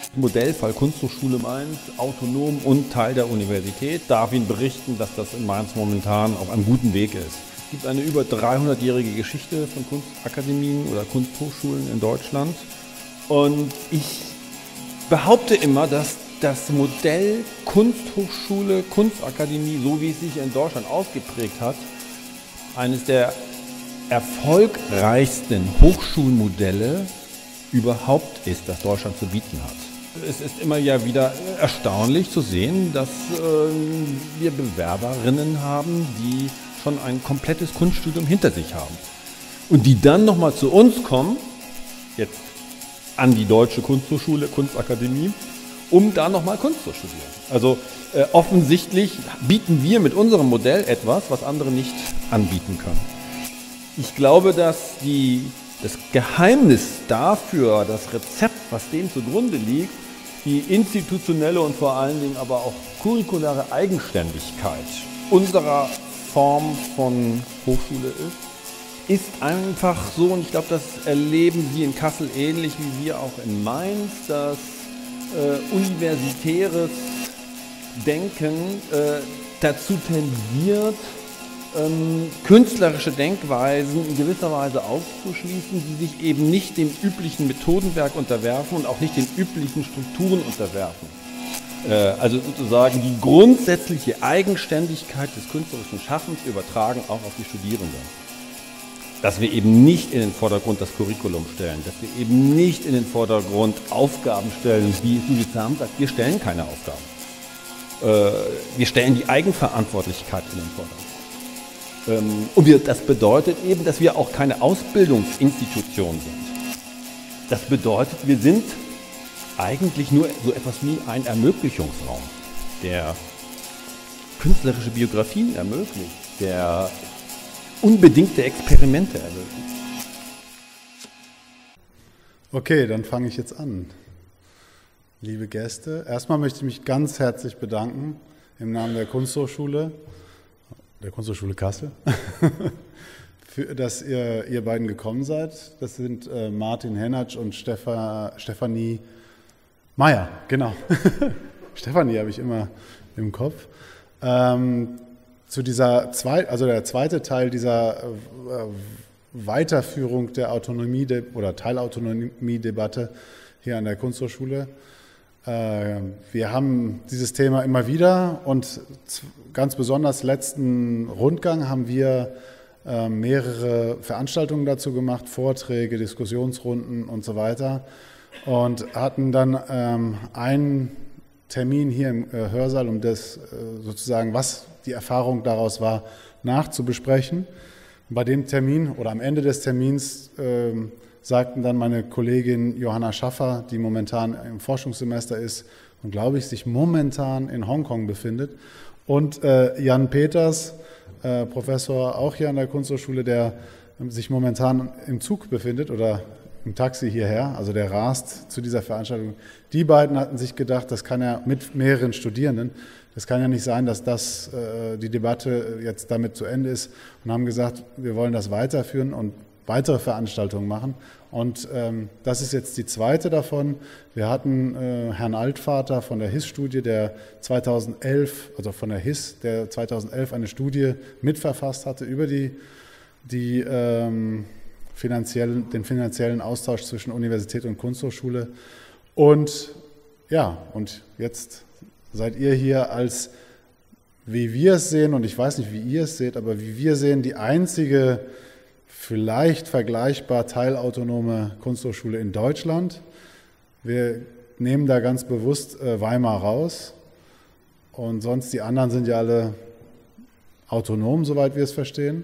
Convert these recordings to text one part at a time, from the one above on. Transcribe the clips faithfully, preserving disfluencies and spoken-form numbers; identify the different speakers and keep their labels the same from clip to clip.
Speaker 1: Modellfall Kunsthochschule Mainz, autonom und Teil der Universität, darf Ihnen berichten, dass das in Mainz momentan auf einem guten Weg ist. Es gibt eine über dreihundertjährige Geschichte von Kunstakademien oder Kunsthochschulen in Deutschland und ich behaupte immer, dass das Modell Kunsthochschule, Kunstakademie, so wie es sich in Deutschland ausgeprägt hat, eines der erfolgreichsten Hochschulmodelle überhaupt ist, das Deutschland zu bieten hat. Es ist immer ja wieder erstaunlich zu sehen, dass äh, wir Bewerberinnen haben, die schon ein komplettes Kunststudium hinter sich haben. Und die dann nochmal zu uns kommen, jetzt an die Deutsche Kunsthochschule, Kunstakademie, um da nochmal Kunst zu studieren. Also äh, offensichtlich bieten wir mit unserem Modell etwas, was andere nicht anbieten können. Ich glaube, dass die, das Geheimnis dafür, das Rezept, was dem zugrunde liegt, die institutionelle und vor allen Dingen aber auch curriculare Eigenständigkeit unserer Form von Hochschule ist, ist einfach so, und ich glaube, das erleben Sie in Kassel ähnlich wie wir auch in Mainz, dass äh, universitäres Denken äh, dazu tendiert, ähm, künstlerische Denkweisen in gewisser Weise auszuschließen, die sich eben nicht dem üblichen Methodenwerk unterwerfen und auch nicht den üblichen Strukturen unterwerfen. Äh, also sozusagen die grundsätzliche Eigenständigkeit des künstlerischen Schaffens übertragen auch auf die Studierenden. Dass wir eben nicht in den Vordergrund das Curriculum stellen, dass wir eben nicht in den Vordergrund Aufgaben stellen, wie Judith Sam sagt, wir stellen keine Aufgaben. Äh, wir stellen die Eigenverantwortlichkeit in den Vordergrund. Ähm, und wir, das bedeutet eben, dass wir auch keine Ausbildungsinstitution sind. Das bedeutet, wir sind eigentlich nur so etwas wie ein Ermöglichungsraum, der künstlerische Biografien ermöglicht, der unbedingte Experimente ermöglicht.
Speaker 2: Okay, dann fange ich jetzt an. Liebe Gäste, erstmal möchte ich mich ganz herzlich bedanken im Namen der Kunsthochschule, der Kunsthochschule Kassel, für, dass ihr, ihr beiden gekommen seid. Das sind äh, Martin Henatsch und Stefa, Stefanie Meyer, genau. Stefanie habe ich immer im Kopf. Ähm, zu dieser zwei, also der zweite Teil dieser äh, Weiterführung der Autonomie de, oder Teilautonomie-Debatte hier an der Kunsthochschule. Äh, wir haben dieses Thema immer wieder und ganz besonders letzten Rundgang haben wir äh, mehrere Veranstaltungen dazu gemacht, Vorträge, Diskussionsrunden und so weiter und hatten dann ähm, einen Termin hier im äh, Hörsaal, um das äh, sozusagen, was die Erfahrung daraus war, nachzubesprechen. Und bei dem Termin oder am Ende des Termins äh, sagten dann meine Kollegin Johanna Schaffer, die momentan im Forschungssemester ist und glaube ich sich momentan in Hongkong befindet, und äh, Jan Peters, äh, Professor auch hier an der Kunsthochschule, der sich momentan im Zug befindet oder im Taxi hierher, also der rast zu dieser Veranstaltung. Die beiden hatten sich gedacht, das kann ja mit mehreren Studierenden, das kann ja nicht sein, dass das, äh, die Debatte jetzt damit zu Ende ist, und haben gesagt, wir wollen das weiterführen und weitere Veranstaltungen machen. Und ähm, das ist jetzt die zweite davon. Wir hatten äh, Herrn Altvater von der H I S-Studie, der zweitausendelf, also von der H I S, der zweitausendelf eine Studie mitverfasst hatte über die, die ähm, finanziellen, den finanziellen Austausch zwischen Universität und Kunsthochschule. Und ja, und jetzt seid ihr hier als, wie wir es sehen, und ich weiß nicht, wie ihr es seht, aber wie wir sehen, die einzige vielleicht vergleichbar teilautonome Kunsthochschule in Deutschland. Wir nehmen da ganz bewusst äh, Weimar raus und sonst die anderen sind ja alle autonom, soweit wir es verstehen.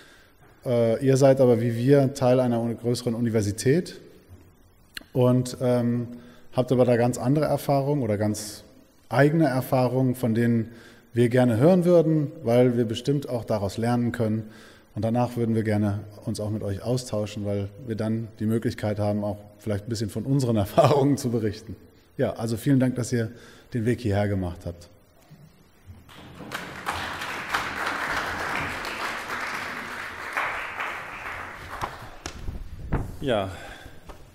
Speaker 2: Äh, ihr seid aber wie wir Teil einer größeren Universität und ähm, habt aber da ganz andere Erfahrungen oder ganz eigene Erfahrungen, von denen wir gerne hören würden, weil wir bestimmt auch daraus lernen können. Und danach würden wir gerne uns auch mit euch austauschen, weil wir dann die Möglichkeit haben, auch vielleicht ein bisschen von unseren Erfahrungen zu berichten. Ja, also vielen Dank, dass ihr den Weg hierher gemacht habt.
Speaker 1: Ja,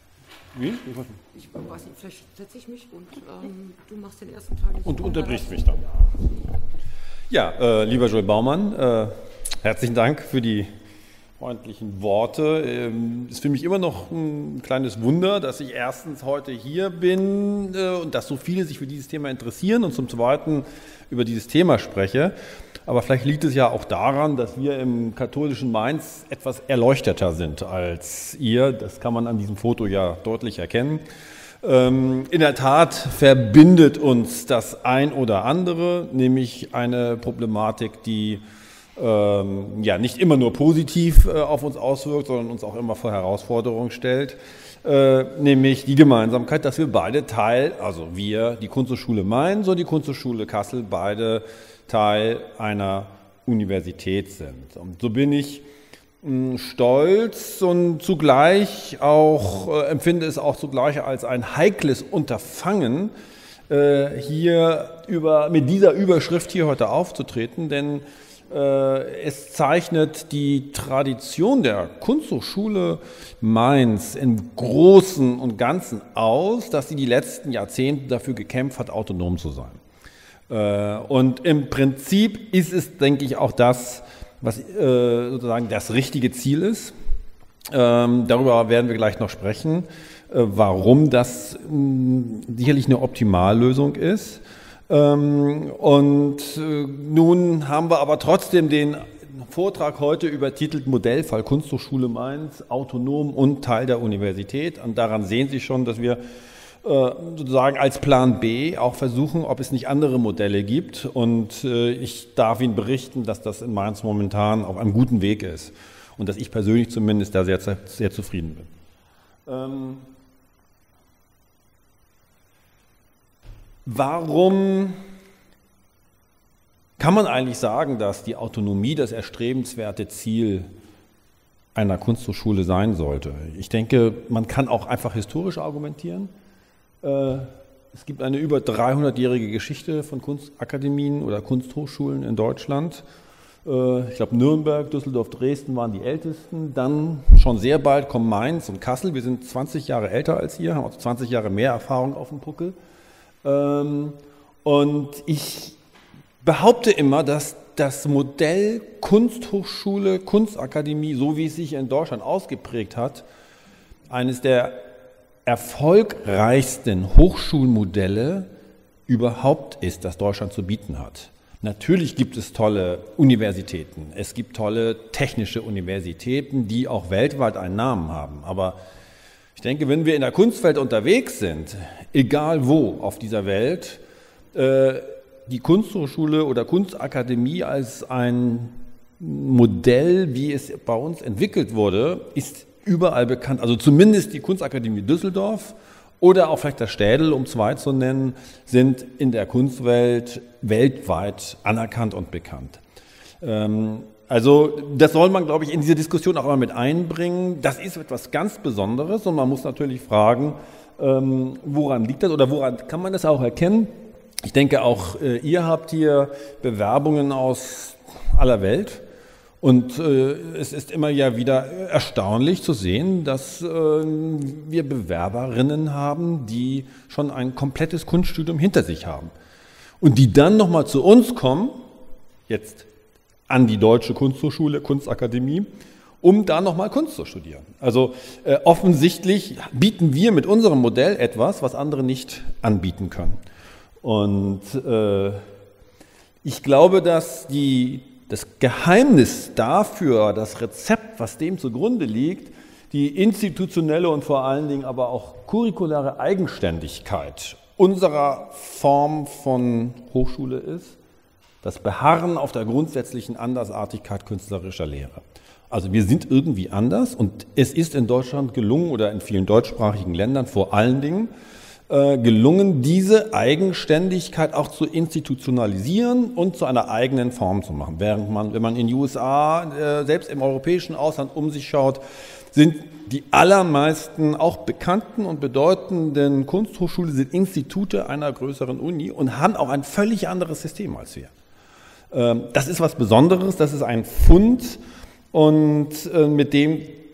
Speaker 1: Wie?
Speaker 3: Ich weiß nicht, vielleicht setze ich mich und ähm, du machst den ersten Teil.
Speaker 1: Und du unterbrichst mich dann. Ja, äh, lieber Joel Baumann, äh, herzlichen Dank für die freundlichen Worte. Ähm, ist für mich immer noch ein kleines Wunder, dass ich erstens heute hier bin äh, und dass so viele sich für dieses Thema interessieren und zum Zweiten über dieses Thema spreche. Aber vielleicht liegt es ja auch daran, dass wir im katholischen Mainz etwas erleuchteter sind als ihr. Das kann man an diesem Foto ja deutlich erkennen. Ähm, in der Tat verbindet uns das ein oder andere, nämlich eine Problematik, die ähm, ja nicht immer nur positiv äh, auf uns auswirkt, sondern uns auch immer vor Herausforderungen stellt. Äh, nämlich die Gemeinsamkeit, dass wir beide Teil, also wir, die Kunsthochschule Mainz und die Kunsthochschule Kassel, beide Teil einer Universität sind. Und so bin ich mh, stolz und zugleich auch, äh, empfinde es auch zugleich als ein heikles Unterfangen, äh, hier über, mit dieser Überschrift hier heute aufzutreten, denn äh, es zeichnet die Tradition der Kunsthochschule Mainz im Großen und Ganzen aus, dass sie die letzten Jahrzehnte dafür gekämpft hat, autonom zu sein. Und im Prinzip ist es, denke ich, auch das, was äh, sozusagen das richtige Ziel ist. Ähm, darüber werden wir gleich noch sprechen, äh, warum das mh, sicherlich eine Optimallösung ist. Ähm, und äh, nun haben wir aber trotzdem den Vortrag heute übertitelt Modellfall Kunsthochschule Mainz, autonom und Teil der Universität. Und daran sehen Sie schon, dass wir sozusagen als Plan B auch versuchen, ob es nicht andere Modelle gibt. Und ich darf Ihnen berichten, dass das in Mainz momentan auf einem guten Weg ist und dass ich persönlich zumindest da sehr, sehr zufrieden bin. Ähm Warum kann man eigentlich sagen, dass die Autonomie das erstrebenswerte Ziel einer Kunsthochschule sein sollte? Ich denke, man kann auch einfach historisch argumentieren. Es gibt eine über dreihundertjährige Geschichte von Kunstakademien oder Kunsthochschulen in Deutschland. Ich glaube, Nürnberg, Düsseldorf, Dresden waren die ältesten. Dann schon sehr bald kommen Mainz und Kassel. Wir sind zwanzig Jahre älter als ihr, haben also zwanzig Jahre mehr Erfahrung auf dem Puckel. Und ich behaupte immer, dass das Modell Kunsthochschule, Kunstakademie, so wie es sich in Deutschland ausgeprägt hat, eines der erfolgreichsten Hochschulmodelle überhaupt ist, das Deutschland zu bieten hat. Natürlich gibt es tolle Universitäten, es gibt tolle technische Universitäten, die auch weltweit einen Namen haben. Aber ich denke, wenn wir in der Kunstwelt unterwegs sind, egal wo auf dieser Welt, äh, die Kunsthochschule oder Kunstakademie als ein Modell, wie es bei uns entwickelt wurde, ist überall bekannt, also zumindest die Kunstakademie Düsseldorf oder auch vielleicht das Städel, um zwei zu nennen, sind in der Kunstwelt weltweit anerkannt und bekannt. Also das soll man, glaube ich, in diese Diskussion auch immer mit einbringen. Das ist etwas ganz Besonderes und man muss natürlich fragen, woran liegt das oder woran kann man das auch erkennen? Ich denke, auch ihr habt hier Bewerbungen aus aller Welt. Und äh, es ist immer ja wieder erstaunlich zu sehen, dass äh, wir Bewerberinnen haben, die schon ein komplettes Kunststudium hinter sich haben. Und die dann nochmal zu uns kommen, jetzt an die Deutsche Kunsthochschule, Kunstakademie, um da nochmal Kunst zu studieren. Also äh, offensichtlich bieten wir mit unserem Modell etwas, was andere nicht anbieten können. Und äh, ich glaube, dass die Das Geheimnis dafür, das Rezept, was dem zugrunde liegt, die institutionelle und vor allen Dingen aber auch curriculare Eigenständigkeit unserer Form von Hochschule ist, das Beharren auf der grundsätzlichen Andersartigkeit künstlerischer Lehre. Also wir sind irgendwie anders und es ist in Deutschland gelungen oder in vielen deutschsprachigen Ländern vor allen Dingen gelungen, diese Eigenständigkeit auch zu institutionalisieren und zu einer eigenen Form zu machen. Während man, wenn man in den U S A, äh, selbst im europäischen Ausland um sich schaut, sind die allermeisten auch bekannten und bedeutenden Kunsthochschulen sind Institute einer größeren Uni und haben auch ein völlig anderes System als wir. Ähm, das ist was Besonderes, das ist ein Fund und äh, mit dem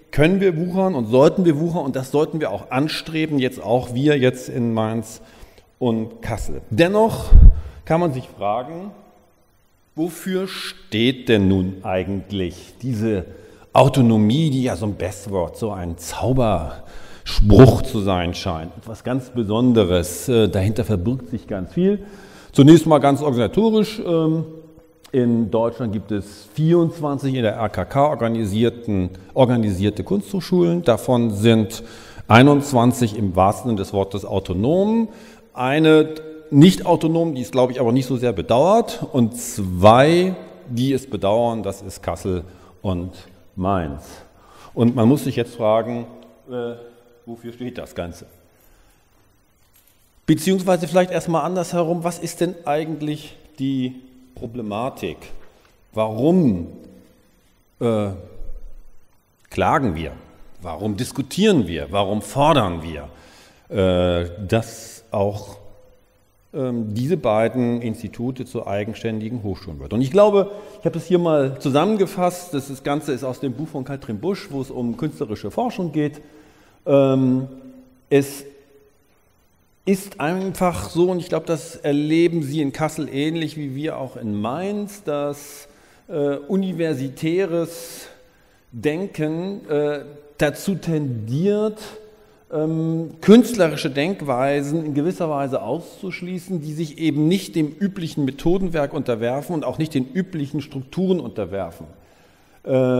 Speaker 1: können wir wuchern und sollten wir wuchern und das sollten wir auch anstreben, jetzt auch wir jetzt in Mainz und Kassel. Dennoch kann man sich fragen, wofür steht denn nun eigentlich diese Autonomie, die ja so ein Bestwort, so ein Zauberspruch zu sein scheint, etwas ganz Besonderes, dahinter verbirgt sich ganz viel. Zunächst mal ganz organisatorisch. In Deutschland gibt es vierundzwanzig in der R K K organisierten, organisierte Kunsthochschulen. Davon sind einundzwanzig im wahrsten Sinne des Wortes autonom. Eine nicht autonom, die ist, glaube ich, aber nicht so sehr bedauert. Und zwei, die es bedauern, das ist Kassel und Mainz. Und man muss sich jetzt fragen, äh, wofür steht das Ganze? Beziehungsweise vielleicht erstmal andersherum, was ist denn eigentlich die Problematik? Warum äh, klagen wir? Warum diskutieren wir? Warum fordern wir, äh, dass auch ähm, diese beiden Institute zu eigenständigen Hochschulen wird? Und ich glaube, ich habe das hier mal zusammengefasst, das, das Ganze ist aus dem Buch von Katrin Busch, wo es um künstlerische Forschung geht. Ähm, es ist einfach so, und ich glaube, das erleben Sie in Kassel ähnlich wie wir auch in Mainz, dass äh, universitäres Denken äh, dazu tendiert, ähm, künstlerische Denkweisen in gewisser Weise auszuschließen, die sich eben nicht dem üblichen Methodenwerk unterwerfen und auch nicht den üblichen Strukturen unterwerfen. Äh,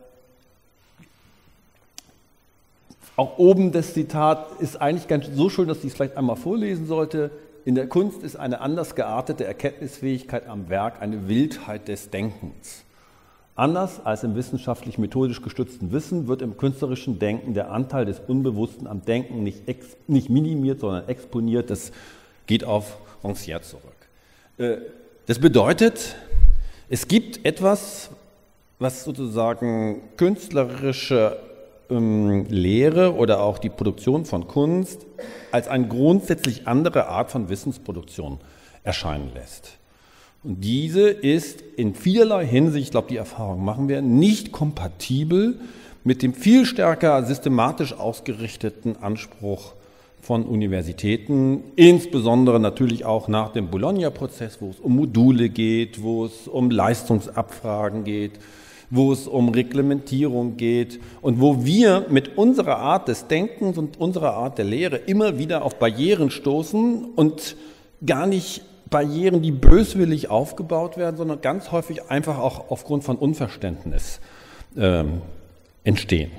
Speaker 1: Auch oben das Zitat ist eigentlich ganz so schön, dass ich es vielleicht einmal vorlesen sollte. In der Kunst ist eine anders geartete Erkenntnisfähigkeit am Werk eine Wildheit des Denkens. Anders als im wissenschaftlich-methodisch gestützten Wissen wird im künstlerischen Denken der Anteil des Unbewussten am Denken nicht, ex, nicht minimiert, sondern exponiert. Das geht auf Rancière zurück. Das bedeutet, es gibt etwas, was sozusagen künstlerische Lehre oder auch die Produktion von Kunst als eine grundsätzlich andere Art von Wissensproduktion erscheinen lässt. Und diese ist in vielerlei Hinsicht, ich glaube, die Erfahrung machen wir, nicht kompatibel mit dem viel stärker systematisch ausgerichteten Anspruch von Universitäten, insbesondere natürlich auch nach dem Bologna-Prozess, wo es um Module geht, wo es um Leistungsabfragen geht, wo es um Reglementierung geht und wo wir mit unserer Art des Denkens und unserer Art der Lehre immer wieder auf Barrieren stoßen und gar nicht Barrieren, die böswillig aufgebaut werden, sondern ganz häufig einfach auch aufgrund von Unverständnis ähm, entstehen.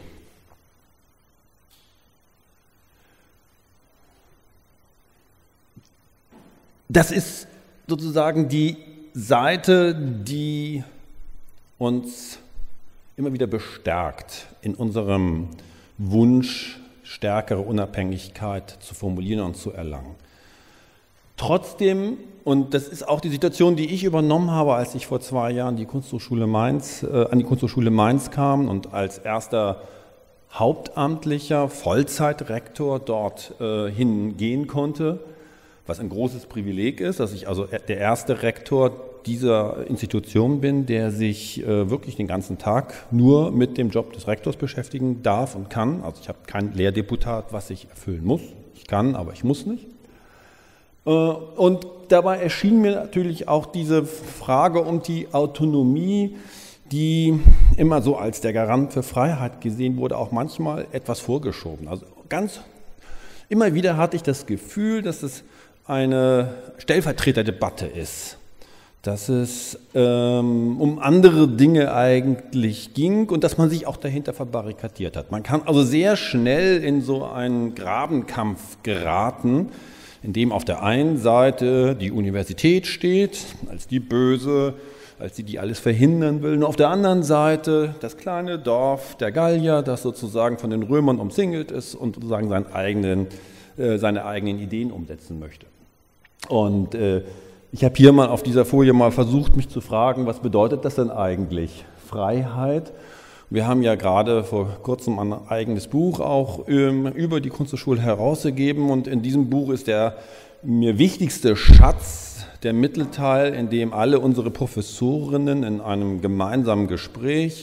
Speaker 1: Das ist sozusagen die Seite, die uns immer wieder bestärkt in unserem Wunsch, stärkere Unabhängigkeit zu formulieren und zu erlangen. Trotzdem, und das ist auch die Situation, die ich übernommen habe, als ich vor zwei Jahren die Kunsthochschule Mainz, äh, an die Kunsthochschule Mainz kam und als erster hauptamtlicher Vollzeitrektor dort äh, hingehen konnte, was ein großes Privileg ist, dass ich also der erste Rektor dieser Institution bin, der sich äh, wirklich den ganzen Tag nur mit dem Job des Rektors beschäftigen darf und kann. Also ich habe kein Lehrdeputat, was ich erfüllen muss. Ich kann, aber ich muss nicht. Äh, und dabei erschien mir natürlich auch diese Frage um die Autonomie, die immer so als der Garant für Freiheit gesehen wurde, auch manchmal etwas vorgeschoben. Also ganz immer wieder hatte ich das Gefühl, dass es eine Stellvertreterdebatte ist, dass es ähm, um andere Dinge eigentlich ging und dass man sich auch dahinter verbarrikadiert hat. Man kann also sehr schnell in so einen Grabenkampf geraten, in dem auf der einen Seite die Universität steht, als die Böse, als die, die alles verhindern will, und auf der anderen Seite das kleine Dorf der Gallier, das sozusagen von den Römern umzingelt ist und sozusagen seinen eigenen, äh, seine eigenen Ideen umsetzen möchte. Und äh, ich habe hier mal auf dieser Folie mal versucht, mich zu fragen, was bedeutet das denn eigentlich, Freiheit? Wir haben ja gerade vor kurzem ein eigenes Buch auch ähm, über die Kunsthochschule herausgegeben und in diesem Buch ist der mir wichtigste Schatz der Mittelteil, in dem alle unsere Professorinnen in einem gemeinsamen Gespräch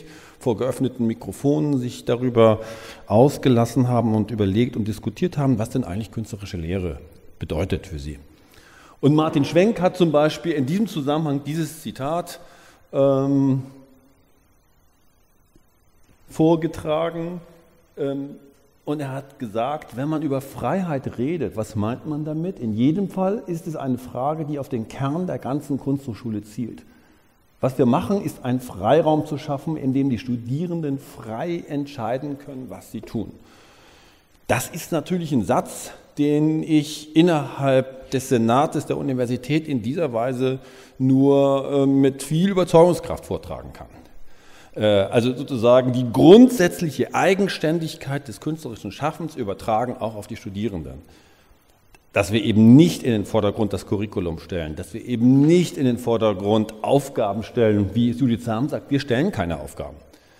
Speaker 1: vor geöffneten Mikrofonen sich darüber ausgelassen haben und überlegt und diskutiert haben, was denn eigentlich künstlerische Lehre bedeutet für sie. Und Martin Schwenk hat zum Beispiel in diesem Zusammenhang dieses Zitat ähm, vorgetragen, ähm, und er hat gesagt, wenn man über Freiheit redet, was meint man damit? In jedem Fall ist es eine Frage, die auf den Kern der ganzen Kunsthochschule zielt. Was wir machen, ist einen Freiraum zu schaffen, in dem die Studierenden frei entscheiden können, was sie tun. Das ist natürlich ein Satz, den ich innerhalb des Senates der Universität in dieser Weise nur äh, mit viel Überzeugungskraft vortragen kann. Also sozusagen die grundsätzliche Eigenständigkeit des künstlerischen Schaffens übertragen auch auf die Studierenden. Dass wir eben nicht in den Vordergrund das Curriculum stellen, dass wir eben nicht in den Vordergrund Aufgaben stellen, wie Judith Sam sagt, wir stellen keine Aufgaben.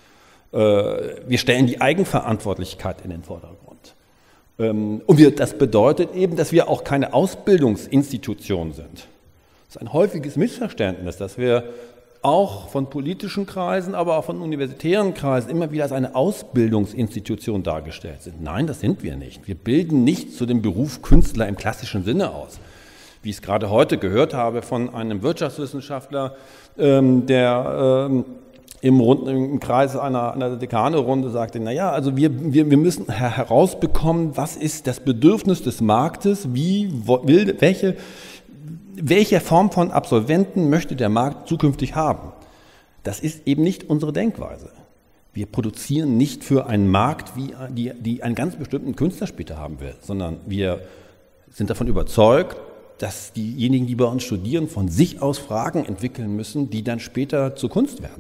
Speaker 1: Wir stellen die Eigenverantwortlichkeit in den Vordergrund. Und wir, das bedeutet eben, dass wir auch keine Ausbildungsinstitution sind. Das ist ein häufiges Missverständnis, dass wir auch von politischen Kreisen, aber auch von universitären Kreisen immer wieder als eine Ausbildungsinstitution dargestellt sind. Nein, das sind wir nicht. Wir bilden nicht zu dem Beruf Künstler im klassischen Sinne aus. Wie ich es gerade heute gehört habe von einem Wirtschaftswissenschaftler, ähm, der ähm, im, Rund, im Kreis einer, einer Dekane-Runde sagte, naja, also wir, wir, wir müssen herausbekommen, was ist das Bedürfnis des Marktes, wie will, welche Welche Form von Absolventen möchte der Markt zukünftig haben? Das ist eben nicht unsere Denkweise. Wir produzieren nicht für einen Markt, wie die, die einen ganz bestimmten Künstler später haben will, sondern wir sind davon überzeugt, dass diejenigen, die bei uns studieren, von sich aus Fragen entwickeln müssen, die dann später zur Kunst werden.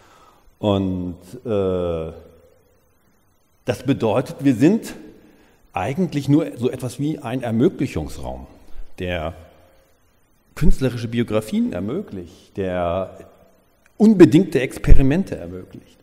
Speaker 1: Und äh, das bedeutet, wir sind eigentlich nur so etwas wie ein Ermöglichungsraum, der künstlerische Biografien ermöglicht, der unbedingte Experimente ermöglicht.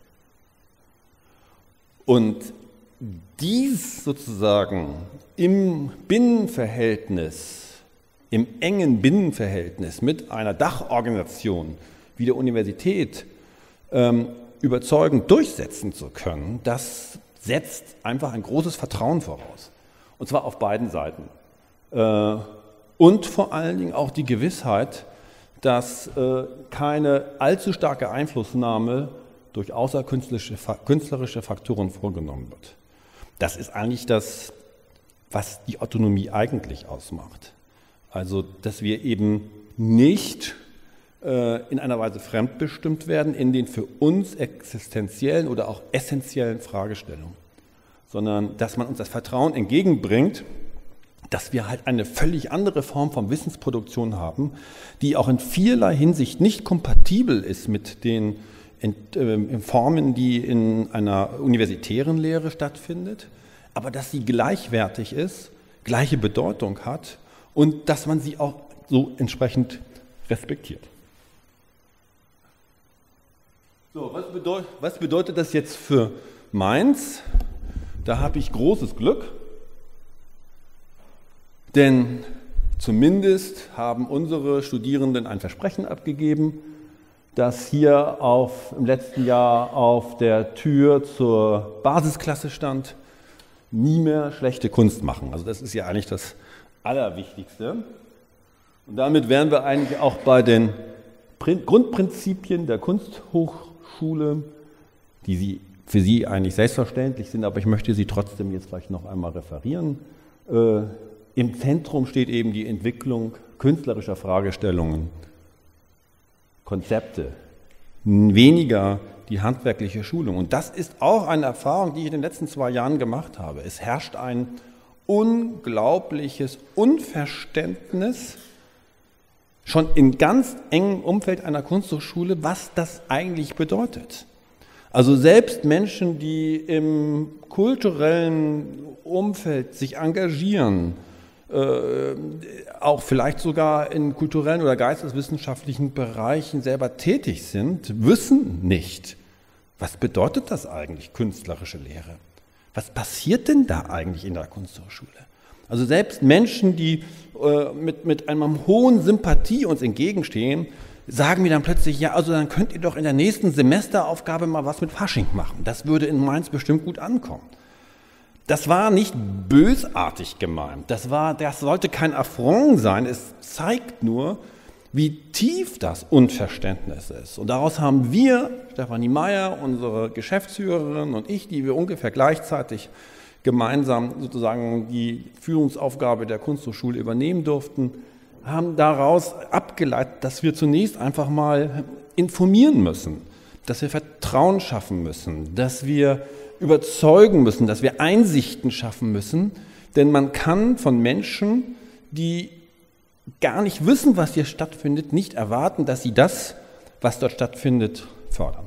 Speaker 1: Und dies sozusagen im Binnenverhältnis, im engen Binnenverhältnis mit einer Dachorganisation wie der Universität ähm, überzeugend durchsetzen zu können, das setzt einfach ein großes Vertrauen voraus. Und zwar auf beiden Seiten. Äh, Und vor allen Dingen auch die Gewissheit, dass äh, keine allzu starke Einflussnahme durch außerkünstlerische künstlerische Faktoren vorgenommen wird. Das ist eigentlich das, was die Autonomie eigentlich ausmacht. Also, dass wir eben nicht äh, in einer Weise fremdbestimmt werden in den für uns existenziellen oder auch essentiellen Fragestellungen, sondern dass man uns das Vertrauen entgegenbringt, dass wir halt eine völlig andere Form von Wissensproduktion haben, die auch in vielerlei Hinsicht nicht kompatibel ist mit den äh, Formen, die in einer universitären Lehre stattfindet, aber dass sie gleichwertig ist, gleiche Bedeutung hat und dass man sie auch so entsprechend respektiert. So, was bedeutet, was bedeutet das jetzt für Mainz? Da habe ich großes Glück. Denn zumindest haben unsere Studierenden ein Versprechen abgegeben, das hier auf, im letzten Jahr auf der Tür zur Basisklasse stand, nie mehr schlechte Kunst machen. Also das ist ja eigentlich das Allerwichtigste. Und damit wären wir eigentlich auch bei den Grundprinzipien der Kunsthochschule, die Sie, für Sie eigentlich selbstverständlich sind, aber ich möchte sie trotzdem jetzt vielleicht noch einmal referieren. Äh, Im Zentrum steht eben die Entwicklung künstlerischer Fragestellungen, Konzepte, weniger die handwerkliche Schulung. Und das ist auch eine Erfahrung, die ich in den letzten zwei Jahren gemacht habe. Es herrscht ein unglaubliches Unverständnis, schon in ganz engem Umfeld einer Kunsthochschule, was das eigentlich bedeutet. Also selbst Menschen, die im kulturellen Umfeld sich engagieren, Äh, auch vielleicht sogar in kulturellen oder geisteswissenschaftlichen Bereichen selber tätig sind, wissen nicht, was bedeutet das eigentlich, künstlerische Lehre? Was passiert denn da eigentlich in der Kunsthochschule? Also selbst Menschen, die äh, mit, mit einer hohen Sympathie uns entgegenstehen, sagen wir dann plötzlich, ja, also dann könnt ihr doch in der nächsten Semesteraufgabe mal was mit Fasching machen. Das würde in Mainz bestimmt gut ankommen. Das war nicht bösartig gemeint. Das war, das sollte kein Affront sein. Es zeigt nur, wie tief das Unverständnis ist. Und daraus haben wir, Stefanie Meyer, unsere Geschäftsführerin und ich, die wir ungefähr gleichzeitig gemeinsam sozusagen die Führungsaufgabe der Kunsthochschule übernehmen durften, haben daraus abgeleitet, dass wir zunächst einfach mal informieren müssen, dass wir Vertrauen schaffen müssen, dass wir überzeugen müssen, dass wir Einsichten schaffen müssen, denn man kann von Menschen, die gar nicht wissen, was hier stattfindet, nicht erwarten, dass sie das, was dort stattfindet, fördern.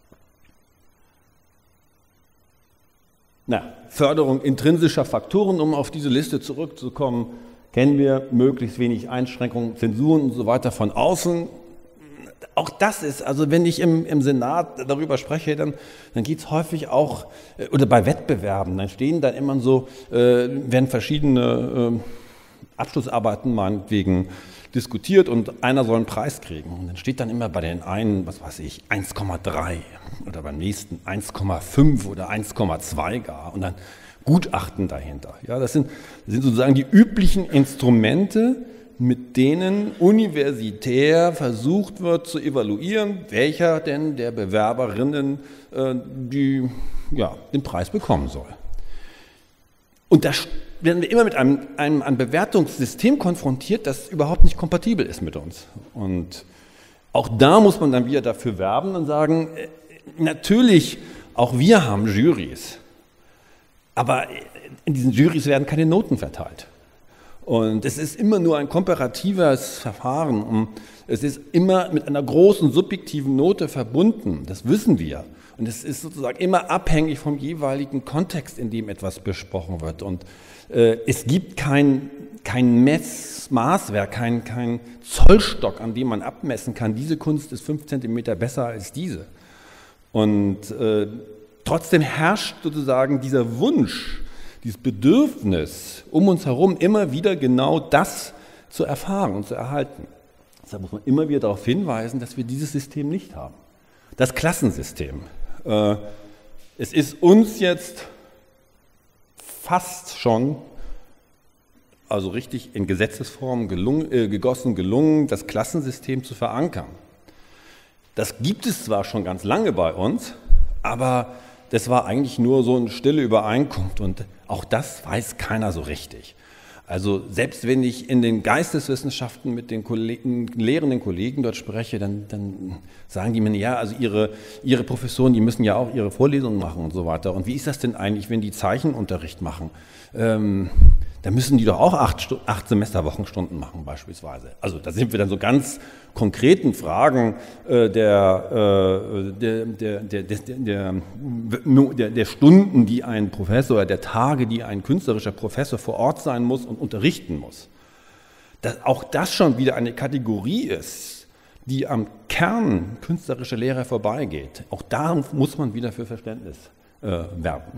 Speaker 1: Na, Förderung intrinsischer Faktoren, um auf diese Liste zurückzukommen, kennen wir, möglichst wenig Einschränkungen, Zensuren und so weiter von außen. Auch das ist, also wenn ich im, im Senat darüber spreche, dann, dann geht es häufig auch, oder bei Wettbewerben, dann stehen dann immer so, äh, werden verschiedene äh, Abschlussarbeiten meinetwegen diskutiert und einer soll einen Preis kriegen. Und dann steht dann immer bei den einen, was weiß ich, eins Komma drei oder beim nächsten eins Komma fünf oder eins Komma zwei gar und dann Gutachten dahinter. Ja, das sind, das sind sozusagen die üblichen Instrumente, mit denen universitär versucht wird zu evaluieren, welcher denn der Bewerberinnen äh, die, ja, den Preis bekommen soll. Und da werden wir immer mit einem, einem, einem Bewertungssystem konfrontiert, das überhaupt nicht kompatibel ist mit uns. Und auch da muss man dann wieder dafür werben und sagen, äh, natürlich, auch wir haben Jurys. Aber in diesen Jurys werden keine Noten verteilt. Und es ist immer nur ein komparatives Verfahren. Und es ist immer mit einer großen subjektiven Note verbunden. Das wissen wir. Und es ist sozusagen immer abhängig vom jeweiligen Kontext, in dem etwas besprochen wird. Und äh, es gibt kein, kein Mess, Maßwerk, kein, kein Zollstock, an dem man abmessen kann, diese Kunst ist fünf Zentimeter besser als diese. Und äh, trotzdem herrscht sozusagen dieser Wunsch, dieses Bedürfnis, um uns herum immer wieder genau das zu erfahren und zu erhalten. Deshalb muss man immer wieder darauf hinweisen, dass wir dieses System nicht haben. Das Klassensystem. Es ist uns jetzt fast schon, also richtig in Gesetzesform gelungen, äh, gegossen, gelungen, das Klassensystem zu verankern. Das gibt es zwar schon ganz lange bei uns, aber das war eigentlich nur so eine stille Übereinkunft und auch das weiß keiner so richtig. Also selbst wenn ich in den Geisteswissenschaften mit den Kollegen, lehrenden Kollegen dort spreche, dann, dann sagen die mir, ja, also ihre, ihre Professoren, die müssen ja auch ihre Vorlesungen machen und so weiter. Und wie ist das denn eigentlich, wenn die Zeichenunterricht machen? Ähm, da müssen die doch auch acht, acht Semesterwochenstunden machen beispielsweise. Also da sind wir dann so ganz konkreten Fragen äh, der, äh, der, der, der, der, der, der Stunden, die ein Professor, der Tage, die ein künstlerischer Professor vor Ort sein muss und unterrichten muss. Dass auch das schon wieder eine Kategorie ist, die am Kern künstlerischer Lehre vorbeigeht. Auch da muss man wieder für Verständnis äh, werben.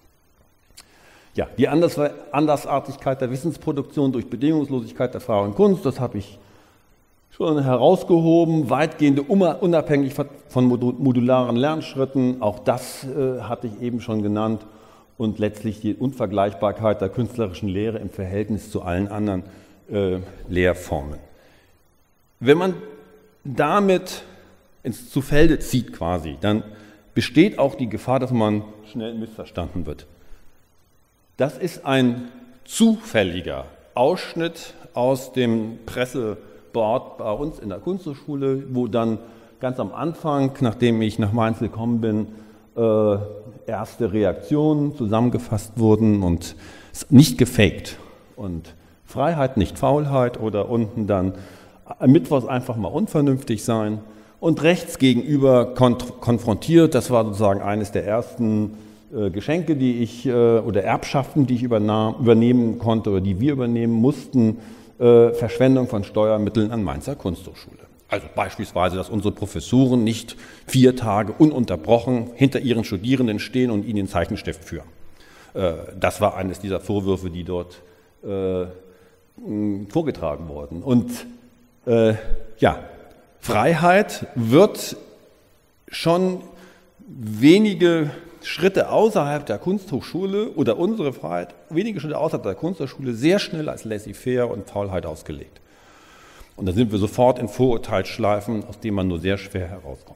Speaker 1: Ja, die Andersartigkeit der Wissensproduktion durch Bedingungslosigkeit der freien Kunst, das habe ich schon herausgehoben, weitgehende unabhängig von modularen Lernschritten, auch das äh, hatte ich eben schon genannt, und letztlich die Unvergleichbarkeit der künstlerischen Lehre im Verhältnis zu allen anderen äh, Lehrformen. Wenn man damit ins zu Felde zieht quasi, dann besteht auch die Gefahr, dass man schnell missverstanden wird. Das ist ein zufälliger Ausschnitt aus dem Presseboard bei uns in der Kunsthochschule, wo dann ganz am Anfang, nachdem ich nach Mainz gekommen bin, äh, erste Reaktionen zusammengefasst wurden und nicht gefaked. Und Freiheit, nicht Faulheit, oder unten dann Mittwochs einfach mal unvernünftig sein. Und rechts gegenüber konfrontiert, das war sozusagen eines der ersten Geschenke, die ich, oder Erbschaften, die ich übernahm, übernehmen konnte oder die wir übernehmen mussten, äh, Verschwendung von Steuermitteln an Mainzer Kunsthochschule. Also beispielsweise, dass unsere Professoren nicht vier Tage ununterbrochen hinter ihren Studierenden stehen und ihnen den Zeichenstift führen. Äh, das war eines dieser Vorwürfe, die dort äh, vorgetragen wurden. Und äh, ja, Freiheit wird schon wenige Schritte außerhalb der Kunsthochschule oder unsere Freiheit, wenige Schritte außerhalb der Kunsthochschule sehr schnell als laissez-faire und Faulheit ausgelegt. Und da sind wir sofort in Vorurteilsschleifen, aus denen man nur sehr schwer herauskommt.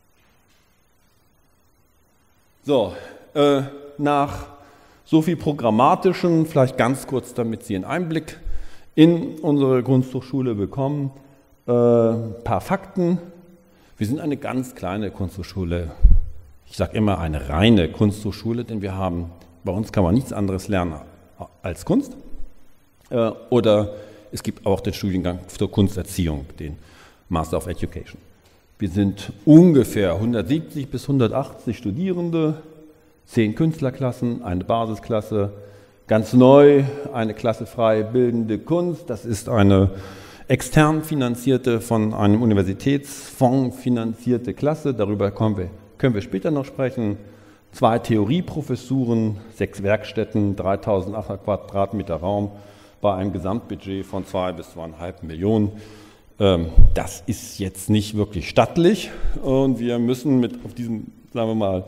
Speaker 1: So, äh, nach so viel Programmatischen, vielleicht ganz kurz, damit Sie einen Einblick in unsere Kunsthochschule bekommen, äh, ein paar Fakten. Wir sind eine ganz kleine Kunsthochschule. Ich sage immer eine reine Kunsthochschule, denn wir haben, bei uns kann man nichts anderes lernen als Kunst. Äh, oder es gibt auch den Studiengang zur Kunsterziehung, den Master of Education. Wir sind ungefähr hundertsiebzig bis hundertachtzig Studierende, zehn Künstlerklassen, eine Basisklasse, ganz neu eine Klasse frei bildende Kunst. Das ist eine extern finanzierte, von einem Universitätsfonds finanzierte Klasse. Darüber kommen wir, können wir später noch sprechen. Zwei Theorieprofessuren, sechs Werkstätten, dreitausendachthundert Quadratmeter Raum bei einem Gesamtbudget von zwei bis zweieinhalb Millionen. Das ist jetzt nicht wirklich stattlich und wir müssen mit auf diesem, sagen wir mal,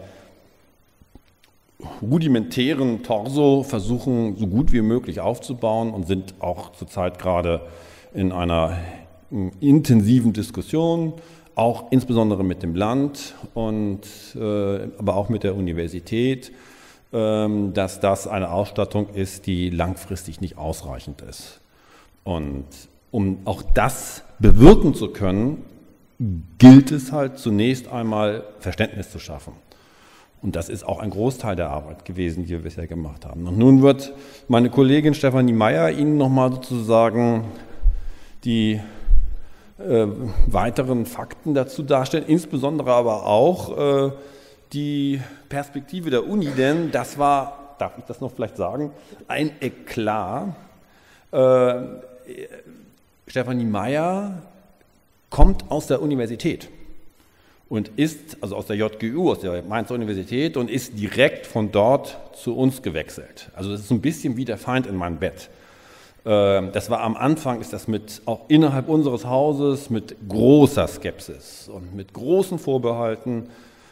Speaker 1: rudimentären Torso versuchen, so gut wie möglich aufzubauen und sind auch zurzeit gerade in einer intensiven Diskussion, auch insbesondere mit dem Land und äh, aber auch mit der Universität, äh, dass das eine Ausstattung ist, die langfristig nicht ausreichend ist. Und um auch das bewirken zu können, gilt es halt zunächst einmal Verständnis zu schaffen. Und das ist auch ein Großteil der Arbeit gewesen, die wir bisher gemacht haben. Und nun wird meine Kollegin Stefanie Meyer Ihnen nochmal sozusagen die äh, weiteren Fakten dazu darstellen, insbesondere aber auch äh, die Perspektive der Uni, denn das war, darf ich das noch vielleicht sagen, ein Eklat. Äh, Stefanie Meyer kommt aus der Universität und ist, also aus der J G U, aus der Mainzer Universität, und ist direkt von dort zu uns gewechselt. Also das ist so ein bisschen wie der Feind in meinem Bett. Das war am Anfang, ist das mit, auch innerhalb unseres Hauses mit großer Skepsis und mit großen Vorbehalten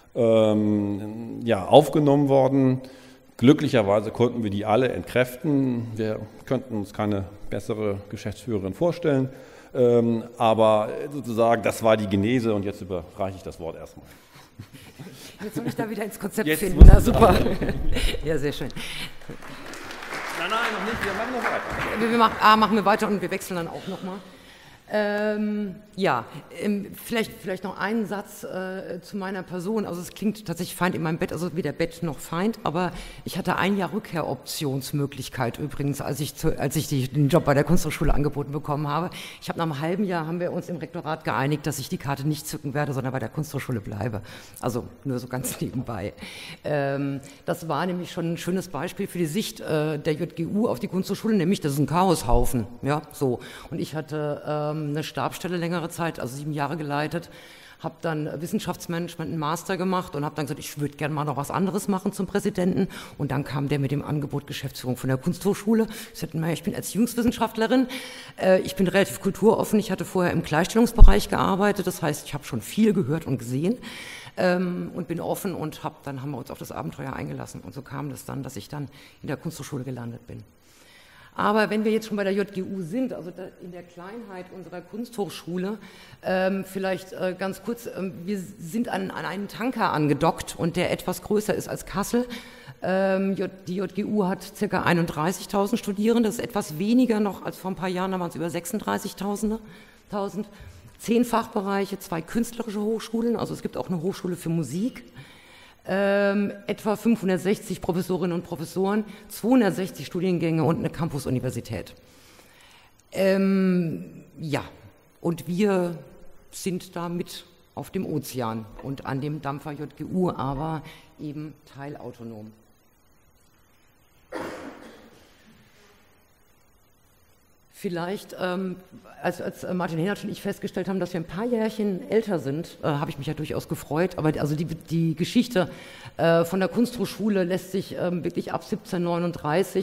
Speaker 1: ähm, ja, aufgenommen worden. Glücklicherweise konnten wir die alle entkräften. Wir könnten uns keine bessere Geschäftsführerin vorstellen. Ähm, aber sozusagen, das war die Genese und jetzt überreiche ich das Wort erstmal.
Speaker 3: Jetzt soll ich da wieder ins Konzept
Speaker 1: Jetzt
Speaker 3: finden. Na super. Ja, sehr schön.
Speaker 1: Nein, nein, noch nicht. Wir machen noch weiter.
Speaker 3: Wir, wir machen, ah, machen wir weiter und wir wechseln dann auch nochmal. Ähm, ja, ähm, vielleicht, vielleicht noch einen Satz äh, zu meiner Person. Also es klingt tatsächlich Feind in meinem Bett, also weder Bett noch Feind, aber ich hatte ein Jahr Rückkehroptionsmöglichkeit übrigens, als ich, zu, als ich die, den Job bei der Kunsthochschule angeboten bekommen habe. Ich habe nach einem halben Jahr, haben wir uns im Rektorat geeinigt, dass ich die Karte nicht zücken werde, sondern bei der Kunsthochschule bleibe. Also nur so ganz nebenbei. Ähm, das war nämlich schon ein schönes Beispiel für die Sicht äh, der J G U auf die Kunsthochschule, nämlich das ist ein Chaoshaufen. Ja, so. Und ich hatte ähm, eine Stabsstelle längere Zeit, also sieben Jahre geleitet, habe dann Wissenschaftsmanagement, einen Master gemacht und habe dann gesagt, ich würde gerne mal noch was anderes machen zum Präsidenten. Und dann kam der mit dem Angebot Geschäftsführung von der Kunsthochschule. Ich sagte, ich bin Erziehungswissenschaftlerin, ich bin relativ kulturoffen, ich hatte vorher im Gleichstellungsbereich gearbeitet, das heißt, ich habe schon viel gehört und gesehen und bin offen und hab, dann haben wir uns auf das Abenteuer eingelassen. Und so kam das dann, dass ich dann in der Kunsthochschule gelandet bin. Aber wenn wir jetzt schon bei der J G U sind, also in der Kleinheit unserer Kunsthochschule, ähm, vielleicht äh, ganz kurz, ähm, wir sind an, an einen Tanker angedockt und der etwas größer ist als Kassel. Ähm, die J G U hat ca. einunddreißigtausend Studierende, das ist etwas weniger noch als vor ein paar Jahren, da waren es über sechsunddreißigtausend. Zehn Fachbereiche, zwei künstlerische Hochschulen, also es gibt auch eine Hochschule für Musik. Ähm, etwa fünfhundertsechzig Professorinnen und Professoren, zweihundertsechzig Studiengänge und eine Campus-Universität. Ähm, ja, und wir sind da mit auf dem Ozean und an dem Dampfer J G U, aber eben teilautonom. Vielleicht, ähm, als, als Martin Henert und ich festgestellt haben, dass wir ein paar Jährchen älter sind, äh, habe ich mich ja durchaus gefreut. Aber also die, die Geschichte äh, von der Kunsthochschule lässt sich ähm, wirklich ab siebzehnhundertneununddreißig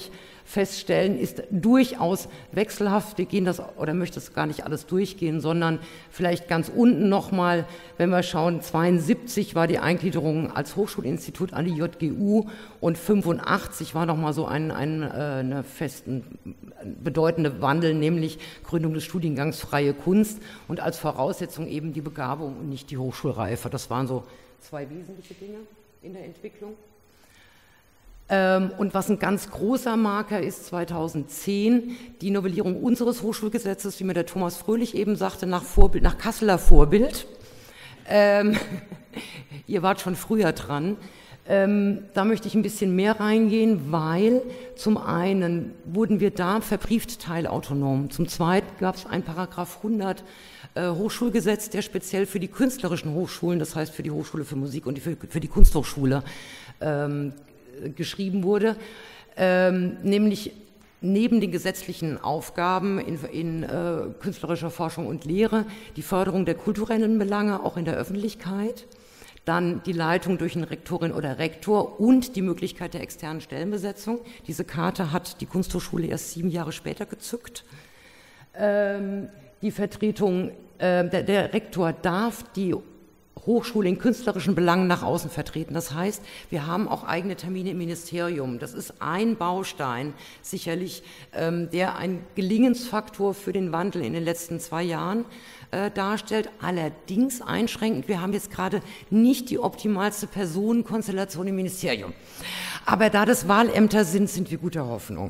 Speaker 3: feststellen, ist durchaus wechselhaft. Wir gehen das, oder möchte es gar nicht alles durchgehen, sondern vielleicht ganz unten nochmal, wenn wir schauen, zweiundsiebzig war die Eingliederung als Hochschulinstitut an die J G U und fünfundachtzig war nochmal so ein, ein äh, eine festen, bedeutende Wandel, nämlich Gründung des Studiengangs Freie Kunst und als Voraussetzung eben die Begabung und nicht die Hochschulreife. Das waren so zwei wesentliche Dinge in der Entwicklung. Ähm, und was ein ganz großer Marker ist, zweitausendzehn, die Novellierung unseres Hochschulgesetzes, wie mir der Thomas Fröhlich eben sagte, nach, Vorbild, nach Kasseler Vorbild. Ähm, ihr wart schon früher dran. Ähm, da möchte ich ein bisschen mehr reingehen, weil zum einen wurden wir da verbrieft teilautonom, zum zweiten gab es ein Paragraph hundert äh, Hochschulgesetz, der speziell für die künstlerischen Hochschulen, das heißt für die Hochschule für Musik und die, für, für die Kunsthochschule ähm, geschrieben wurde, ähm, nämlich neben den gesetzlichen Aufgaben in, in äh, künstlerischer Forschung und Lehre die Förderung der kulturellen Belange auch in der Öffentlichkeit, dann die Leitung durch eine Rektorin oder Rektor und die Möglichkeit der externen Stellenbesetzung. Diese Karte hat die Kunsthochschule erst sieben Jahre später gezückt. Ähm, die Vertretung, äh, der, der Rektor darf die Hochschule in künstlerischen Belangen nach außen vertreten. Das heißt, wir haben auch eigene Termine im Ministerium. Das ist ein Baustein sicherlich, ähm, der ein Gelingensfaktor für den Wandel in den letzten zwei Jahren äh, darstellt. Allerdings einschränkend, wir haben jetzt gerade nicht die optimalste Personenkonstellation im Ministerium. Aber da das Wahlämter sind, sind wir guter Hoffnung.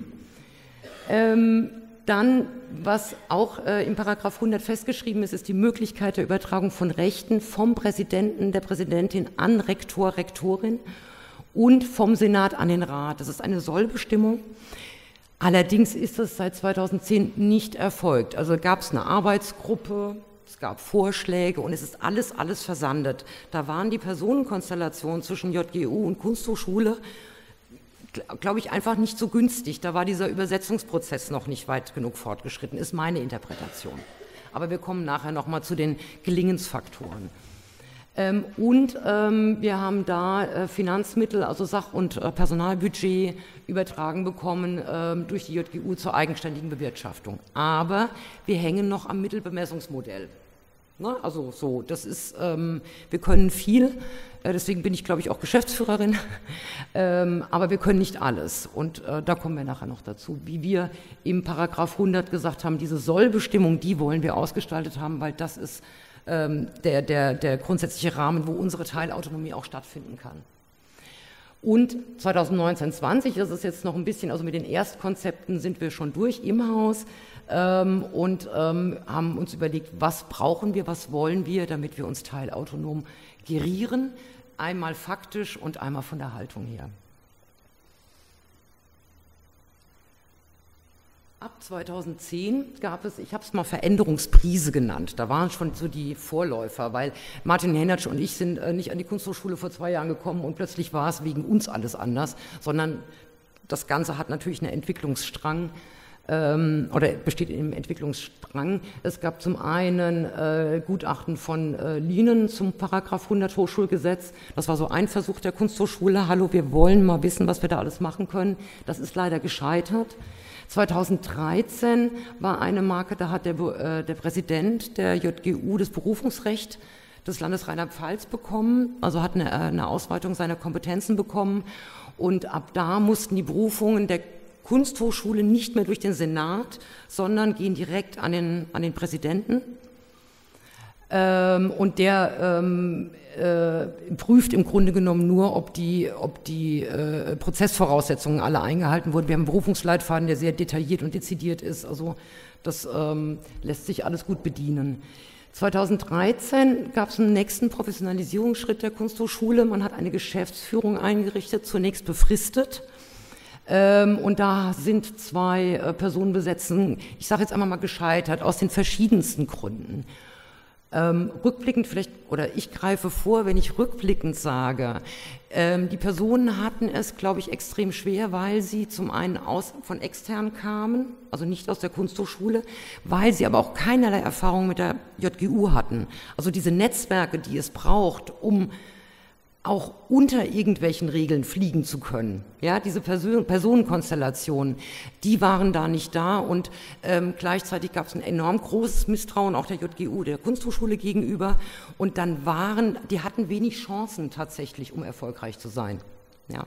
Speaker 3: ähm, Dann, was auch äh, im Paragraph hundert festgeschrieben ist, ist die Möglichkeit der Übertragung von Rechten vom Präsidenten, der Präsidentin an Rektor, Rektorin und vom Senat an den Rat. Das ist eine Sollbestimmung. Allerdings ist es seit zweitausendzehn nicht erfolgt. Also gab es eine Arbeitsgruppe, es gab Vorschläge und es ist alles, alles versandet. Da waren die Personenkonstellationen zwischen J G U und Kunsthochschule, glaube ich, einfach nicht so günstig. Da war dieser Übersetzungsprozess noch nicht weit genug fortgeschritten, ist meine Interpretation. Aber wir kommen nachher nochmal zu den Gelingensfaktoren. Ähm, und ähm, wir haben da äh, Finanzmittel, also Sach- und äh, Personalbudget übertragen bekommen ähm, durch die J G U zur eigenständigen Bewirtschaftung. Aber wir hängen noch am Mittelbemessungsmodell. Ne? Also so, das ist, ähm, wir können viel. Deswegen bin ich, glaube ich, auch Geschäftsführerin, ähm, aber wir können nicht alles. Und äh, da kommen wir nachher noch dazu, wie wir im Paragraph hundert gesagt haben, diese Sollbestimmung, die wollen wir ausgestaltet haben, weil das ist ähm, der, der, der grundsätzliche Rahmen, wo unsere Teilautonomie auch stattfinden kann. Und zweitausendneunzehn zwanzig, das ist jetzt noch ein bisschen, also mit den Erstkonzepten sind wir schon durch im Haus ähm, und ähm, haben uns überlegt, was brauchen wir, was wollen wir, damit wir uns teilautonom gerieren, einmal faktisch und einmal von der Haltung her. Ab zweitausendzehn gab es, ich habe es mal Veränderungsprise genannt, da waren schon so die Vorläufer, weil Martin Hennertsch und ich sind äh, nicht an die Kunsthochschule vor zwei Jahren gekommen und plötzlich war es wegen uns alles anders, sondern das Ganze hat natürlich einen Entwicklungsstrang ähm, oder besteht im Entwicklungsstrang. Es gab zum einen äh, Gutachten von äh, Lienen zum Paragraph hundert Hochschulgesetz, das war so ein Versuch der Kunsthochschule, hallo, wir wollen mal wissen, was wir da alles machen können, das ist leider gescheitert. zweitausenddreizehn war eine Marke, da hat der, äh, der Präsident der J G U das Berufungsrecht des Landes Rheinland-Pfalz bekommen, also hat eine, eine Ausweitung seiner Kompetenzen bekommen und ab da mussten die Berufungen der Kunsthochschule nicht mehr durch den Senat, sondern gehen direkt an den, an den Präsidenten. Ähm, und der ähm, äh, prüft im Grunde genommen nur, ob die, ob die äh, Prozessvoraussetzungen alle eingehalten wurden. Wir haben einen Berufungsleitfaden, der sehr detailliert und dezidiert ist, also das ähm, lässt sich alles gut bedienen. zweitausenddreizehn gab es einen nächsten Professionalisierungsschritt der Kunsthochschule. Man hat eine Geschäftsführung eingerichtet, zunächst befristet. Ähm, und da sind zwei äh, Personen besetzen, ich sage jetzt einmal mal gescheitert, aus den verschiedensten Gründen. Ähm, rückblickend vielleicht, oder ich greife vor, wenn ich rückblickend sage, ähm, die Personen hatten es, glaube ich, extrem schwer, weil sie zum einen aus, von extern kamen, also nicht aus der Kunsthochschule, weil sie aber auch keinerlei Erfahrung mit der J G U hatten. Also diese Netzwerke, die es braucht, um auch unter irgendwelchen Regeln fliegen zu können. Ja, diese Person, Personenkonstellationen, die waren da nicht da und ähm, gleichzeitig gab es ein enorm großes Misstrauen auch der J G U, der Kunsthochschule gegenüber und dann waren, die hatten wenig Chancen tatsächlich, um erfolgreich zu sein. Ja.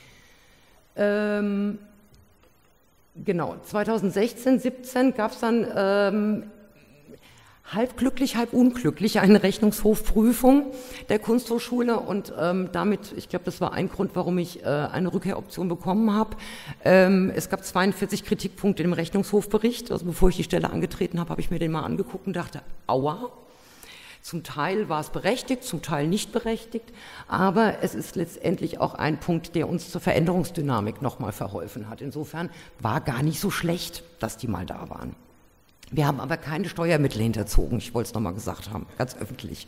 Speaker 3: Ähm, genau, zweitausendsechzehn, siebzehn gab es dann ähm, halb glücklich, halb unglücklich eine Rechnungshofprüfung der Kunsthochschule und ähm, damit, ich glaube, das war ein Grund, warum ich äh, eine Rückkehroption bekommen habe. Ähm, es gab zweiundvierzig Kritikpunkte im Rechnungshofbericht, also bevor ich die Stelle angetreten habe, habe ich mir den mal angeguckt und dachte, aua. Zum Teil war es berechtigt, zum Teil nicht berechtigt, aber es ist letztendlich auch ein Punkt, der uns zur Veränderungsdynamik nochmal verholfen hat. Insofern war gar nicht so schlecht, dass die mal da waren. Wir haben aber keine Steuermittel hinterzogen, ich wollte es nochmal gesagt haben, ganz öffentlich.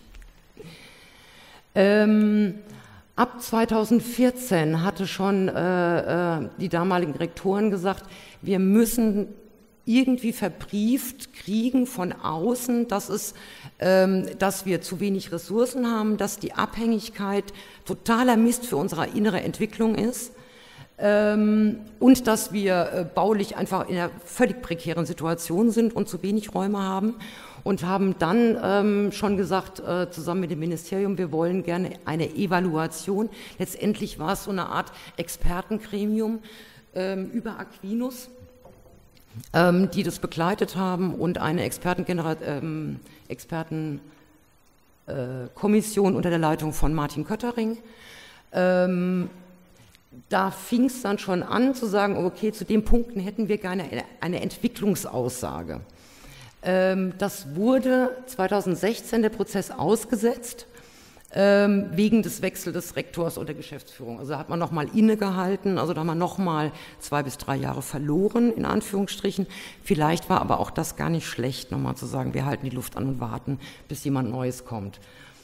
Speaker 3: Ähm, ab zweitausendvierzehn hatte schon äh, äh, die damaligen Rektoren gesagt, wir müssen irgendwie verbrieft kriegen von außen, dass, es, ähm, dass wir zu wenig Ressourcen haben, dass die Abhängigkeit totaler Mist für unsere innere Entwicklung ist. Ähm, und dass wir äh, baulich einfach in einer völlig prekären Situation sind und zu wenig Räume haben und haben dann ähm, schon gesagt, äh, zusammen mit dem Ministerium, wir wollen gerne eine Evaluation. Letztendlich war es so eine Art Expertengremium ähm, über Aquinas, ähm, die das begleitet haben und eine Expertengenera- ähm, Expertenkommission äh, unter der Leitung von Martin Köttering. Ähm, Da fing es dann schon an zu sagen, okay, zu den Punkten hätten wir gerne eine Entwicklungsaussage. Ähm, das wurde zweitausendsechzehn der Prozess ausgesetzt, ähm, wegen des Wechsels des Rektors und der Geschäftsführung. Also da hat man nochmal innegehalten, also da haben wir nochmal zwei bis drei Jahre verloren, in Anführungsstrichen. Vielleicht war aber auch das gar nicht schlecht, nochmal zu sagen, wir halten die Luft an und warten, bis jemand Neues kommt.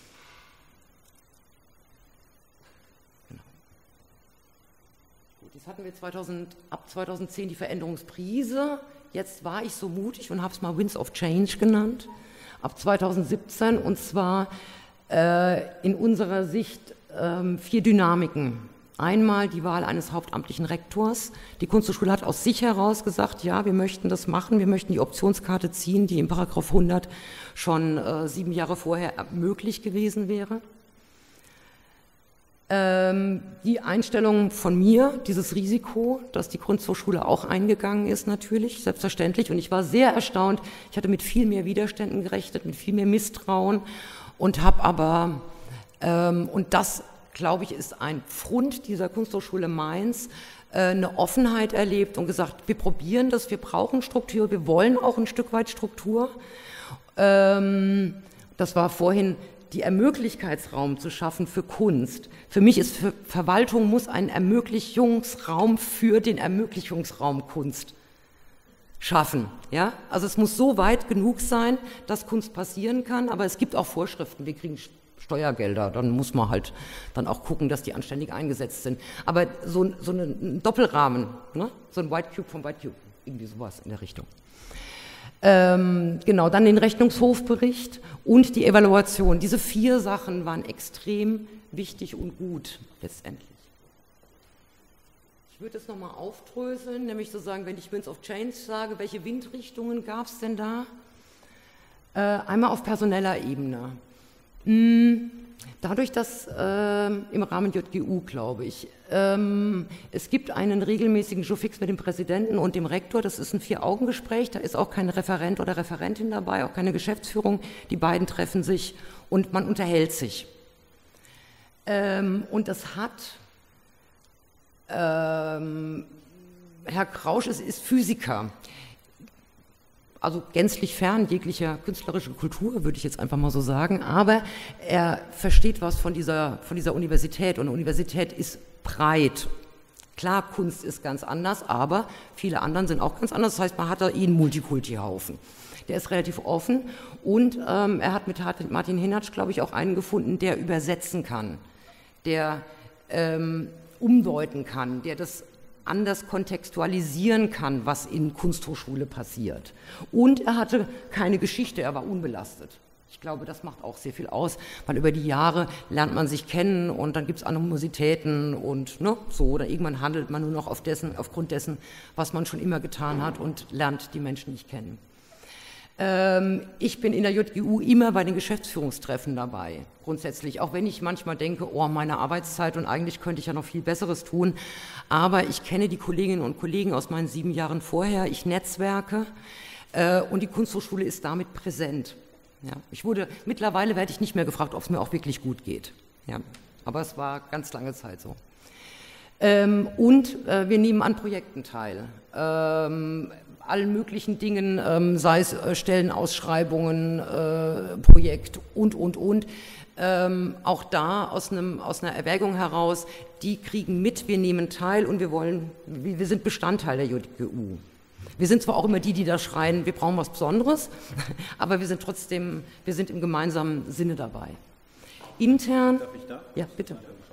Speaker 3: Jetzt hatten wir zweitausend, ab zweitausendzehn die Veränderungsprise. Jetzt war ich so mutig und habe es mal Winds of Change genannt. Ab zweitausendsiebzehn und zwar äh, in unserer Sicht äh, vier Dynamiken. Einmal die Wahl eines hauptamtlichen Rektors. Die Kunsthochschule hat aus sich heraus gesagt, ja, wir möchten das machen, wir möchten die Optionskarte ziehen, die im Paragraph hundert schon äh, sieben Jahre vorher möglich gewesen wäre. Ähm, die Einstellung von mir, dieses Risiko, dass die Kunsthochschule auch eingegangen ist natürlich, selbstverständlich. Und ich war sehr erstaunt, ich hatte mit viel mehr Widerständen gerechnet, mit viel mehr Misstrauen und habe aber, ähm, und das, glaube ich, ist ein Pfund dieser Kunsthochschule Mainz, äh, eine Offenheit erlebt und gesagt, wir probieren das, wir brauchen Struktur, wir wollen auch ein Stück weit Struktur. Ähm, das war vorhin die Ermöglichkeitsraum zu schaffen für Kunst. Für mich ist für Verwaltung muss ein Ermöglichungsraum für den Ermöglichungsraum Kunst schaffen. Ja? Also es muss so weit genug sein, dass Kunst passieren kann, aber es gibt auch Vorschriften. Wir kriegen Steuergelder, dann muss man halt dann auch gucken, dass die anständig eingesetzt sind. Aber so, so ein Doppelrahmen, ne? So ein White Cube vom White Cube, irgendwie sowas in der Richtung. Ähm, genau, dann den Rechnungshofbericht und die Evaluation. Diese vier Sachen waren extrem wichtig und gut letztendlich. Ich würde es nochmal aufdröseln, nämlich zu sagen, wenn ich Winds of Change sage, welche Windrichtungen gab es denn da? Äh, einmal auf personeller Ebene. Hm, dadurch, dass äh, im Rahmen J G U, glaube ich, ähm, es gibt einen regelmäßigen Jour-fix mit dem Präsidenten und dem Rektor, das ist ein Vier-Augen-Gespräch, da ist auch kein Referent oder Referentin dabei, auch keine Geschäftsführung, die beiden treffen sich und man unterhält sich. Ähm, und das hat, ähm, Herr Krausch ist, ist Physiker, also gänzlich fern jeglicher künstlerischer Kultur, würde ich jetzt einfach mal so sagen, aber er versteht was von dieser, von dieser Universität und Universität ist breit. Klar, Kunst ist ganz anders, aber viele anderen sind auch ganz anders, das heißt, man hat da eh einen Multikulti-Haufen. Der ist relativ offen und ähm, er hat mit Martin Hinatsch, glaube ich, auch einen gefunden, der übersetzen kann, der ähm, umdeuten kann, der das anders kontextualisieren kann, was in Kunsthochschule passiert. Und er hatte keine Geschichte, er war unbelastet. Ich glaube, das macht auch sehr viel aus, weil über die Jahre lernt man sich kennen und dann gibt es Animositäten und ne, so, oder irgendwann handelt man nur noch auf dessen, aufgrund dessen, was man schon immer getan hat und lernt die Menschen nicht kennen. Ähm, ich bin in der J G U immer bei den Geschäftsführungstreffen dabei, grundsätzlich, auch wenn ich manchmal denke, oh, meine Arbeitszeit und eigentlich könnte ich ja noch viel Besseres tun, aber ich kenne die Kolleginnen und Kollegen aus meinen sieben Jahren vorher, ich netzwerke äh, und die Kunsthochschule ist damit präsent. Ja, ich wurde, mittlerweile werde ich nicht mehr gefragt, ob es mir auch wirklich gut geht. Ja, aber es war ganz lange Zeit so. Ähm, und äh, wir nehmen an Projekten teil. Ähm, allen möglichen Dingen, ähm, sei es äh, Stellenausschreibungen, äh, Projekt und, und, und. Ähm, auch da aus, einem, aus einer Erwägung heraus, die kriegen mit, wir nehmen teil und wir wollen, wir sind Bestandteil der J G U. Wir sind zwar auch immer die, die da schreien, wir brauchen was Besonderes, aber wir sind trotzdem, wir sind im gemeinsamen Sinne dabei. Intern...
Speaker 1: Darf ich da?
Speaker 3: Ja, bitte.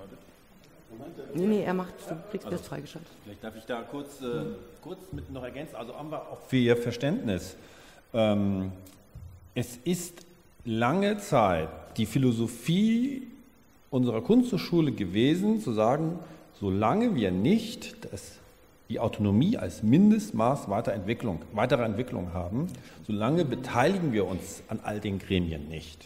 Speaker 3: Nee, nee, er macht, du kriegst das freigeschaltet.
Speaker 1: Vielleicht darf ich da kurz, äh, kurz mit noch ergänzen, also haben wir auch für Ihr Verständnis. Ähm, es ist lange Zeit die Philosophie unserer Kunsthochschule gewesen, zu sagen, solange wir nicht das die Autonomie als Mindestmaß weiterer Entwicklung, weiterer Entwicklung haben, solange beteiligen wir uns an all den Gremien nicht.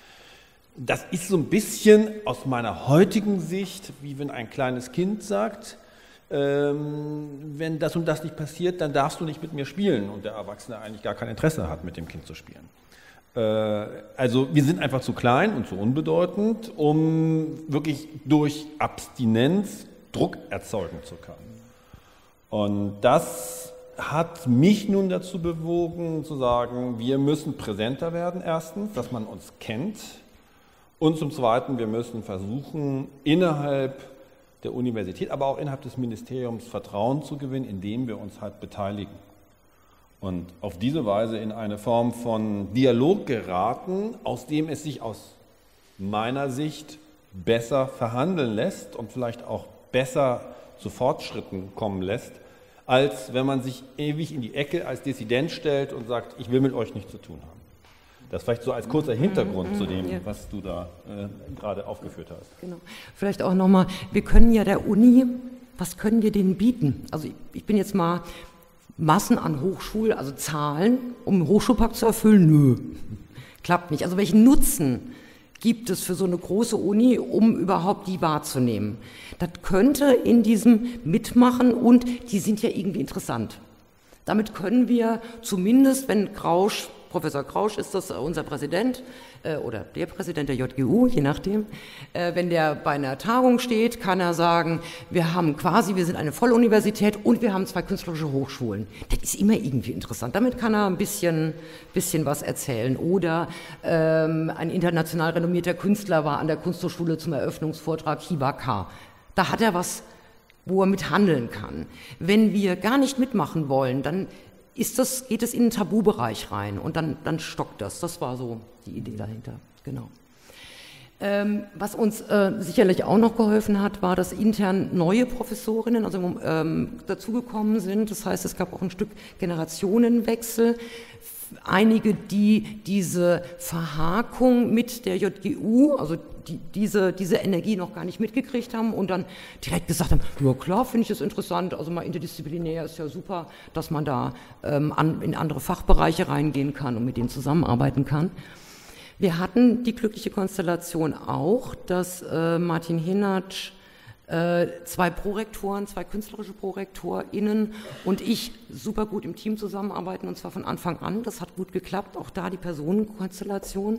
Speaker 1: Das ist so ein bisschen aus meiner heutigen Sicht, wie wenn ein kleines Kind sagt, ähm, wenn das und das nicht passiert, dann darfst du nicht mit mir spielen und der Erwachsene eigentlich gar kein Interesse hat, mit dem Kind zu spielen. Äh, also wir sind einfach zu klein und zu unbedeutend, um wirklich durch Abstinenz Druck erzeugen zu können. Und das hat mich nun dazu bewogen, zu sagen, wir müssen präsenter werden, erstens, dass man uns kennt. Und zum Zweiten, wir müssen versuchen, innerhalb der Universität, aber auch innerhalb des Ministeriums Vertrauen zu gewinnen, indem wir uns halt beteiligen. Und auf diese Weise in eine Form von Dialog geraten, aus dem es sich aus meiner Sicht besser verhandeln lässt und vielleicht auch besser zu Fortschritten kommen lässt, als wenn man sich ewig in die Ecke als Dissident stellt und sagt, ich will mit euch nichts zu tun haben. Das vielleicht so als kurzer Hintergrund mhm, zu dem, ja. was du da äh, gerade aufgeführt hast.
Speaker 3: Genau. Vielleicht auch nochmal, wir können ja der Uni, was können wir denen bieten? Also ich, ich bin jetzt mal Massen an Hochschul, also Zahlen, um einen Hochschulpakt zu erfüllen? Nö, klappt nicht. Also welchen Nutzen gibt es für so eine große Uni, um überhaupt die wahrzunehmen? Das könnte in diesem mitmachen und die sind ja irgendwie interessant. Damit können wir zumindest, wenn Krausch, Professor Krausch ist das unser Präsident äh, oder der Präsident der J G U, je nachdem, äh, wenn der bei einer Tagung steht, kann er sagen, wir haben quasi, wir sind eine Volluniversität und wir haben zwei künstlerische Hochschulen. Das ist immer irgendwie interessant. Damit kann er ein bisschen, bisschen was erzählen. Oder ähm, ein international renommierter Künstler war an der Kunsthochschule zum Eröffnungsvortrag, Hiba K. Da hat er was, wo er mit handeln kann. Wenn wir gar nicht mitmachen wollen, dann ist das, geht es in den Tabubereich rein und dann, dann stockt das. Das war so die Idee dahinter, genau. Ähm, was uns äh, sicherlich auch noch geholfen hat, war, dass intern neue Professorinnen also, ähm, dazugekommen sind. Das heißt, es gab auch ein Stück Generationenwechsel. Einige, die diese Verhakung mit der J G U, also die, diese, diese Energie noch gar nicht mitgekriegt haben und dann direkt gesagt haben, ja klar, finde ich das interessant, also mal interdisziplinär ist ja super, dass man da ähm, an, in andere Fachbereiche reingehen kann und mit denen zusammenarbeiten kann. Wir hatten die glückliche Konstellation auch, dass äh, Martin Hinatsch äh, zwei Prorektoren, zwei künstlerische ProrektorInnen und ich super gut im Team zusammenarbeiten und zwar von Anfang an. Das hat gut geklappt, auch da die Personenkonstellation.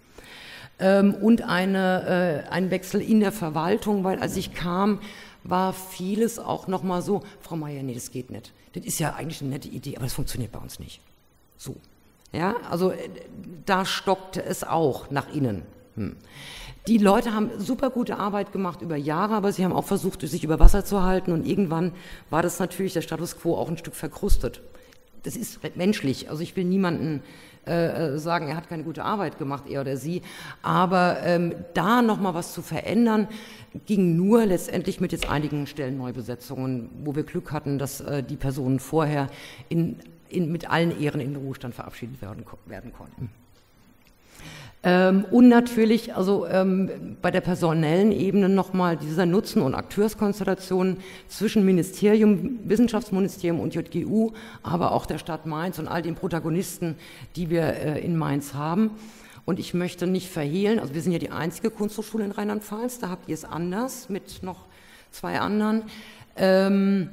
Speaker 3: Ähm, und eine, äh, ein Wechsel in der Verwaltung, weil als ich kam, war vieles auch nochmal so, Frau Meier, nee, das geht nicht. Das ist ja eigentlich eine nette Idee, aber das funktioniert bei uns nicht. So. Ja, also da stockte es auch nach innen. Hm. Die Leute haben super gute Arbeit gemacht über Jahre, aber sie haben auch versucht, sich über Wasser zu halten und irgendwann war das natürlich der Status quo auch ein Stück verkrustet. Das ist menschlich, also ich will niemanden äh, sagen, er hat keine gute Arbeit gemacht, er oder sie, aber ähm, da nochmal was zu verändern, ging nur letztendlich mit jetzt einigen Stellenneubesetzungen, wo wir Glück hatten, dass äh, die Personen vorher in In, mit allen Ehren in den Ruhestand verabschiedet werden, werden konnten. Ähm, und natürlich, also ähm, bei der personellen Ebene nochmal dieser Nutzen- und Akteurskonstellation zwischen Ministerium, Wissenschaftsministerium und J G U, aber auch der Stadt Mainz und all den Protagonisten, die wir äh, in Mainz haben. Und ich möchte nicht verhehlen, also wir sind ja die einzige Kunsthochschule in Rheinland-Pfalz, da habt ihr es anders mit noch zwei anderen. Ähm,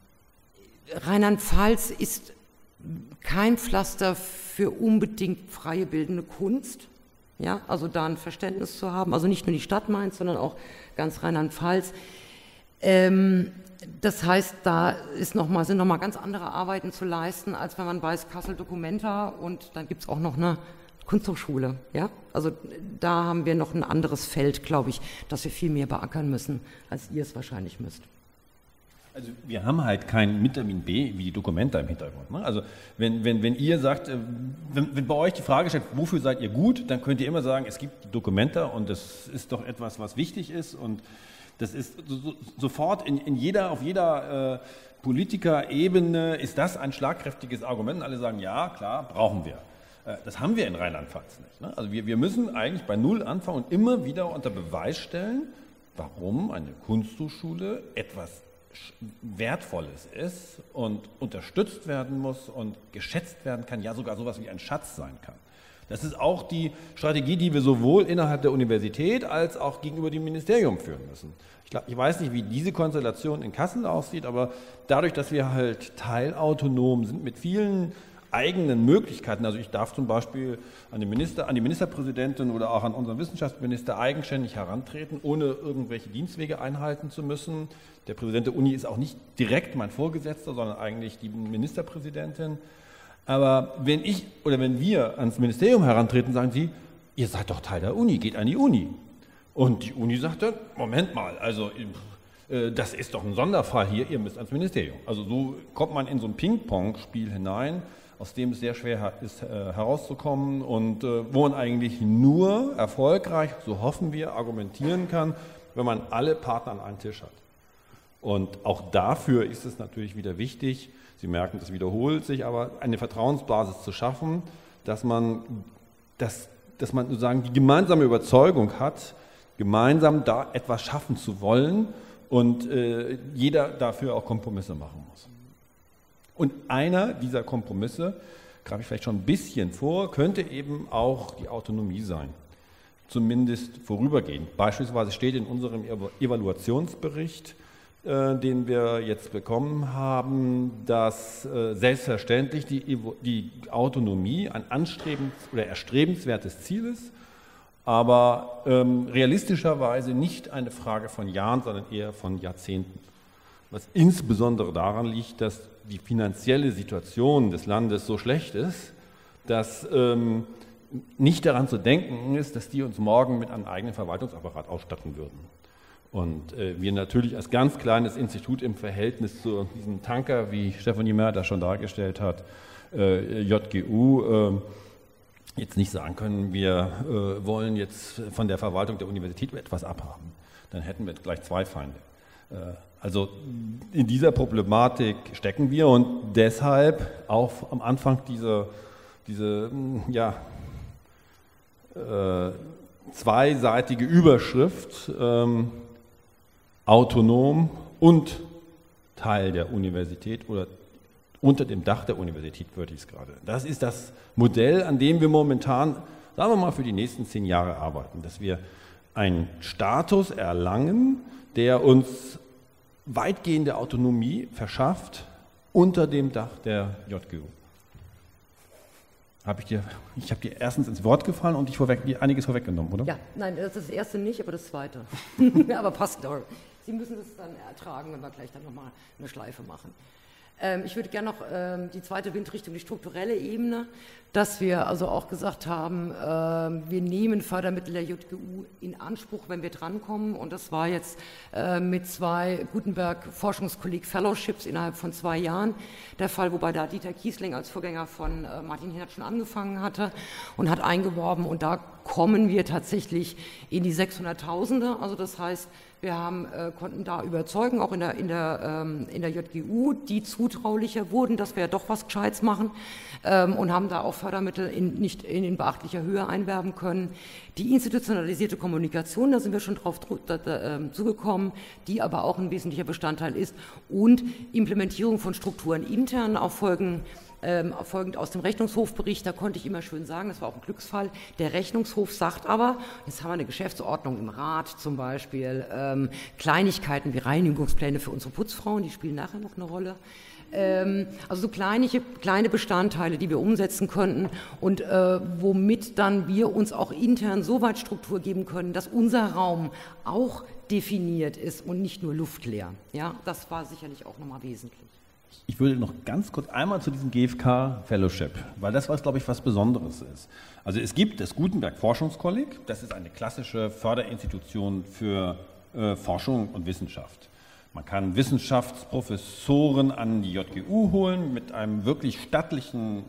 Speaker 3: Rheinland-Pfalz ist kein Pflaster für unbedingt freie bildende Kunst. Ja, also da ein Verständnis zu haben, also nicht nur die Stadt Mainz, sondern auch ganz Rheinland-Pfalz. Ähm, das heißt, da ist noch mal, sind nochmal ganz andere Arbeiten zu leisten, als wenn man weiß, Kassel Documenta und dann gibt es auch noch eine Kunsthochschule. Ja? Also da haben wir noch ein anderes Feld, glaube ich, das wir viel mehr beackern müssen, als ihr es wahrscheinlich müsst.
Speaker 1: Also wir haben halt kein Vitamin B wie die Documenta im Hintergrund. Ne? Also wenn, wenn, wenn ihr sagt, wenn, wenn bei euch die Frage stellt, wofür seid ihr gut, dann könnt ihr immer sagen, es gibt die Documenta und das ist doch etwas, was wichtig ist und das ist so, sofort in, in jeder, auf jeder äh, Politikerebene ist das ein schlagkräftiges Argument und alle sagen, ja, klar, brauchen wir. Äh, das haben wir in Rheinland-Pfalz nicht. Ne? Also wir, wir müssen eigentlich bei Null anfangen und immer wieder unter Beweis stellen, warum eine Kunsthochschule etwas Wertvolles ist und unterstützt werden muss und geschätzt werden kann, ja sogar sowas wie ein Schatz sein kann. Das ist auch die Strategie, die wir sowohl innerhalb der Universität als auch gegenüber dem Ministerium führen müssen. Ich, glaub, ich weiß nicht, wie diese Konstellation in Kassel aussieht, aber dadurch, dass wir halt teilautonom sind mit vielen eigenen Möglichkeiten, also ich darf zum Beispiel an, den Minister, an die Ministerpräsidentin oder auch an unseren Wissenschaftsminister eigenständig herantreten, ohne irgendwelche Dienstwege einhalten zu müssen. Der Präsident der Uni ist auch nicht direkt mein Vorgesetzter, sondern eigentlich die Ministerpräsidentin. Aber wenn ich oder wenn wir ans Ministerium herantreten, sagen sie, ihr seid doch Teil der Uni, geht an die Uni. Und die Uni sagt dann, Moment mal, also äh, das ist doch ein Sonderfall hier, ihr müsst ans Ministerium. Also so kommt man in so ein Ping-Pong-Spiel hinein, aus dem es sehr schwer ist, äh, herauszukommen und äh, wo man eigentlich nur erfolgreich, so hoffen wir, argumentieren kann, wenn man alle Partner an einen Tisch hat. Und auch dafür ist es natürlich wieder wichtig, Sie merken, das wiederholt sich, aber eine Vertrauensbasis zu schaffen, dass man, dass, dass man sozusagen die gemeinsame Überzeugung hat, gemeinsam da etwas schaffen zu wollen und äh, jeder dafür auch Kompromisse machen muss. Und einer dieser Kompromisse, greife ich vielleicht schon ein bisschen vor, könnte eben auch die Autonomie sein, zumindest vorübergehend. Beispielsweise steht in unserem Evaluationsbericht, äh, den wir jetzt bekommen haben, dass äh, selbstverständlich die, die Autonomie ein anstrebens- oder erstrebenswertes Ziel ist, aber ähm, realistischerweise nicht eine Frage von Jahren, sondern eher von Jahrzehnten. Was insbesondere daran liegt, dass die finanzielle Situation des Landes so schlecht ist, dass ähm, nicht daran zu denken ist, dass die uns morgen mit einem eigenen Verwaltungsapparat ausstatten würden. Und äh, wir natürlich als ganz kleines Institut im Verhältnis zu diesem Tanker, wie Stefanie Mehr das schon dargestellt hat, äh, J G U, äh, jetzt nicht sagen können, wir äh, wollen jetzt von der Verwaltung der Universität etwas abhaben. Dann hätten wir gleich zwei Feinde. Äh, Also in dieser Problematik stecken wir und deshalb auch am Anfang diese, diese ja, äh, zweiseitige Überschrift ähm, autonom und Teil der Universität oder unter dem Dach der Universität, würde ich es gerade. Das ist das Modell, an dem wir momentan, sagen wir mal, für die nächsten zehn Jahre arbeiten, dass wir einen Status erlangen, der uns weitgehende Autonomie verschafft unter dem Dach der J G U. Hab ich dir, ich habe dir erstens ins Wort gefallen und ich vorweg, dir einiges vorweggenommen, oder?
Speaker 3: Ja, nein, das ist das erste nicht, aber das zweite. Aber passt doch. Sie müssen das dann ertragen, wenn wir gleich dann nochmal eine Schleife machen. Ähm, ich würde gerne noch ähm, die zweite Windrichtung, die strukturelle Ebene, dass wir also auch gesagt haben, äh, wir nehmen Fördermittel der J G U in Anspruch, wenn wir drankommen. Und das war jetzt äh, mit zwei Gutenberg-Forschungskolleg-Fellowships innerhalb von zwei Jahren der Fall, wobei da Dieter Kiesling als Vorgänger von äh, Martin Hinert schon angefangen hatte und hat eingeworben. Und da kommen wir tatsächlich in die sechshunderttausender. Also das heißt, wir haben, äh, konnten da überzeugen, auch in der, in, der, ähm, in der J G U, die zutraulicher wurden, dass wir ja doch was Gescheites machen, ähm, und haben da auch Fördermittel in, nicht in, in beachtlicher Höhe einwerben können. Die institutionalisierte Kommunikation, da sind wir schon drauf da, da, ähm, zugekommen, die aber auch ein wesentlicher Bestandteil ist, und Implementierung von Strukturen intern auf Folgen. Ähm, folgend aus dem Rechnungshofbericht, da konnte ich immer schön sagen, das war auch ein Glücksfall, der Rechnungshof sagt aber, jetzt haben wir eine Geschäftsordnung im Rat zum Beispiel, ähm, Kleinigkeiten wie Reinigungspläne für unsere Putzfrauen, die spielen nachher noch eine Rolle. Ähm, also so kleine, kleine Bestandteile, die wir umsetzen könnten und äh, womit dann wir uns auch intern so weit Struktur geben können, dass unser Raum auch definiert ist und nicht nur luftleer. Ja, das war sicherlich auch nochmal wesentlich.
Speaker 1: Ich würde noch ganz kurz einmal zu diesem G F K-Fellowship, weil das, was, glaube ich, was Besonderes ist. Also es gibt das Gutenberg-Forschungskolleg, das ist eine klassische Förderinstitution für äh, Forschung und Wissenschaft. Man kann Wissenschaftsprofessoren an die J G U holen mit einem wirklich stattlichen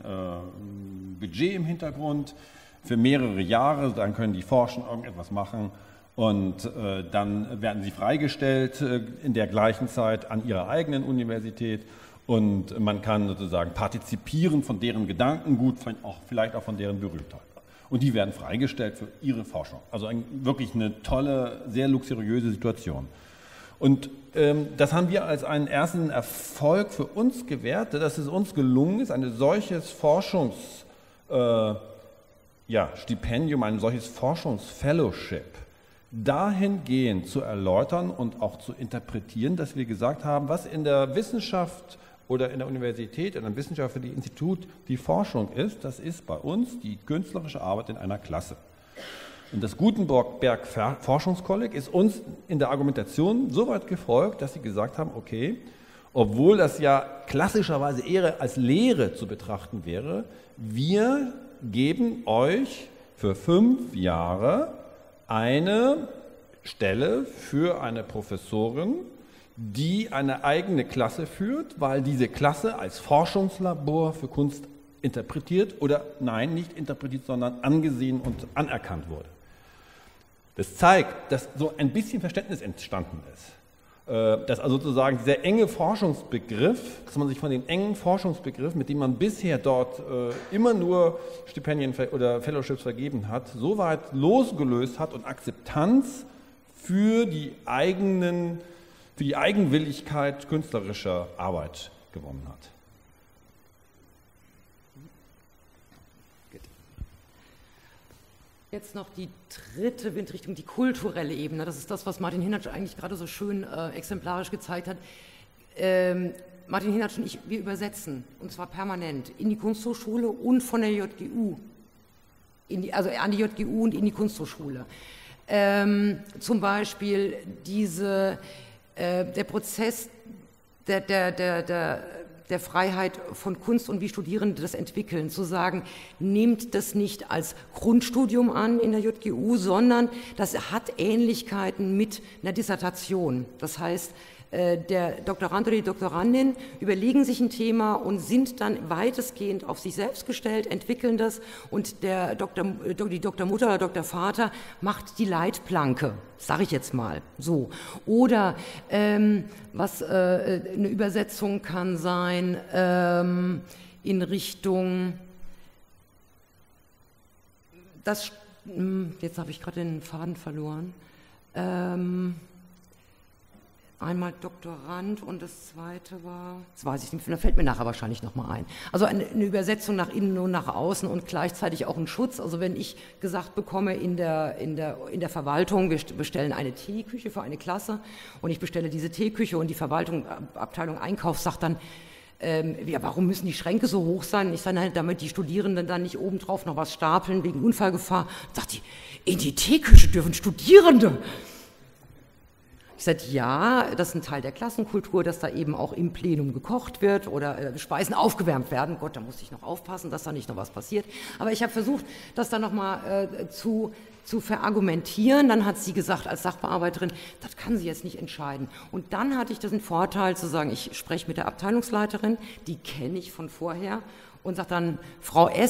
Speaker 1: äh, Budget im Hintergrund für mehrere Jahre, dann können die forschen, irgendetwas machen. Und äh, dann werden sie freigestellt äh, in der gleichen Zeit an ihrer eigenen Universität und man kann sozusagen partizipieren von deren Gedankengut, von, auch, vielleicht auch von deren Berühmtheit. Und die werden freigestellt für ihre Forschung. Also ein, wirklich eine tolle, sehr luxuriöse Situation. Und ähm, das haben wir als einen ersten Erfolg für uns gewertet, dass es uns gelungen ist, ein solches Forschungs, äh, ja, Stipendium, ein solches Forschungsfellowship dahingehend zu erläutern und auch zu interpretieren, dass wir gesagt haben, was in der Wissenschaft oder in der Universität, in einem wissenschaftlichen Institut die Forschung ist, das ist bei uns die künstlerische Arbeit in einer Klasse. Und das Gutenberg-Forschungskolleg ist uns in der Argumentation so weit gefolgt, dass sie gesagt haben, okay, obwohl das ja klassischerweise eher als Lehre zu betrachten wäre, wir geben euch für fünf Jahre eine Stelle für eine Professorin, die eine eigene Klasse führt, weil diese Klasse als Forschungslabor für Kunst interpretiert oder nein, nicht interpretiert, sondern angesehen und anerkannt wurde. Das zeigt, dass so ein bisschen Verständnis entstanden ist. Dass also sozusagen dieser enge Forschungsbegriff, dass man sich von dem engen Forschungsbegriff, mit dem man bisher dort immer nur Stipendien oder Fellowships vergeben hat, so weit losgelöst hat und Akzeptanz für die eigenen, für die Eigenwilligkeit künstlerischer Arbeit gewonnen hat.
Speaker 3: Jetzt noch die dritte Windrichtung, die kulturelle Ebene. Das ist das, was Martin Hinnertsch eigentlich gerade so schön äh, exemplarisch gezeigt hat. Ähm, Martin Hinnertsch und ich, wir übersetzen, und zwar permanent, in die Kunsthochschule und von der J G U, in die, also an die J G U und in die Kunsthochschule. Ähm, zum Beispiel diese, äh, der Prozess der, der, der, der der Freiheit von Kunst und wie Studierende das entwickeln, zu sagen, nehmt das nicht als Grundstudium an in der J G U, sondern das hat Ähnlichkeiten mit einer Dissertation. Das heißt, der Doktorand oder die Doktorandin überlegen sich ein Thema und sind dann weitestgehend auf sich selbst gestellt, entwickeln das und der Doktor, die Doktormutter oder Doktorvater macht die Leitplanke, sage ich jetzt mal so. Oder ähm, was äh, eine Übersetzung kann sein ähm, in Richtung, das, jetzt habe ich gerade den Faden verloren, ähm, einmal Doktorand und das zweite war, das weiß ich nicht, da fällt mir nachher wahrscheinlich nochmal ein. Also eine, eine Übersetzung nach innen und nach außen und gleichzeitig auch ein Schutz. Also wenn ich gesagt bekomme in der, in der, in der Verwaltung, wir bestellen eine Teeküche für eine Klasse und ich bestelle diese Teeküche und die Verwaltung, Abteilung Einkauf sagt dann, ähm, ja, warum müssen die Schränke so hoch sein? Ich sage, nein, damit die Studierenden dann nicht obendrauf noch was stapeln wegen Unfallgefahr. Sagt die, in die Teeküche dürfen Studierende. Ich sagte, ja, das ist ein Teil der Klassenkultur, dass da eben auch im Plenum gekocht wird oder äh, Speisen aufgewärmt werden. Gott, da muss ich noch aufpassen, dass da nicht noch was passiert. Aber ich habe versucht, das dann nochmal äh, zu, zu verargumentieren. Dann hat sie gesagt, als Sachbearbeiterin, das kann sie jetzt nicht entscheiden. Und dann hatte ich den Vorteil zu sagen, ich spreche mit der Abteilungsleiterin, die kenne ich von vorher, und sage dann, Frau S.,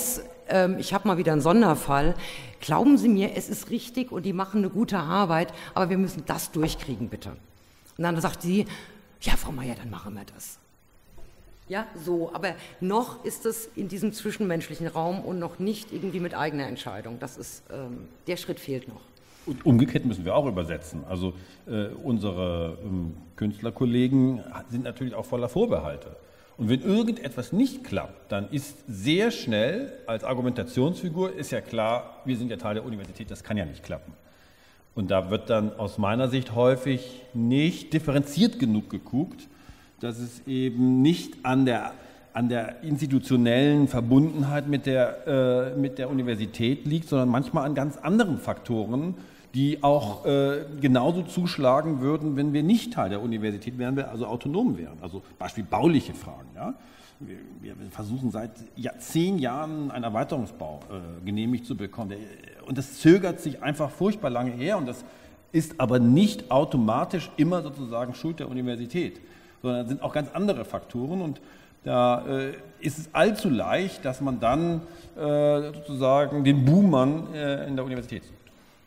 Speaker 3: ähm, ich habe mal wieder einen Sonderfall. Glauben Sie mir, es ist richtig und die machen eine gute Arbeit, aber wir müssen das durchkriegen, bitte. Und dann sagt sie, ja, Frau Meier, dann machen wir das. Ja, so, aber noch ist es in diesem zwischenmenschlichen Raum und noch nicht irgendwie mit eigener Entscheidung. Das ist, ähm, der Schritt fehlt noch.
Speaker 1: Und umgekehrt müssen wir auch übersetzen. Also äh, unsere ähm, Künstlerkollegen sind natürlich auch voller Vorbehalte. Und wenn irgendetwas nicht klappt, dann ist sehr schnell als Argumentationsfigur, ist ja klar, wir sind ja Teil der Universität, das kann ja nicht klappen. Und da wird dann aus meiner Sicht häufig nicht differenziert genug geguckt, dass es eben nicht an der, an der institutionellen Verbundenheit mit der, äh, mit der Universität liegt, sondern manchmal an ganz anderen Faktoren, die auch äh, genauso zuschlagen würden, wenn wir nicht Teil der Universität wären, wir also autonom wären. Also Beispiel bauliche Fragen. Ja? Wir, wir versuchen seit ja, zehn Jahren einen Erweiterungsbau äh, genehmigt zu bekommen. Und das zögert sich einfach furchtbar lange her. Und das ist aber nicht automatisch immer sozusagen Schuld der Universität, sondern sind auch ganz andere Faktoren. Und da äh, ist es allzu leicht, dass man dann äh, sozusagen den Buhmann äh, in der Universität sucht.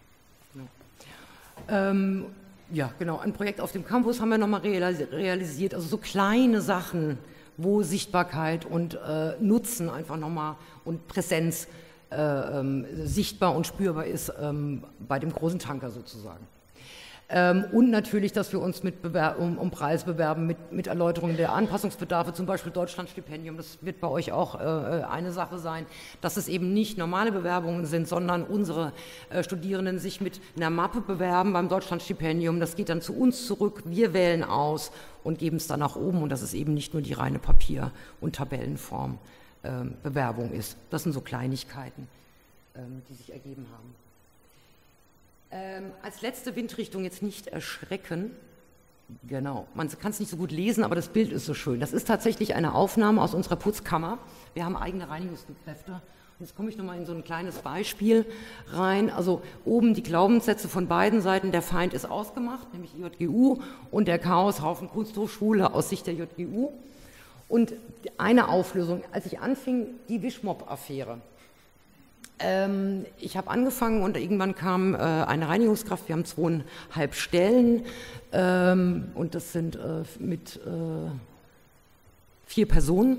Speaker 3: Ähm, ja, genau. Ein Projekt auf dem Campus haben wir nochmal realisiert. Also so kleine Sachen, wo Sichtbarkeit und äh, Nutzen einfach nochmal und Präsenz äh, ähm, sichtbar und spürbar ist ähm, bei dem großen Tanker sozusagen. Ähm, und natürlich, dass wir uns mit Bewer- um, um Preise bewerben, mit, mit Erläuterungen der Anpassungsbedarfe, zum Beispiel Deutschlandstipendium, das wird bei euch auch äh, eine Sache sein, dass es eben nicht normale Bewerbungen sind, sondern unsere äh, Studierenden sich mit einer Mappe bewerben beim Deutschlandstipendium, das geht dann zu uns zurück, wir wählen aus und geben es dann nach oben und dass es eben nicht nur die reine Papier- und Tabellenform äh, Bewerbung ist. Das sind so Kleinigkeiten, äh, die sich ergeben haben. Ähm, als letzte Windrichtung jetzt nicht erschrecken, genau, man kann es nicht so gut lesen, aber das Bild ist so schön. Das ist tatsächlich eine Aufnahme aus unserer Putzkammer. Wir haben eigene Reinigungskräfte. Und jetzt komme ich nochmal in so ein kleines Beispiel rein. Also oben die Glaubenssätze von beiden Seiten. Der Feind ist ausgemacht, nämlich die J G U, und der Chaoshaufen Kunsthochschule aus Sicht der J G U. Und eine Auflösung, als ich anfing, die Wischmopp-Affäre. Ähm, ich habe angefangen und irgendwann kam äh, eine Reinigungskraft, wir haben zweieinhalb Stellen ähm, und das sind äh, mit äh, vier Personen,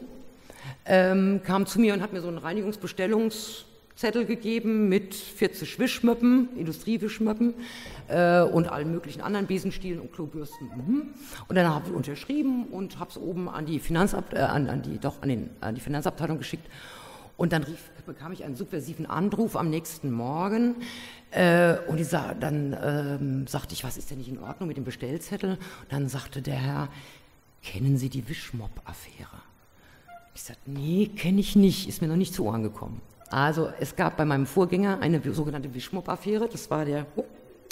Speaker 3: ähm, kam zu mir und hat mir so einen Reinigungsbestellungszettel gegeben mit vierzig Wischmöppen, Industriewischmöppen äh, und allen möglichen anderen Besenstielen und Klobürsten. Mhm. Und dann habe ich unterschrieben und habe es oben an die, Finanzabt- äh, an, an, die, doch, an, den, an die Finanzabteilung geschickt. Und dann rief, bekam ich einen subversiven Anruf am nächsten Morgen äh, und die sa- dann ähm, sagte ich, was ist denn nicht in Ordnung mit dem Bestellzettel? Und dann sagte der Herr, kennen Sie die Wischmopp-Affäre? Ich sagte, nee, kenne ich nicht, ist mir noch nicht zu Ohren gekommen. Also es gab bei meinem Vorgänger eine sogenannte Wischmopp-Affäre, das war der... Oh,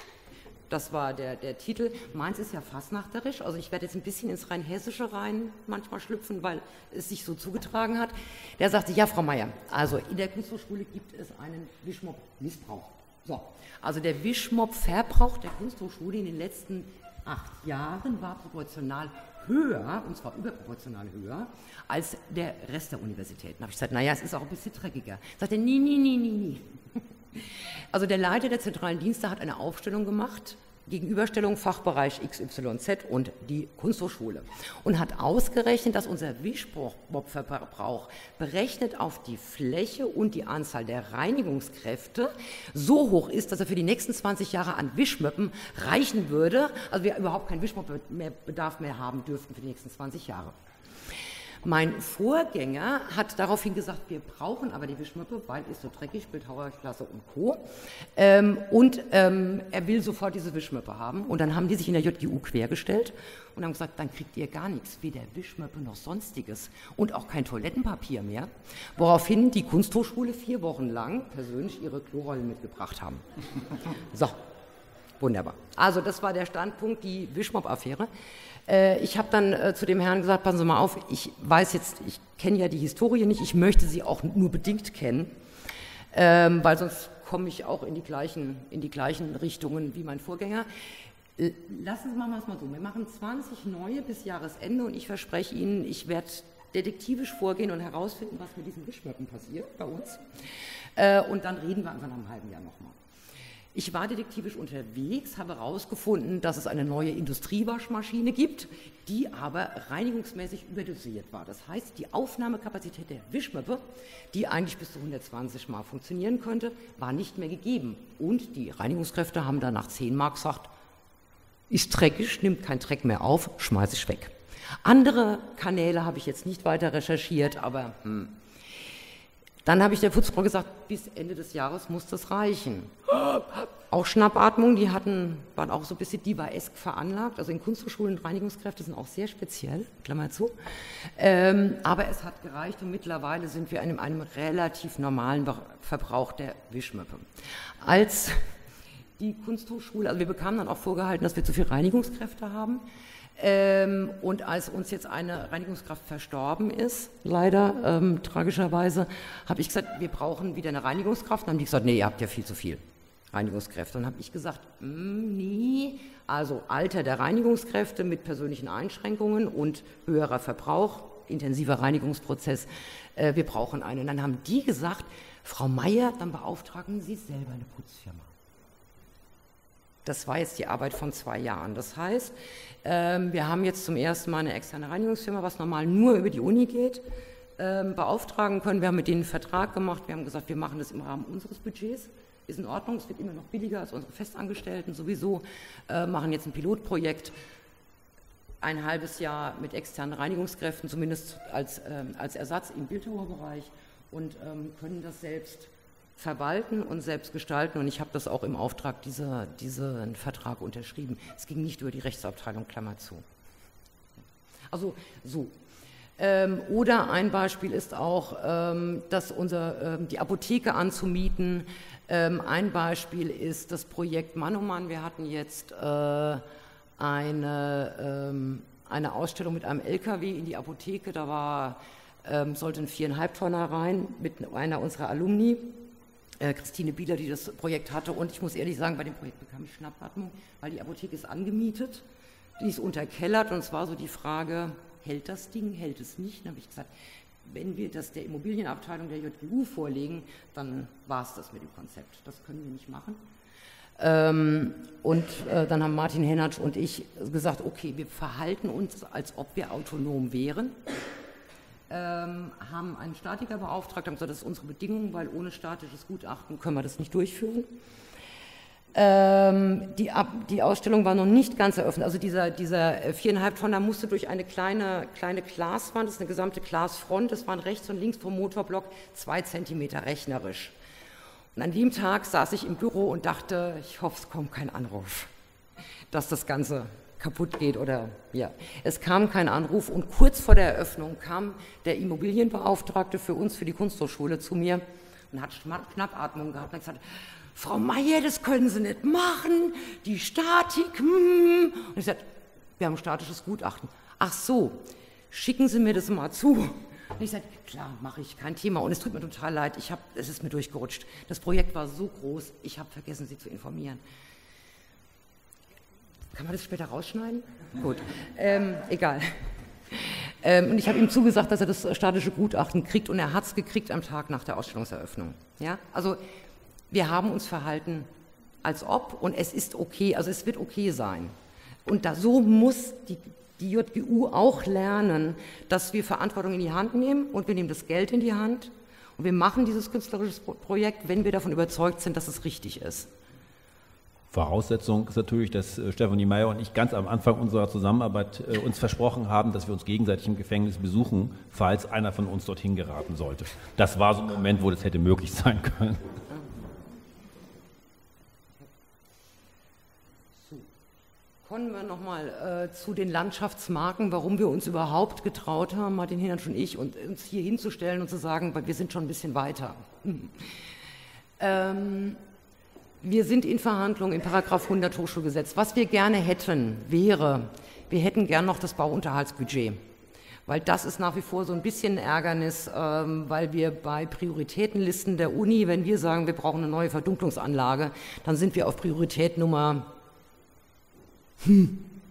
Speaker 3: Das war der, der Titel. Meins ist ja fastnachterisch, also ich werde jetzt ein bisschen ins Rheinhessische rein manchmal schlüpfen, weil es sich so zugetragen hat. Der sagte, ja, Frau Meier, also in der Kunsthochschule gibt es einen Wischmopp-Missbrauch. So, also der Wischmopp-Verbrauch der Kunsthochschule in den letzten acht Jahren war proportional höher, und zwar überproportional höher, als der Rest der Universitäten. Da habe ich gesagt, naja, es ist auch ein bisschen dreckiger. Sagte, nie, nie, nie, nie, nie. Also der Leiter der zentralen Dienste hat eine Aufstellung gemacht, Gegenüberstellung Fachbereich X Y Z und die Kunsthochschule, und hat ausgerechnet, dass unser Wischmopp-Verbrauch berechnet auf die Fläche und die Anzahl der Reinigungskräfte so hoch ist, dass er für die nächsten zwanzig Jahre an Wischmöppen reichen würde, also wir überhaupt keinen Wischmopp-Bedarf mehr haben dürften für die nächsten zwanzig Jahre. Mein Vorgänger hat daraufhin gesagt, wir brauchen aber die Wischmöppe, weil ist so dreckig, Bildhauerklasse und Co. Ähm, und ähm, er will sofort diese Wischmöppe haben. Und dann haben die sich in der J G U quergestellt und haben gesagt, dann kriegt ihr gar nichts, weder Wischmöppe noch Sonstiges und auch kein Toilettenpapier mehr. Woraufhin die Kunsthochschule vier Wochen lang persönlich ihre Klorollen mitgebracht haben. So, wunderbar. Also das war der Standpunkt, die Wischmopp-Affäre. Ich habe dann äh, zu dem Herrn gesagt, passen Sie mal auf, ich weiß jetzt, ich kenne ja die Historie nicht, ich möchte sie auch nur bedingt kennen, ähm, weil sonst komme ich auch in die gleichen, in die gleichen Richtungen wie mein Vorgänger. Äh, lassen Sie mal es mal so, wir machen zwanzig neue bis Jahresende und ich verspreche Ihnen, ich werde detektivisch vorgehen und herausfinden, was mit diesen Wischmöppen passiert bei uns. Äh, und dann reden wir einfach nach einem halben Jahr nochmal. Ich war detektivisch unterwegs, habe herausgefunden, dass es eine neue Industriewaschmaschine gibt, die aber reinigungsmäßig überdosiert war. Das heißt, die Aufnahmekapazität der Wischmöppe, die eigentlich bis zu hundertzwanzig Mal funktionieren könnte, war nicht mehr gegeben. Und die Reinigungskräfte haben dann nach zehn Mark gesagt, ist dreckig, nimmt kein Dreck mehr auf, schmeiße ich weg. Andere Kanäle habe ich jetzt nicht weiter recherchiert, aber hm. Dann habe ich der Putzfrau gesagt, bis Ende des Jahres muss das reichen. Auch Schnappatmung, die hatten, waren auch so ein bisschen diva-esk veranlagt. Also in Kunsthochschulen Reinigungskräfte sind auch sehr speziell, Klammer zu. Ähm, aber es hat gereicht und mittlerweile sind wir in einem relativ normalen Verbrauch der Wischmöppe. Als die Kunsthochschule, also wir bekamen dann auch vorgehalten, dass wir zu viele Reinigungskräfte haben. Ähm, und als uns jetzt eine Reinigungskraft verstorben ist, leider, ähm, tragischerweise, habe ich gesagt, wir brauchen wieder eine Reinigungskraft. Dann haben die gesagt, nee, ihr habt ja viel zu viel Reinigungskräfte. Und dann habe ich gesagt, nee, also Alter der Reinigungskräfte mit persönlichen Einschränkungen und höherer Verbrauch, intensiver Reinigungsprozess, äh, wir brauchen eine. Und dann haben die gesagt, Frau Meier, dann beauftragen Sie selber eine Putzfirma. Das war jetzt die Arbeit von zwei Jahren. Das heißt, ähm, wir haben jetzt zum ersten Mal eine externe Reinigungsfirma, was normal nur über die Uni geht, ähm, beauftragen können. Wir haben mit denen einen Vertrag gemacht. Wir haben gesagt, wir machen das im Rahmen unseres Budgets. Ist in Ordnung, es wird immer noch billiger als unsere Festangestellten sowieso. Äh, machen jetzt ein Pilotprojekt, ein halbes Jahr mit externen Reinigungskräften, zumindest als, ähm, als Ersatz im Bildhauerbereich und ähm, können das selbst verwalten und selbst gestalten und ich habe das auch im Auftrag dieser, diesen Vertrag unterschrieben. Es ging nicht über die Rechtsabteilung, Klammer zu. Also so. Ähm, oder ein Beispiel ist auch, ähm, dass unser, ähm, die Apotheke anzumieten. Ähm, ein Beispiel ist das Projekt Mannomann. Wir hatten jetzt äh, eine, ähm, eine Ausstellung mit einem L K W in die Apotheke. Da war, ähm, sollte ein viereinhalb Tonner rein mit einer unserer Alumni. Christine Bieler, die das Projekt hatte und ich muss ehrlich sagen, bei dem Projekt bekam ich Schnappatmung, weil die Apotheke ist angemietet, die ist unterkellert und es war so die Frage, hält das Ding, hält es nicht? Dann habe ich gesagt, wenn wir das der Immobilienabteilung der J G U vorlegen, dann war es das mit dem Konzept, das können wir nicht machen. Ähm, und äh, dann haben Martin Hennatsch und ich gesagt, okay, wir verhalten uns, als ob wir autonom wären. Ähm, haben einen Statiker beauftragt, haben gesagt, das ist unsere Bedingung, weil ohne statisches Gutachten können wir das nicht durchführen. Ähm, die, die Ausstellung war noch nicht ganz eröffnet, also dieser, dieser viereinhalb Tonner musste durch eine kleine, kleine Glaswand, das ist eine gesamte Glasfront, das waren rechts und links vom Motorblock zwei Zentimeter rechnerisch. Und an dem Tag saß ich im Büro und dachte, ich hoffe, es kommt kein Anruf, dass das Ganze kaputt geht oder ja. Es kam kein Anruf und kurz vor der Eröffnung kam der Immobilienbeauftragte für uns, für die Kunsthochschule zu mir und hat Schnappatmung gehabt und hat gesagt, Frau Meier, das können Sie nicht machen, die Statik, hm. Und ich sagte, wir haben ein statisches Gutachten. Ach so, schicken Sie mir das mal zu. Und ich sagte, klar, mache ich, kein Thema. Und es tut mir total leid, ich hab, es ist mir durchgerutscht. Das Projekt war so groß, ich habe vergessen, Sie zu informieren. Kann man das später rausschneiden? Gut, ähm, egal. Ähm, und ich habe ihm zugesagt, dass er das statische Gutachten kriegt und er hat es gekriegt am Tag nach der Ausstellungseröffnung. Ja? Also wir haben uns verhalten als ob und es ist okay, also es wird okay sein. Und da, so muss die, die J G U auch lernen, dass wir Verantwortung in die Hand nehmen und wir nehmen das Geld in die Hand und wir machen dieses künstlerische Projekt, wenn wir davon überzeugt sind, dass es richtig ist.
Speaker 1: Voraussetzung ist natürlich, dass äh, Stefanie Meier und ich ganz am Anfang unserer Zusammenarbeit äh, uns versprochen haben, dass wir uns gegenseitig im Gefängnis besuchen, falls einer von uns dorthin geraten sollte. Das war so ein Moment, wo das hätte möglich sein können.
Speaker 3: So. Kommen wir nochmal äh, zu den Landschaftsmarken, warum wir uns überhaupt getraut haben, Martin Hennatsch und ich, und uns hier hinzustellen und zu sagen, weil wir sind schon ein bisschen weiter. Hm. Ähm, Wir sind in Verhandlungen im Paragraph hundert Hochschulgesetz. Was wir gerne hätten, wäre, wir hätten gern noch das Bauunterhaltsbudget. Weil das ist nach wie vor so ein bisschen ein Ärgernis, ähm, weil wir bei Prioritätenlisten der Uni, wenn wir sagen, wir brauchen eine neue Verdunklungsanlage, dann sind wir auf Priorität Nummer hm,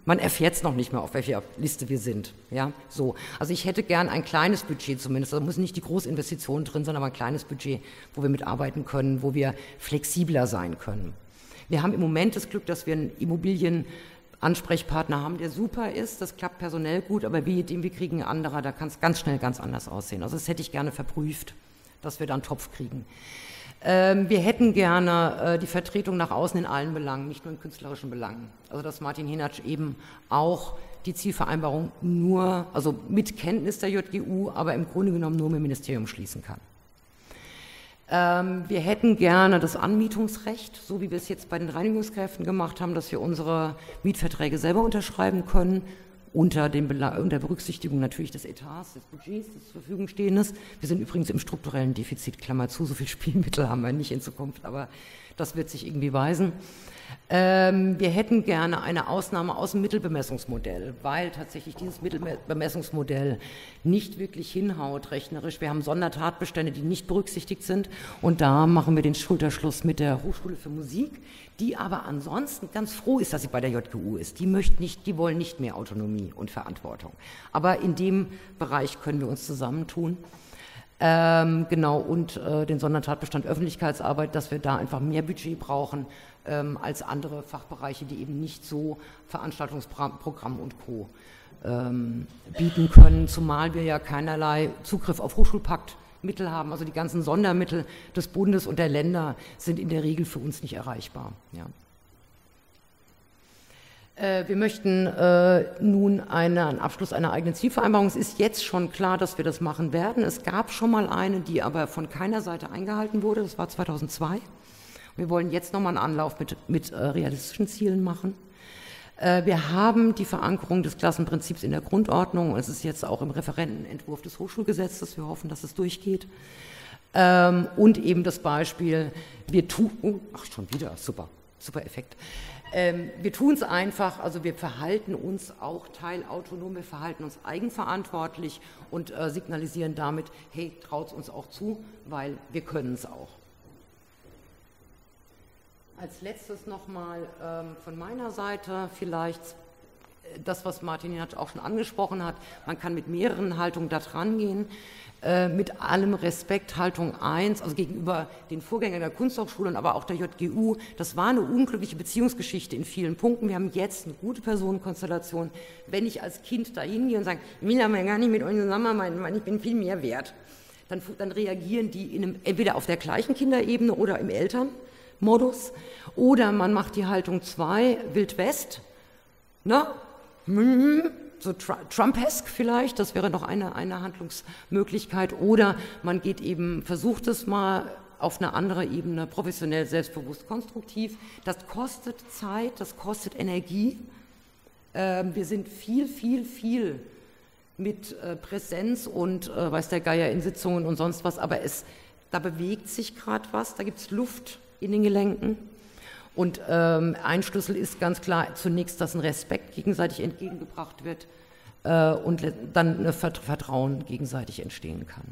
Speaker 3: Man erfährt es noch nicht mehr, auf welcher Liste wir sind. Ja, so. Also ich hätte gern ein kleines Budget zumindest, da muss nicht die Großinvestitionen drin sein, aber ein kleines Budget, wo wir mitarbeiten können, wo wir flexibler sein können. Wir haben im Moment das Glück, dass wir einen Immobilienansprechpartner haben, der super ist, das klappt personell gut, aber wie dem wir kriegen, ein anderer, da kann es ganz schnell ganz anders aussehen. Also das hätte ich gerne verprüft, dass wir da einen Topf kriegen. Ähm, wir hätten gerne äh, die Vertretung nach außen in allen Belangen, nicht nur in künstlerischen Belangen. Also dass Martin Hinatsch eben auch die Zielvereinbarung nur, also mit Kenntnis der J G U, aber im Grunde genommen nur mit dem Ministerium schließen kann. Ähm, wir hätten gerne das Anmietungsrecht, so wie wir es jetzt bei den Reinigungskräften gemacht haben, dass wir unsere Mietverträge selber unterschreiben können, unter, dem unter Berücksichtigung natürlich des Etats, des Budgets, des zur Verfügung Stehendes. Wir sind übrigens im strukturellen Defizit, Klammer zu, so viel Spielmittel haben wir nicht in Zukunft, aber das wird sich irgendwie weisen. Ähm, wir hätten gerne eine Ausnahme aus dem Mittelbemessungsmodell, weil tatsächlich dieses Mittelbemessungsmodell nicht wirklich hinhaut rechnerisch. Wir haben Sondertatbestände, die nicht berücksichtigt sind und da machen wir den Schulterschluss mit der Hochschule für Musik, die aber ansonsten ganz froh ist, dass sie bei der J G U ist. Die möchten nicht, die wollen nicht mehr Autonomie und Verantwortung. Aber in dem Bereich können wir uns zusammentun. Ähm, genau, und äh, den Sondertatbestand Öffentlichkeitsarbeit, dass wir da einfach mehr Budget brauchen ähm, als andere Fachbereiche, die eben nicht so Veranstaltungsprogramm und Co. Ähm, bieten können, zumal wir ja keinerlei Zugriff auf Hochschulpaktmittel haben. Also die ganzen Sondermittel des Bundes und der Länder sind in der Regel für uns nicht erreichbar. Ja. Wir möchten äh, nun eine, einen Abschluss einer eigenen Zielvereinbarung. Es ist jetzt schon klar, dass wir das machen werden. Es gab schon mal eine, die aber von keiner Seite eingehalten wurde. Das war zweitausendzwei. Wir wollen jetzt nochmal einen Anlauf mit, mit äh, realistischen Zielen machen. Äh, wir haben die Verankerung des Klassenprinzips in der Grundordnung. Es ist jetzt auch im Referentenentwurf des Hochschulgesetzes. Wir hoffen, dass es durchgeht. Ähm, und eben das Beispiel, wir tun, oh, ach schon wieder, super, super Effekt. Ähm, wir tun es einfach, also wir verhalten uns auch teilautonom, wir verhalten uns eigenverantwortlich und äh, signalisieren damit, hey, traut es uns auch zu, weil wir können es auch. Als letztes nochmal ähm, von meiner Seite vielleicht das, was Martin Hinatsch auch schon angesprochen hat, man kann mit mehreren Haltungen da dran gehen. Mit allem Respekt, Haltung eins, also gegenüber den Vorgängern der Kunsthochschulen, aber auch der J G U, das war eine unglückliche Beziehungsgeschichte in vielen Punkten. Wir haben jetzt eine gute Personenkonstellation. Wenn ich als Kind da hingehe und sage, ich will aber gar nicht mit euch zusammenarbeiten, weil ich bin viel mehr wert, dann, dann reagieren die in einem, entweder auf der gleichen Kinderebene oder im Elternmodus, oder man macht die Haltung zwei, Wild West, ne? So Trumpesk vielleicht, das wäre noch eine, eine Handlungsmöglichkeit, oder man geht eben, versucht es mal auf eine andere Ebene, professionell, selbstbewusst, konstruktiv. Das kostet Zeit, das kostet Energie. Ähm, wir sind viel, viel, viel mit äh, Präsenz und äh, weiß der Geier in Sitzungen und sonst was, aber es, da bewegt sich gerade was, da gibt es Luft in den Gelenken. Und ähm, ein Schlüssel ist ganz klar zunächst, dass ein Respekt gegenseitig entgegengebracht wird äh, und dann ein Vertrauen gegenseitig entstehen kann.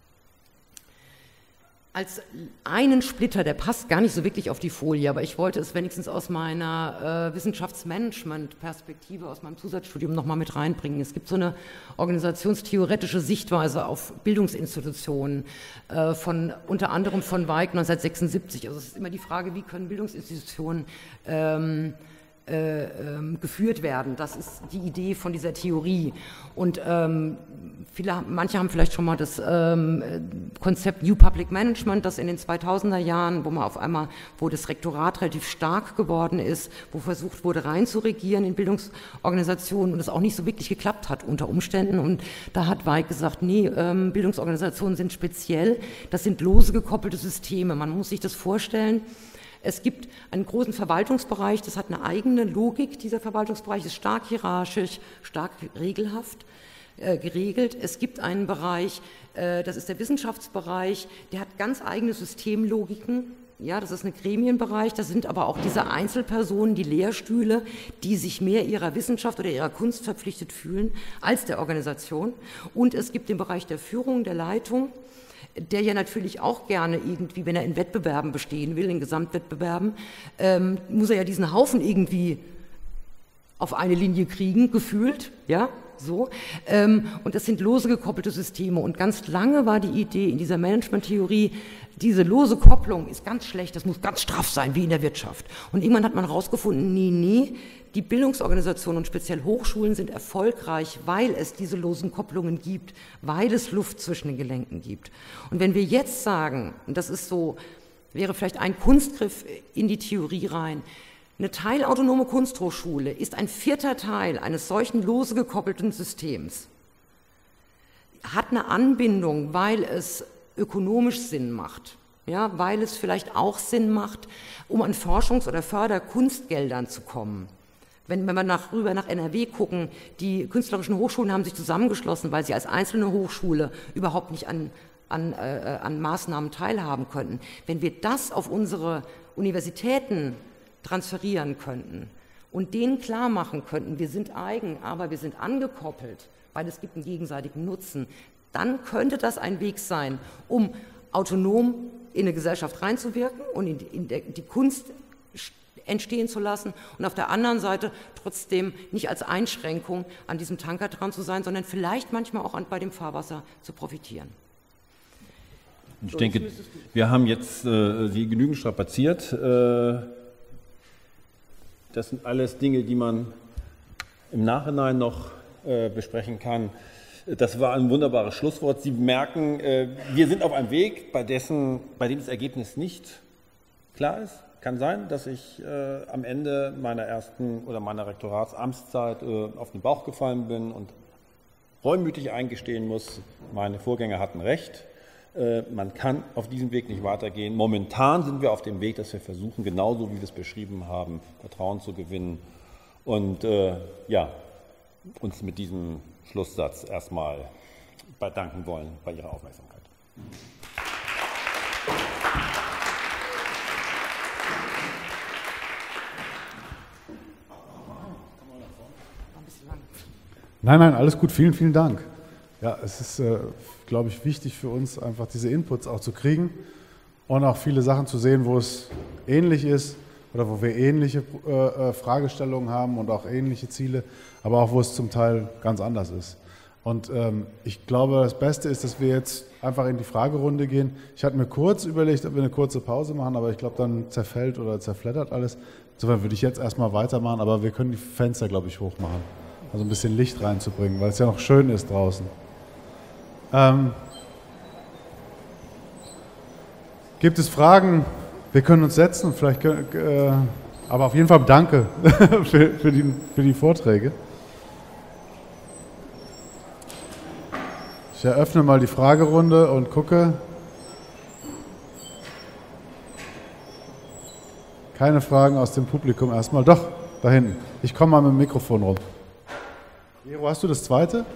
Speaker 3: Als einen Splitter, der passt gar nicht so wirklich auf die Folie, aber ich wollte es wenigstens aus meiner äh, Wissenschaftsmanagement-Perspektive, aus meinem Zusatzstudium nochmal mit reinbringen. Es gibt so eine organisationstheoretische Sichtweise auf Bildungsinstitutionen, äh, von, unter anderem von Weig neunzehnhundertsechsundsiebzig. Also es ist immer die Frage, wie können Bildungsinstitutionen ähm, Äh, ähm, geführt werden. Das ist die Idee von dieser Theorie. Und ähm, viele, manche haben vielleicht schon mal das ähm, Konzept New Public Management, das in den zweitausender Jahren, wo man auf einmal, wo das Rektorat relativ stark geworden ist, wo versucht wurde, rein zu regieren in Bildungsorganisationen und es auch nicht so wirklich geklappt hat unter Umständen. Und da hat Weig gesagt, nee, ähm, Bildungsorganisationen sind speziell, das sind lose gekoppelte Systeme. Man muss sich das vorstellen. Es gibt einen großen Verwaltungsbereich, das hat eine eigene Logik, dieser Verwaltungsbereich ist stark hierarchisch, stark regelhaft äh, geregelt. Es gibt einen Bereich, äh, das ist der Wissenschaftsbereich, der hat ganz eigene Systemlogiken. Ja, das ist ein Gremienbereich, das sind aber auch diese Einzelpersonen, die Lehrstühle, die sich mehr ihrer Wissenschaft oder ihrer Kunst verpflichtet fühlen als der Organisation. Und es gibt den Bereich der Führung, der Leitung, der ja natürlich auch gerne irgendwie, wenn er in Wettbewerben bestehen will, in Gesamtwettbewerben, ähm, muss er ja diesen Haufen irgendwie auf eine Linie kriegen, gefühlt, ja, so. Ähm, und das sind lose gekoppelte Systeme. Und ganz lange war die Idee in dieser Management-Theorie, diese lose Kopplung ist ganz schlecht, das muss ganz straff sein, wie in der Wirtschaft. Und irgendwann hat man herausgefunden, nee, nee, die Bildungsorganisationen und speziell Hochschulen sind erfolgreich, weil es diese losen Kopplungen gibt, weil es Luft zwischen den Gelenken gibt. Und wenn wir jetzt sagen, und das ist so, wäre vielleicht ein Kunstgriff in die Theorie rein, eine teilautonome Kunsthochschule ist ein vierter Teil eines solchen lose gekoppelten Systems, hat eine Anbindung, weil es ökonomisch Sinn macht, ja, weil es vielleicht auch Sinn macht, um an Forschungs- oder Förderkunstgeldern zu kommen. Wenn, wenn wir nach, rüber nach N R W gucken, die künstlerischen Hochschulen haben sich zusammengeschlossen, weil sie als einzelne Hochschule überhaupt nicht an, an, äh, an Maßnahmen teilhaben könnten. Wenn wir das auf unsere Universitäten transferieren könnten und denen klar machen könnten, wir sind eigen, aber wir sind angekoppelt, weil es gibt einen gegenseitigen Nutzen, dann könnte das ein Weg sein, um autonom in eine Gesellschaft reinzuwirken und in die, in der, die Kunst entstehen zu lassen und auf der anderen Seite trotzdem nicht als Einschränkung an diesem Tanker dran zu sein, sondern vielleicht manchmal auch an, bei dem Fahrwasser zu profitieren.
Speaker 1: Ich so, denke, wir haben jetzt äh, Sie genügend strapaziert. Äh, das sind alles Dinge, die man im Nachhinein noch äh, besprechen kann. Das war ein wunderbares Schlusswort. Sie merken, äh, wir sind auf einem Weg, bei, dessen, bei dem das Ergebnis nicht klar ist. Kann sein, dass ich äh, am Ende meiner ersten oder meiner Rektoratsamtszeit äh, auf den Bauch gefallen bin und reumütig eingestehen muss, meine Vorgänger hatten recht. Äh, man kann auf diesem Weg nicht weitergehen. Momentan sind wir auf dem Weg, dass wir versuchen, genauso wie wir es beschrieben haben, Vertrauen zu gewinnen und äh, ja, uns mit diesem Schlusssatz erstmal bedanken wollen bei Ihrer Aufmerksamkeit.
Speaker 2: Nein, nein, alles gut. Vielen, vielen Dank. Ja, es ist, äh, glaube ich, wichtig für uns, einfach diese Inputs auch zu kriegen und auch viele Sachen zu sehen, wo es ähnlich ist oder wo wir ähnliche äh, Fragestellungen haben und auch ähnliche Ziele, aber auch wo es zum Teil ganz anders ist. Und ähm, ich glaube, das Beste ist, dass wir jetzt einfach in die Fragerunde gehen. Ich hatte mir kurz überlegt, ob wir eine kurze Pause machen, aber ich glaube, dann zerfällt oder zerfleddert alles. Insofern würde ich jetzt erstmal weitermachen, aber wir können die Fenster, glaube ich, hochmachen. Also ein bisschen Licht reinzubringen, weil es ja noch schön ist draußen. Ähm, gibt es Fragen? Wir können uns setzen, vielleicht können, äh, aber auf jeden Fall danke für, für, die, für die Vorträge. Ich eröffne mal die Fragerunde und gucke. Keine Fragen aus dem Publikum erstmal. Doch, da hinten. Ich komme mal mit dem Mikrofon rum. Jero, hast du das zweite?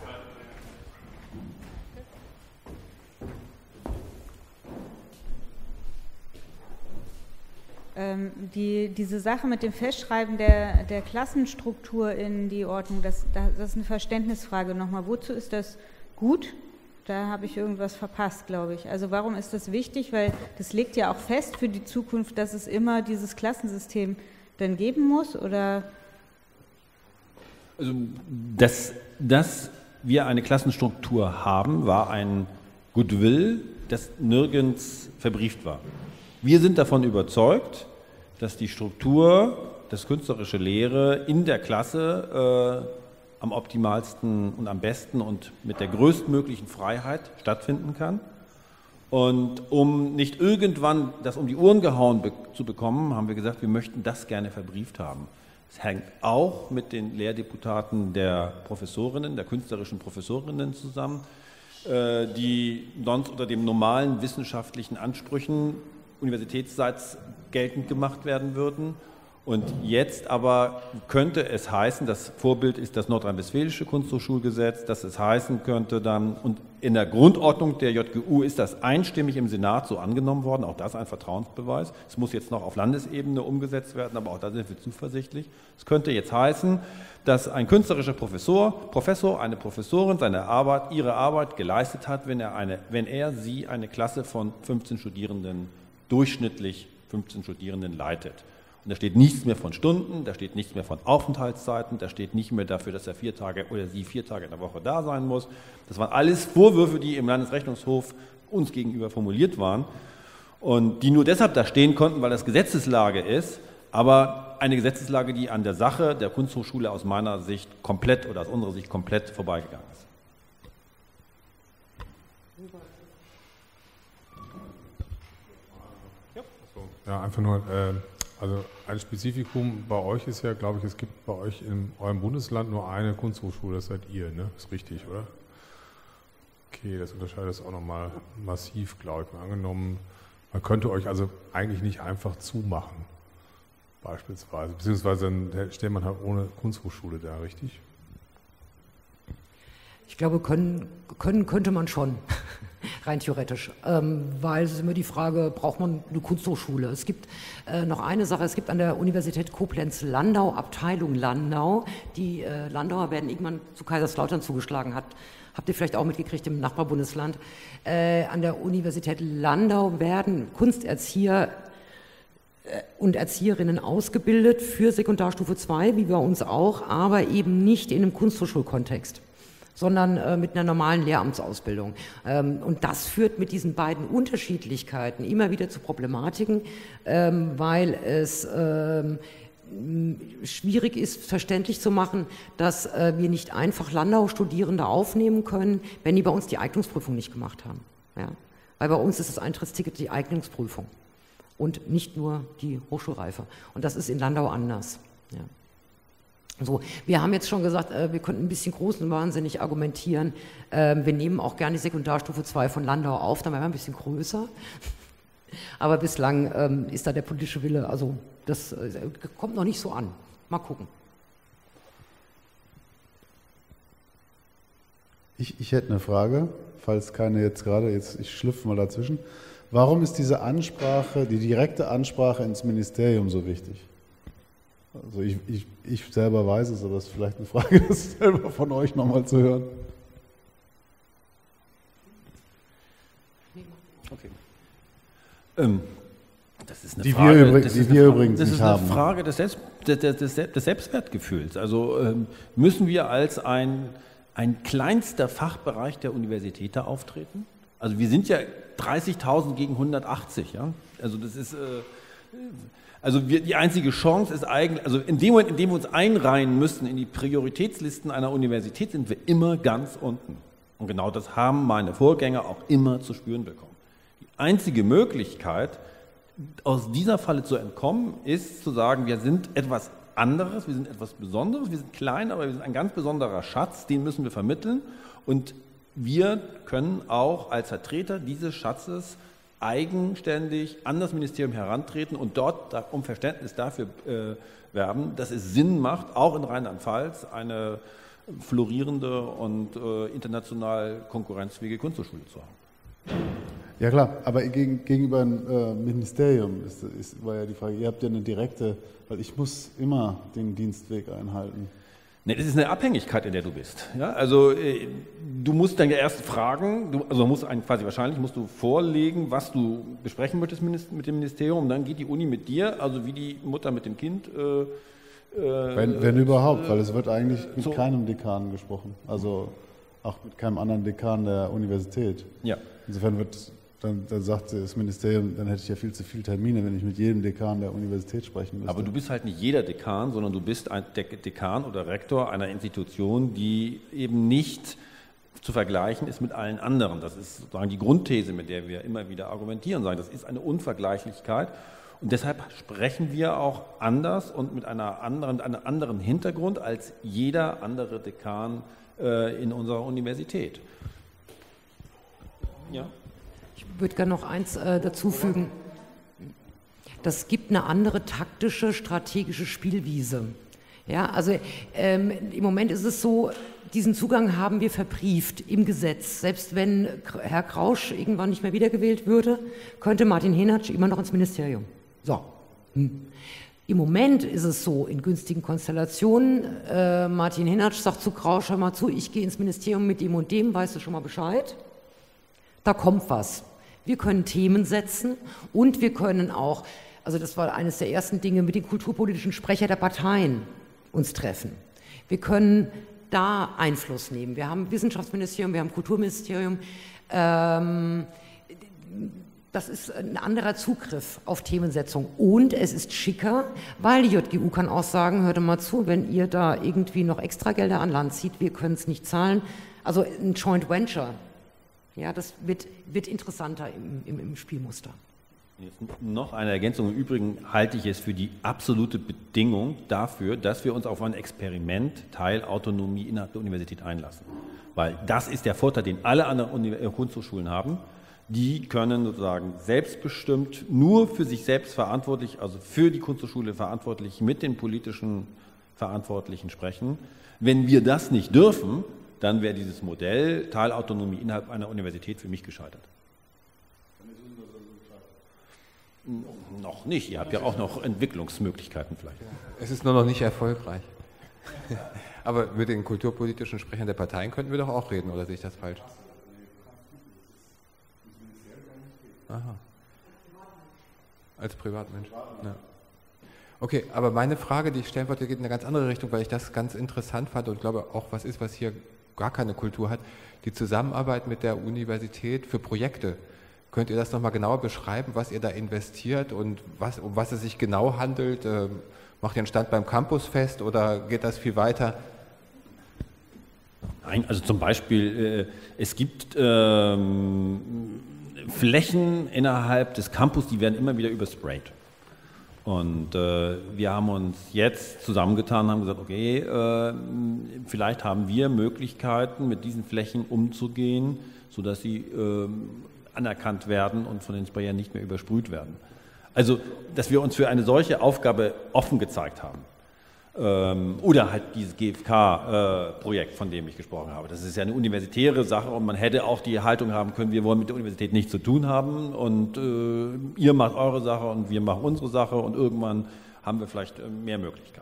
Speaker 4: Ähm, die, diese Sache mit dem Festschreiben der, der Klassenstruktur in die Ordnung, das, das ist eine Verständnisfrage nochmal. Wozu ist das gut? Da habe ich irgendwas verpasst, glaube ich. Also warum ist das wichtig? Weil das legt ja auch fest für die Zukunft, dass es immer dieses Klassensystem dann geben muss, oder?
Speaker 1: Also, dass, dass wir eine Klassenstruktur haben, war ein Goodwill, das nirgends verbrieft war. Wir sind davon überzeugt, dass die Struktur, das künstlerische Lehre in der Klasse äh, am optimalsten und am besten und mit der größtmöglichen Freiheit stattfinden kann. Und um nicht irgendwann das um die Ohren gehauen be- zu bekommen, haben wir gesagt, wir möchten das gerne verbrieft haben. Es hängt auch mit den Lehrdeputaten der Professorinnen, der künstlerischen Professorinnen zusammen, äh, die sonst unter den normalen wissenschaftlichen Ansprüchen universitätsseits geltend gemacht werden würden. Und jetzt aber könnte es heißen, das Vorbild ist das nordrhein-westfälische Kunsthochschulgesetz, dass es heißen könnte dann, und in der Grundordnung der J G U ist das einstimmig im Senat so angenommen worden, auch das ein Vertrauensbeweis. Es muss jetzt noch auf Landesebene umgesetzt werden, aber auch da sind wir zuversichtlich. Es könnte jetzt heißen, dass ein künstlerischer Professor, Professor, eine Professorin seine Arbeit, ihre Arbeit geleistet hat, wenn er, eine, wenn er sie eine Klasse von fünfzehn Studierenden, durchschnittlich fünfzehn Studierenden leitet. Und da steht nichts mehr von Stunden, da steht nichts mehr von Aufenthaltszeiten, da steht nicht mehr dafür, dass er vier Tage oder sie vier Tage in der Woche da sein muss. Das waren alles Vorwürfe, die im Landesrechnungshof uns gegenüber formuliert waren und die nur deshalb da stehen konnten, weil das Gesetzeslage ist, aber eine Gesetzeslage, die an der Sache der Kunsthochschule aus meiner Sicht komplett oder aus unserer Sicht komplett vorbeigegangen ist.
Speaker 5: Ja, einfach nur, äh, also ein Spezifikum bei euch ist ja, glaube ich, es gibt bei euch in eurem Bundesland nur eine Kunsthochschule, das seid ihr, ne? Ist richtig, oder? Okay, das unterscheidet es auch nochmal massiv, glaube ich. Mal angenommen, man könnte euch also eigentlich nicht einfach zumachen, beispielsweise, beziehungsweise dann steht man halt ohne Kunsthochschule da, richtig?
Speaker 3: Ich glaube, können, können könnte man schon, rein theoretisch, ähm, weil es ist immer die Frage, braucht man eine Kunsthochschule? Es gibt äh, noch eine Sache, es gibt an der Universität Koblenz-Landau, Abteilung Landau, die äh, Landauer werden irgendwann zu Kaiserslautern zugeschlagen hat, habt ihr vielleicht auch mitgekriegt im Nachbarbundesland. Äh, an der Universität Landau werden Kunsterzieher und Erzieherinnen ausgebildet für Sekundarstufe zwei, wie bei uns auch, aber eben nicht in einem Kunsthochschulkontext, sondern äh, mit einer normalen Lehramtsausbildung. Ähm, und das führt mit diesen beiden Unterschiedlichkeiten immer wieder zu Problematiken, ähm, weil es ähm, schwierig ist, verständlich zu machen, dass äh, wir nicht einfach Landau-Studierende aufnehmen können, wenn die bei uns die Eignungsprüfung nicht gemacht haben. Ja? Weil bei uns ist das Eintrittsticket die Eignungsprüfung und nicht nur die Hochschulreife. Und das ist in Landau anders. Ja. So, wir haben jetzt schon gesagt, äh, wir könnten ein bisschen groß und wahnsinnig argumentieren. Äh, wir nehmen auch gerne die Sekundarstufe zwei von Landau auf, dann wären wir ein bisschen größer. Aber bislang ähm, ist da der politische Wille, also das äh, kommt noch nicht so an. Mal gucken.
Speaker 2: Ich, ich hätte eine Frage, falls keine jetzt gerade, jetzt ich schlüpfe mal dazwischen. Warum ist diese Ansprache, die direkte Ansprache ins Ministerium so wichtig? Also ich, ich, ich selber weiß es, aber es ist vielleicht eine Frage, das selber von euch nochmal zu hören.
Speaker 1: Okay. Ähm, das ist eine
Speaker 2: die
Speaker 1: Frage,
Speaker 2: wir, übrig,
Speaker 1: das
Speaker 2: die
Speaker 1: ist
Speaker 2: wir
Speaker 1: eine,
Speaker 2: übrigens
Speaker 1: das
Speaker 2: nicht
Speaker 1: ist eine
Speaker 2: haben.
Speaker 1: Frage des, Selbst, des, des, des Selbstwertgefühls. Also ähm, müssen wir als ein, ein kleinster Fachbereich der Universität da auftreten? Also wir sind ja dreißigtausend gegen hundertachtzig, ja. Also das ist, äh, also wir, die einzige Chance ist eigentlich, also in dem Moment, in dem wir uns einreihen müssen in die Prioritätslisten einer Universität, sind wir immer ganz unten. Und genau das haben meine Vorgänger auch immer zu spüren bekommen. Die einzige Möglichkeit, aus dieser Falle zu entkommen, ist zu sagen, wir sind etwas anderes, wir sind etwas Besonderes, wir sind klein, aber wir sind ein ganz besonderer Schatz, den müssen wir vermitteln und wir können auch als Vertreter dieses Schatzes eigenständig an das Ministerium herantreten und dort um Verständnis dafür äh, werben, dass es Sinn macht, auch in Rheinland-Pfalz eine florierende und äh, international konkurrenzfähige Kunsthochschule zu haben.
Speaker 2: Ja klar, aber gegen, gegenüber dem äh, Ministerium ist, ist, war ja die Frage, ihr habt ja eine direkte, weil ich muss immer den Dienstweg einhalten.
Speaker 1: Nee, das ist eine Abhängigkeit, in der du bist. Ja, also äh, du musst dann ja erst fragen, du, also musst einen quasi wahrscheinlich musst du vorlegen, was du besprechen möchtest mit dem Ministerium, und dann geht die Uni mit dir, also wie die Mutter mit dem Kind. Äh, äh,
Speaker 2: wenn, wenn überhaupt, weil es wird eigentlich mit
Speaker 1: so.
Speaker 2: keinem Dekan gesprochen, also auch mit keinem anderen Dekan der Universität.
Speaker 1: Ja.
Speaker 2: Insofern wird Dann, dann sagt das Ministerium, dann hätte ich ja viel zu viele Termine, wenn ich mit jedem Dekan der Universität sprechen müsste.
Speaker 1: Aber du bist halt nicht jeder Dekan, sondern du bist ein Dekan oder Rektor einer Institution, die eben nicht zu vergleichen ist mit allen anderen. Das ist sozusagen die Grundthese, mit der wir immer wieder argumentieren, sagen, das ist eine Unvergleichlichkeit. Und deshalb sprechen wir auch anders und mit einer anderen, einem anderen Hintergrund als jeder andere Dekan äh, in unserer Universität. Ja.
Speaker 3: Ich würde gerne noch eins äh, dazu fügen. Das gibt eine andere taktische, strategische Spielwiese. Ja, also ähm, im Moment ist es so, diesen Zugang haben wir verbrieft im Gesetz. Selbst wenn Herr Krausch irgendwann nicht mehr wiedergewählt würde, könnte Martin Henatsch immer noch ins Ministerium. So. Hm. Im Moment ist es so, in günstigen Konstellationen, äh, Martin Henatsch sagt zu Krausch, hör mal zu, ich gehe ins Ministerium mit dem und dem, weißt du schon mal Bescheid? Da kommt was. Wir können Themen setzen und wir können auch Also das war eines der ersten Dinge, mit den kulturpolitischen Sprechern der Parteien uns treffen. Wir können da Einfluss nehmen. Wir haben Wissenschaftsministerium, wir haben Kulturministerium. Ähm, das ist ein anderer Zugriff auf Themensetzung. Und es ist schicker, weil die J G U kann auch sagen, hört mal zu, wenn ihr da irgendwie noch extra Gelder an Land zieht, wir können es nicht zahlen. Also ein Joint Venture, ja, das wird, wird interessanter im, im, im Spielmuster.
Speaker 1: Jetzt noch eine Ergänzung. Im Übrigen halte ich es für die absolute Bedingung dafür, dass wir uns auf ein Experiment Teilautonomie innerhalb der Universität einlassen. Weil das ist der Vorteil, den alle anderen Kunsthochschulen haben. Die können sozusagen selbstbestimmt, nur für sich selbst verantwortlich, also für die Kunsthochschule verantwortlich, mit den politischen Verantwortlichen sprechen. Wenn wir das nicht dürfen, dann wäre dieses Modell Teilautonomie innerhalb einer Universität für mich gescheitert. Noch nicht, ihr habt ja auch noch Entwicklungsmöglichkeiten vielleicht.
Speaker 6: Es ist nur noch nicht erfolgreich. Aber mit den kulturpolitischen Sprechern der Parteien könnten wir doch auch reden, oder sehe ich das falsch? Aha. Als Privatmensch. Ja. Okay, aber meine Frage, die ich stellen wollte, geht in eine ganz andere Richtung, weil ich das ganz interessant fand und glaube auch was ist, was hier gar keine Kultur hat, die Zusammenarbeit mit der Universität für Projekte. Könnt ihr das nochmal genauer beschreiben, was ihr da investiert und was, um was es sich genau handelt? Ähm, macht ihr einen Stand beim Campus fest oder geht das viel weiter?
Speaker 1: Nein, also zum Beispiel, äh, es gibt ähm, Flächen innerhalb des Campus, die werden immer wieder übersprayt. Und äh, wir haben uns jetzt zusammengetan und haben gesagt, okay, äh, vielleicht haben wir Möglichkeiten, mit diesen Flächen umzugehen, sodass sie äh, anerkannt werden und von den Sprayern nicht mehr übersprüht werden. Also, dass wir uns für eine solche Aufgabe offen gezeigt haben. Ähm, oder halt dieses G F K-Projekt, äh, von dem ich gesprochen habe. Das ist ja eine universitäre Sache und man hätte auch die Haltung haben können, wir wollen mit der Universität nichts zu tun haben und äh, ihr macht eure Sache und wir machen unsere Sache und irgendwann haben wir vielleicht äh, mehr Möglichkeiten.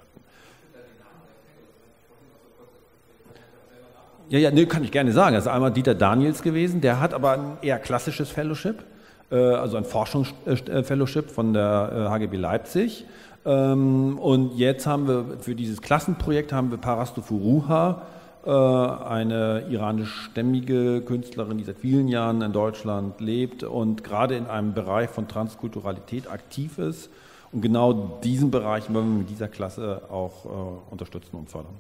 Speaker 1: Ja, ja, nee, kann ich gerne sagen. Das ist einmal Dieter Daniels gewesen, der hat aber ein eher klassisches Fellowship, äh, also ein Forschungsfellowship von der äh, H G B Leipzig. Ähm, und jetzt haben wir für dieses Klassenprojekt haben wir Parasto Furuha, äh, eine iranischstämmige Künstlerin, die seit vielen Jahren in Deutschland lebt und gerade in einem Bereich von Transkulturalität aktiv ist. Und genau diesen Bereich wollen wir mit dieser Klasse auch äh, unterstützen und fördern.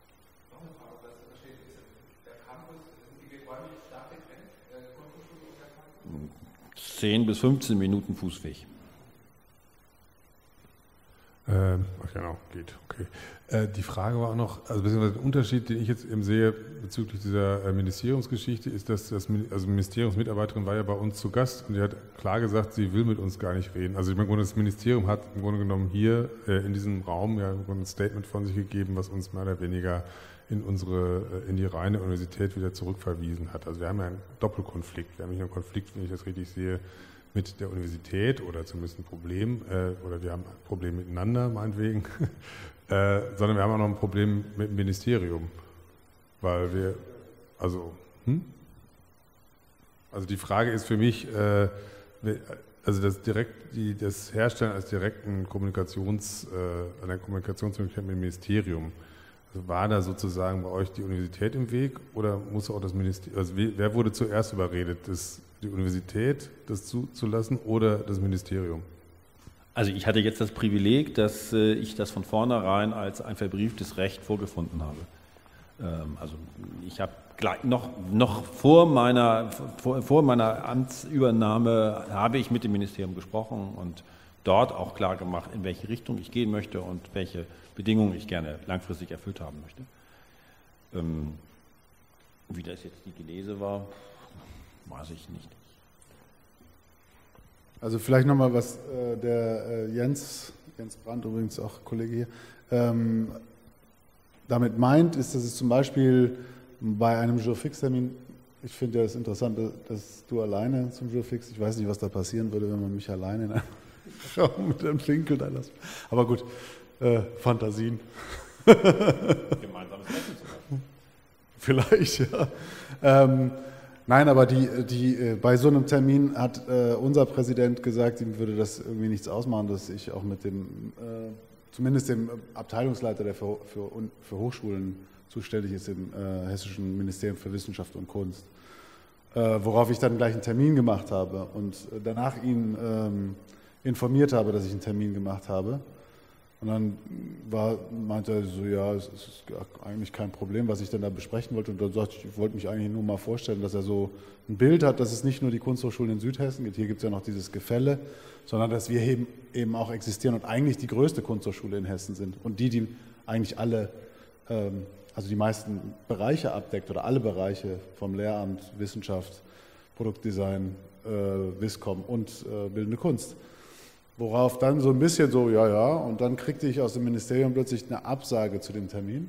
Speaker 1: zehn bis fünfzehn Minuten Fußweg.
Speaker 5: Ähm, ach genau, geht, okay. Äh, die Frage war auch noch, also beziehungsweise der Unterschied, den ich jetzt eben sehe bezüglich dieser äh, Ministeriumsgeschichte, ist, dass das also Ministeriumsmitarbeiterin war ja bei uns zu Gast und die hat klar gesagt, sie will mit uns gar nicht reden. Also ich meine, das Ministerium hat im Grunde genommen hier äh, in diesem Raum ja ein Statement von sich gegeben, was uns mehr oder weniger in unsere, in die reine Universität wieder zurückverwiesen hat. Also wir haben ja einen Doppelkonflikt. Wir haben nicht nur einen Konflikt, wenn ich das richtig sehe, mit der Universität oder zumindest ein Problem, äh, oder wir haben ein Problem miteinander, meinetwegen, äh, sondern wir haben auch noch ein Problem mit dem Ministerium. Weil wir, also, hm? Also die Frage ist für mich, äh, also das, direkt, die, das Herstellen als direkten Kommunikations, äh, einer Kommunikationsmöglichkeit mit dem Ministerium, war da sozusagen bei euch die Universität im Weg oder muss auch das Ministerium, also wer wurde zuerst überredet, das, die Universität das zuzulassen oder das Ministerium?
Speaker 1: Also ich hatte jetzt das Privileg, dass äh, ich das von vornherein als ein verbrieftes Recht vorgefunden habe. Ähm, also ich habe noch, noch vor meiner, vor, vor meiner Amtsübernahme habe ich mit dem Ministerium gesprochen und dort auch klar gemacht, in welche Richtung ich gehen möchte und welche Bedingungen ich gerne langfristig erfüllt haben möchte. Ähm, wie das jetzt die Genese war, weiß ich nicht.
Speaker 2: Also vielleicht nochmal, was äh, der äh, Jens, Jens Brandt, übrigens auch Kollege hier, ähm, damit meint, ist, dass es zum Beispiel bei einem Jurfix-Termin, ich finde ja das Interessante, dass du alleine zum Jurfix, ich weiß nicht, was da passieren würde, wenn man mich alleine in einem Raum mit einem Winkel da lässt. Aber gut, äh, Fantasien.
Speaker 1: Gemeinsames Essen zum Beispiel.
Speaker 2: Vielleicht, ja. Ähm, Nein, aber die, die, bei so einem Termin hat äh, unser Präsident gesagt, ihm würde das irgendwie nichts ausmachen, dass ich auch mit dem, äh, zumindest dem Abteilungsleiter, der für, für, für Hochschulen zuständig ist, im äh, Hessischen Ministerium für Wissenschaft und Kunst, äh, worauf ich dann gleich einen Termin gemacht habe und danach ihn ähm, informiert habe, dass ich einen Termin gemacht habe. Und dann war, meinte er so, ja, es ist eigentlich kein Problem, was ich denn da besprechen wollte. Und dann sagte ich, ich wollte mich eigentlich nur mal vorstellen, dass er so ein Bild hat, dass es nicht nur die Kunsthochschulen in Südhessen gibt, hier gibt es ja noch dieses Gefälle, sondern dass wir eben, eben auch existieren und eigentlich die größte Kunsthochschule in Hessen sind. Und die, die eigentlich alle, ähm, also die meisten Bereiche abdeckt oder alle Bereiche vom Lehramt, Wissenschaft, Produktdesign, äh, Viscom und äh, Bildende Kunst. Worauf dann so ein bisschen so, ja, ja, und dann kriegte ich aus dem Ministerium plötzlich eine Absage zu dem Termin.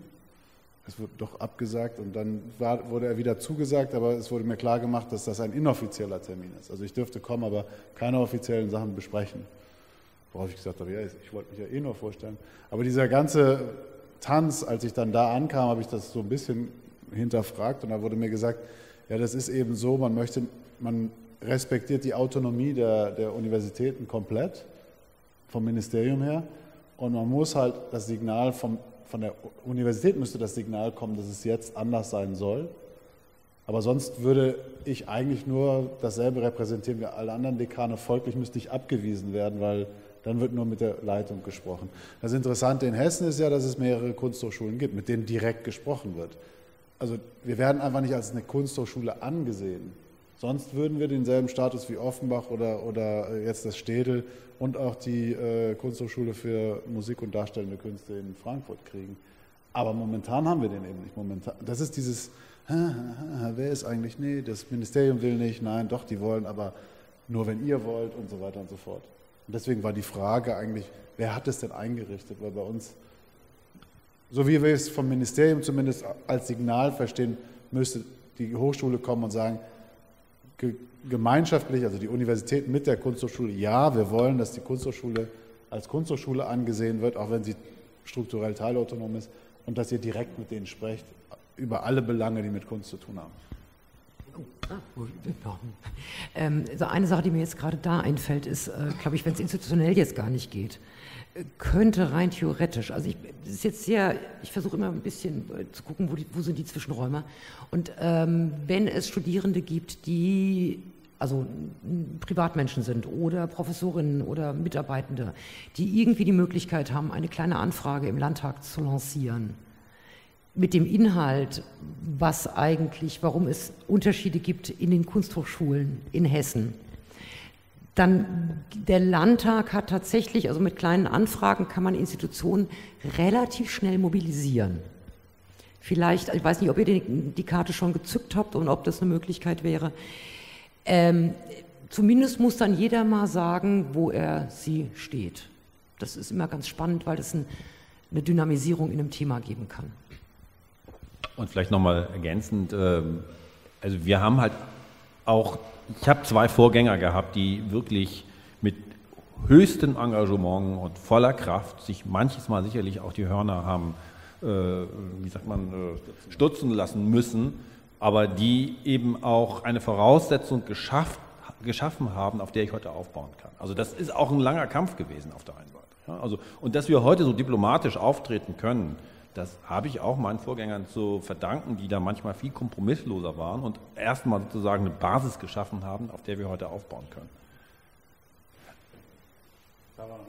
Speaker 2: Es wurde doch abgesagt und dann war, wurde er wieder zugesagt, aber es wurde mir klar gemacht, dass das ein inoffizieller Termin ist. Also ich dürfte kommen, aber keine offiziellen Sachen besprechen. Worauf ich gesagt habe, ja, ich wollte mich ja eh nur vorstellen. Aber dieser ganze Tanz, als ich dann da ankam, habe ich das so ein bisschen hinterfragt und da wurde mir gesagt, ja, das ist eben so, man möchte, man respektiert die Autonomie der, der Universitäten komplett, vom Ministerium her, und man muss halt das Signal vom, von der Universität müsste das Signal kommen, dass es jetzt anders sein soll, aber sonst würde ich eigentlich nur dasselbe repräsentieren wie alle anderen Dekane, folglich müsste ich abgewiesen werden, weil dann wird nur mit der Leitung gesprochen. Das Interessante in Hessen ist ja, dass es mehrere Kunsthochschulen gibt, mit denen direkt gesprochen wird. Also wir werden einfach nicht als eine Kunsthochschule angesehen. Sonst würden wir denselben Status wie Offenbach oder, oder jetzt das Städel und auch die äh, Kunsthochschule für Musik und Darstellende Künste in Frankfurt kriegen. Aber momentan haben wir den eben nicht. Momentan, das ist dieses, ha, ha, ha, wer ist eigentlich, nee, das Ministerium will nicht, nein, doch, die wollen, aber nur wenn ihr wollt und so weiter und so fort. Und deswegen war die Frage eigentlich, wer hat es denn eingerichtet? Weil bei uns, so wie wir es vom Ministerium zumindest als Signal verstehen, müsste die Hochschule kommen und sagen, gemeinschaftlich, also die Universität mit der Kunsthochschule, ja, wir wollen, dass die Kunsthochschule als Kunsthochschule angesehen wird, auch wenn sie strukturell teilautonom ist, und dass ihr direkt mit denen sprecht über alle Belange, die mit Kunst zu tun haben.
Speaker 3: Oh, ah, ähm, also eine Sache, die mir jetzt gerade da einfällt, ist, äh, glaube ich, wenn es institutionell jetzt gar nicht geht, äh, könnte rein theoretisch, also ich, das ist jetzt sehr, ich versuche immer ein bisschen äh, zu gucken, wo, die, wo sind die Zwischenräume, und ähm, wenn es Studierende gibt, die also Privatmenschen sind oder Professorinnen oder Mitarbeitende, die irgendwie die Möglichkeit haben, eine kleine Anfrage im Landtag zu lancieren, mit dem Inhalt, was eigentlich, warum es Unterschiede gibt in den Kunsthochschulen in Hessen. Dann der Landtag hat tatsächlich, also mit kleinen Anfragen kann man Institutionen relativ schnell mobilisieren. Vielleicht, ich weiß nicht, ob ihr die, die Karte schon gezückt habt und ob das eine Möglichkeit wäre. Ähm, zumindest muss dann jeder mal sagen, wo er sie steht. Das ist immer ganz spannend, weil das ein, eine Dynamisierung in einem Thema geben kann.
Speaker 1: Und vielleicht nochmal ergänzend, also wir haben halt auch, ich habe zwei Vorgänger gehabt, die wirklich mit höchstem Engagement und voller Kraft sich manches Mal sicherlich auch die Hörner haben, wie sagt man, stutzen lassen müssen, aber die eben auch eine Voraussetzung geschafft, geschaffen haben, auf der ich heute aufbauen kann. Also das ist auch ein langer Kampf gewesen auf der einen Seite. Ja, also, und dass wir heute so diplomatisch auftreten können, das habe ich auch meinen Vorgängern zu verdanken, die da manchmal viel kompromissloser waren und erstmal sozusagen eine Basis geschaffen haben, auf der wir heute aufbauen können.
Speaker 2: Da war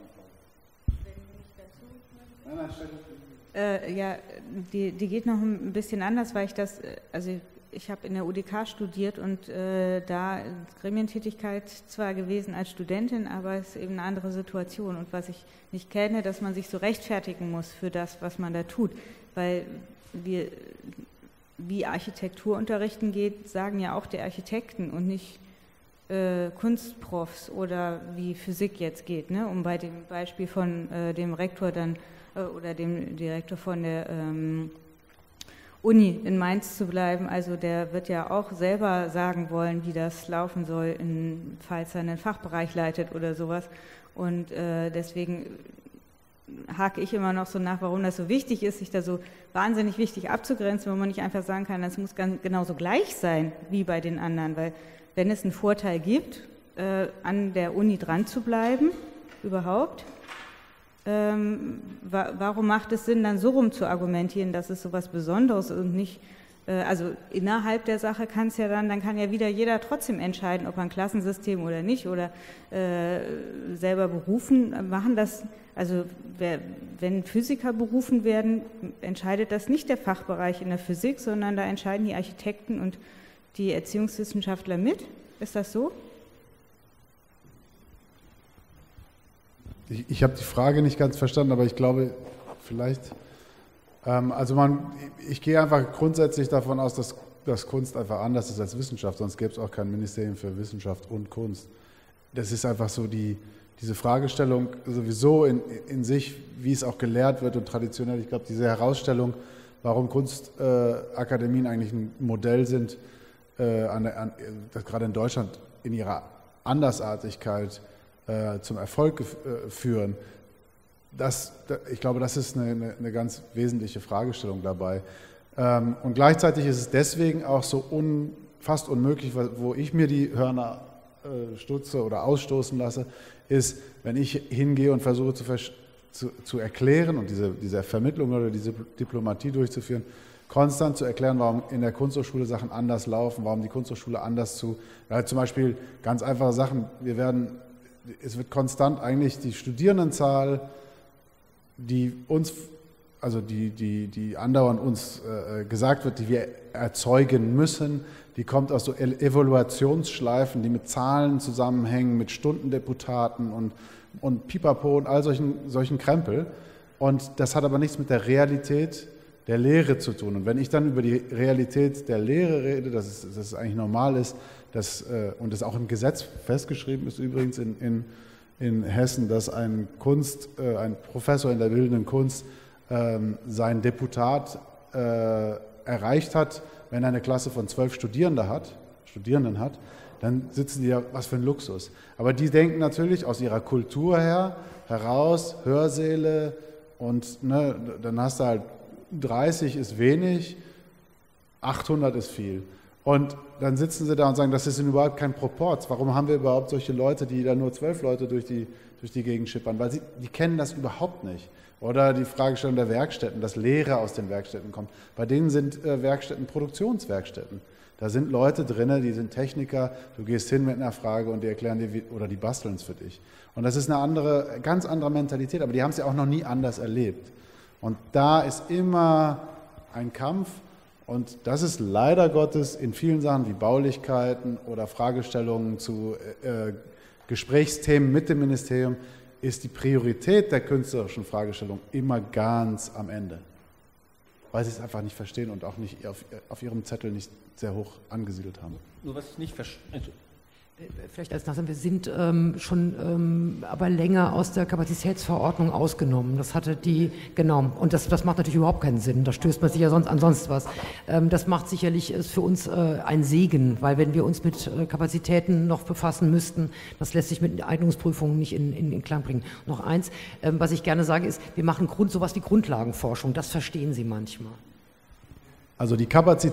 Speaker 2: noch eine Frage.
Speaker 4: Äh, ja, die, die geht noch ein bisschen anders, weil ich das, also ich habe in der U D K studiert und äh, da ist Gremientätigkeit zwar gewesen als Studentin, aber es ist eben eine andere Situation. Und was ich nicht kenne, dass man sich so rechtfertigen muss für das, was man da tut. Weil wir, wie Architektur unterrichten geht, sagen ja auch die Architekten und nicht äh, Kunstprofs oder wie Physik jetzt geht, ne? Um bei dem Beispiel von äh, dem Rektor dann äh, oder dem Direktor von der ähm, Uni in Mainz zu bleiben, also der wird ja auch selber sagen wollen, wie das laufen soll, in, falls er einen Fachbereich leitet oder sowas. Und äh, deswegen hake ich immer noch so nach, warum das so wichtig ist, sich da so wahnsinnig wichtig abzugrenzen, wo man nicht einfach sagen kann, das muss ganz genauso gleich sein wie bei den anderen, weil wenn es einen Vorteil gibt, äh, an der Uni dran zu bleiben, überhaupt, ähm, wa warum macht es Sinn, dann so rum zu argumentieren, dass es so was Besonderes und nicht, äh, also innerhalb der Sache kann es ja dann, dann kann ja wieder jeder trotzdem entscheiden, ob er ein Klassensystem oder nicht oder äh, selber berufen, machen das, also wer, wenn Physiker berufen werden, entscheidet das nicht der Fachbereich in der Physik, sondern da entscheiden die Architekten und die Erziehungswissenschaftler mit. Ist das so?
Speaker 2: Ich, ich habe die Frage nicht ganz verstanden, aber ich glaube, vielleicht, ähm, also man, ich gehe einfach grundsätzlich davon aus, dass, dass Kunst einfach anders ist als Wissenschaft, sonst gäbe es auch kein Ministerium für Wissenschaft und Kunst. Das ist einfach so die, diese Fragestellung sowieso in, in sich, wie es auch gelehrt wird und traditionell, ich glaube, diese Herausstellung, warum Kunstakademien äh, eigentlich ein Modell sind, äh, an, an, das gerade in Deutschland in ihrer Andersartigkeit zum Erfolg führen, das, ich glaube, das ist eine, eine, eine ganz wesentliche Fragestellung dabei. Und gleichzeitig ist es deswegen auch so un, fast unmöglich, wo ich mir die Hörner stutze oder ausstoßen lasse, ist, wenn ich hingehe und versuche zu, zu, zu erklären und diese, diese Vermittlung oder diese Diplomatie durchzuführen, konstant zu erklären, warum in der Kunsthochschule Sachen anders laufen, warum die Kunsthochschule anders zu, ja, zum Beispiel ganz einfache Sachen, wir werden es wird konstant eigentlich die Studierendenzahl, die uns, also die, die, die andauernd uns äh, gesagt wird, die wir erzeugen müssen, die kommt aus so Evaluationsschleifen, die mit Zahlen zusammenhängen, mit Stundendeputaten und, und Pipapo und all solchen, solchen Krempel. Und das hat aber nichts mit der Realität der Lehre zu tun. Und wenn ich dann über die Realität der Lehre rede, dass es, dass es eigentlich normal ist, dass, äh, und es auch im Gesetz festgeschrieben ist übrigens in, in, in Hessen, dass ein Kunst, äh, ein Professor in der bildenden Kunst ähm, sein Deputat äh, erreicht hat, wenn er eine Klasse von zwölf Studierende hat, Studierenden hat, dann sitzen die ja, was für ein Luxus. Aber die denken natürlich aus ihrer Kultur her heraus, Hörsäle und ne, dann hast du halt dreißig ist wenig, achthundert ist viel. Und dann sitzen sie da und sagen, das ist überhaupt kein Proporz. Warum haben wir überhaupt solche Leute, die da nur zwölf Leute durch die, durch die Gegend schippern? Weil sie, die kennen das überhaupt nicht. Oder die Fragestellung der Werkstätten, dass Lehre aus den Werkstätten kommt. Bei denen sind äh, Werkstätten Produktionswerkstätten. Da sind Leute drin, die sind Techniker, du gehst hin mit einer Frage und die erklären dir, wie, oder die basteln es für dich. Und das ist eine andere, ganz andere Mentalität, aber die haben es ja auch noch nie anders erlebt. Und da ist immer ein Kampf. Und das ist leider Gottes in vielen Sachen wie Baulichkeiten oder Fragestellungen zu äh, Gesprächsthemen mit dem Ministerium, ist die Priorität der künstlerischen Fragestellung immer ganz am Ende. Weil sie es einfach nicht verstehen und auch nicht auf, auf ihrem Zettel nicht sehr hoch angesiedelt haben.
Speaker 1: Nur was ich nicht verstehe.
Speaker 3: Vielleicht als Nachsatz, wir sind ähm, schon ähm, aber länger aus der Kapazitätsverordnung ausgenommen. Das hatte die, genau, und das, das macht natürlich überhaupt keinen Sinn. Da stößt man sich ja sonst an sonst was. Ähm, das macht sicherlich ist für uns äh, ein Segen, weil wenn wir uns mit äh, Kapazitäten noch befassen müssten, das lässt sich mit Eignungsprüfungen nicht in, in, in Klang bringen. Noch eins, ähm, was ich gerne sage, ist, wir machen Grund, sowas wie Grundlagenforschung. Das verstehen Sie manchmal.
Speaker 2: Also die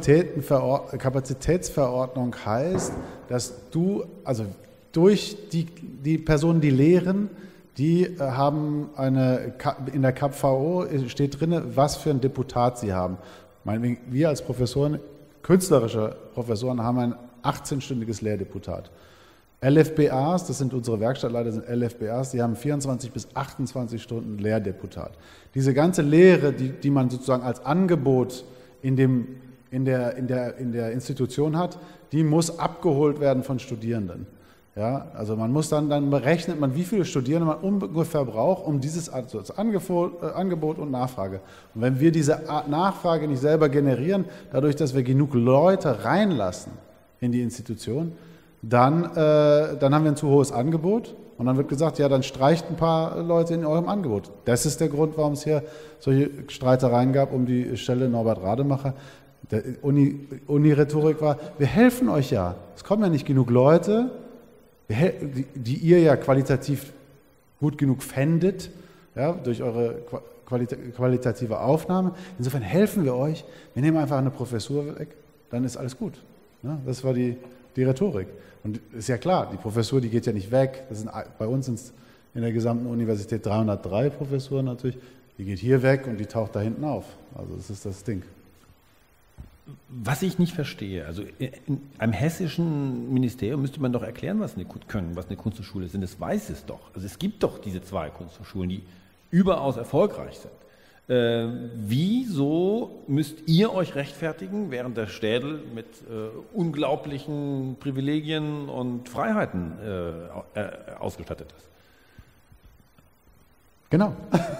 Speaker 2: Kapazitätsverordnung heißt, dass du, also durch die, die Personen, die lehren, die haben eine, in der K V O steht drin, was für ein Deputat sie haben. Meinetwegen, wir als Professoren, künstlerische Professoren, haben ein achtzehnstündiges Lehrdeputat. L F B As, das sind unsere Werkstattleiter, sind L F B As, die haben vierundzwanzig bis achtundzwanzig Stunden Lehrdeputat. Diese ganze Lehre, die, die man sozusagen als Angebot in, dem, in, der, in, der, in der Institution hat, die muss abgeholt werden von Studierenden. Ja, also man muss dann, dann berechnet man, wie viele Studierende man ungefähr braucht, um dieses also das Angebot, äh, Angebot und Nachfrage. Und wenn wir diese Nachfrage nicht selber generieren, dadurch, dass wir genug Leute reinlassen in die Institution, dann, äh, dann haben wir ein zu hohes Angebot. Und dann wird gesagt, ja, dann streicht ein paar Leute in eurem Angebot. Das ist der Grund, warum es hier solche Streitereien gab um die Stelle Norbert Rademacher. Der Uni, Uni-Rhetorik war, wir helfen euch ja. Es kommen ja nicht genug Leute, die, die ihr ja qualitativ gut genug fändet, ja, durch eure qualita qualitative Aufnahme. Insofern helfen wir euch. Wir nehmen einfach eine Professur weg, dann ist alles gut. Ja, das war die, die Rhetorik. Und ist ja klar, die Professur, die geht ja nicht weg. Das sind, bei uns sind es in der gesamten Universität dreihundertdrei Professuren natürlich. Die geht hier weg und die taucht da hinten auf. Also das ist das Ding.
Speaker 1: Was ich nicht verstehe, also in einem hessischen Ministerium müsste man doch erklären, was eine, können, was eine Kunsthochschule ist. Und das weiß es doch. Also es gibt doch diese zwei Kunsthochschulen, die überaus erfolgreich sind. Äh, wieso müsst ihr euch rechtfertigen, während der Städel mit äh, unglaublichen Privilegien und Freiheiten äh, äh, ausgestattet ist?
Speaker 2: Genau.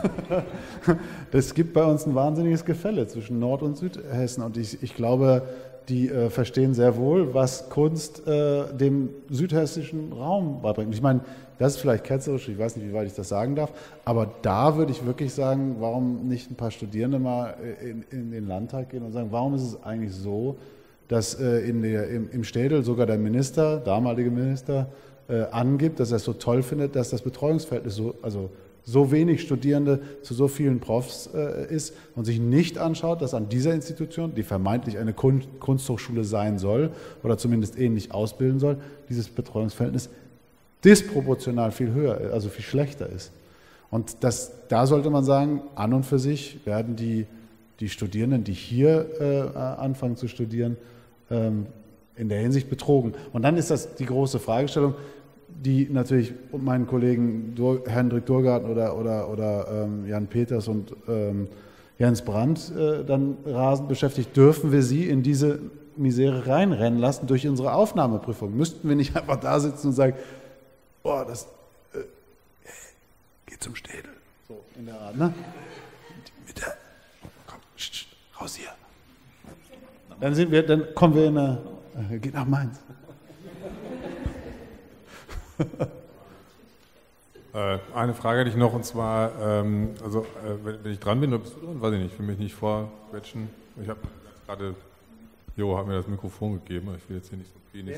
Speaker 2: Es gibt bei uns ein wahnsinniges Gefälle zwischen Nord- und Südhessen und ich, ich glaube, die äh, verstehen sehr wohl, was Kunst äh, dem südhessischen Raum beibringt. Ich meine, das ist vielleicht ketzerisch, ich weiß nicht, wie weit ich das sagen darf, aber da würde ich wirklich sagen, warum nicht ein paar Studierende mal in, in den Landtag gehen und sagen, warum ist es eigentlich so, dass äh, in der, im, im Städel sogar der Minister, damalige Minister, äh, angibt, dass er es so toll findet, dass das Betreuungsverhältnis so, also so wenig Studierende zu so vielen Profs äh, ist und sich nicht anschaut, dass an dieser Institution, die vermeintlich eine Kun Kunsthochschule sein soll oder zumindest ähnlich ausbilden soll, dieses Betreuungsverhältnis disproportional viel höher, also viel schlechter ist. Und das, da sollte man sagen, an und für sich werden die, die Studierenden, die hier äh, anfangen zu studieren, ähm, in der Hinsicht betrogen. Und dann ist das die große Fragestellung, die natürlich meinen Kollegen Dur Hendrik Durgarten oder, oder, oder ähm, Jan Peters und ähm, Jens Brandt äh, dann rasend beschäftigt, dürfen wir sie in diese Misere reinrennen lassen durch unsere Aufnahmeprüfung? Müssten wir nicht einfach da sitzen und sagen, oh, das äh, geht zum Städel. So in der Art, ne? Mit der, komm, sch, sch, raus hier. Dann sind wir, dann kommen wir in eine, äh, geht nach Mainz.
Speaker 5: äh, eine Frage hätte ich noch, und zwar, ähm, also äh, wenn, wenn ich dran bin, oder bist du dran? Weiß ich nicht, ich will mich nicht vorquetschen. Ich habe gerade, Jo hat mir das Mikrofon gegeben, ich will jetzt hier nicht so penis.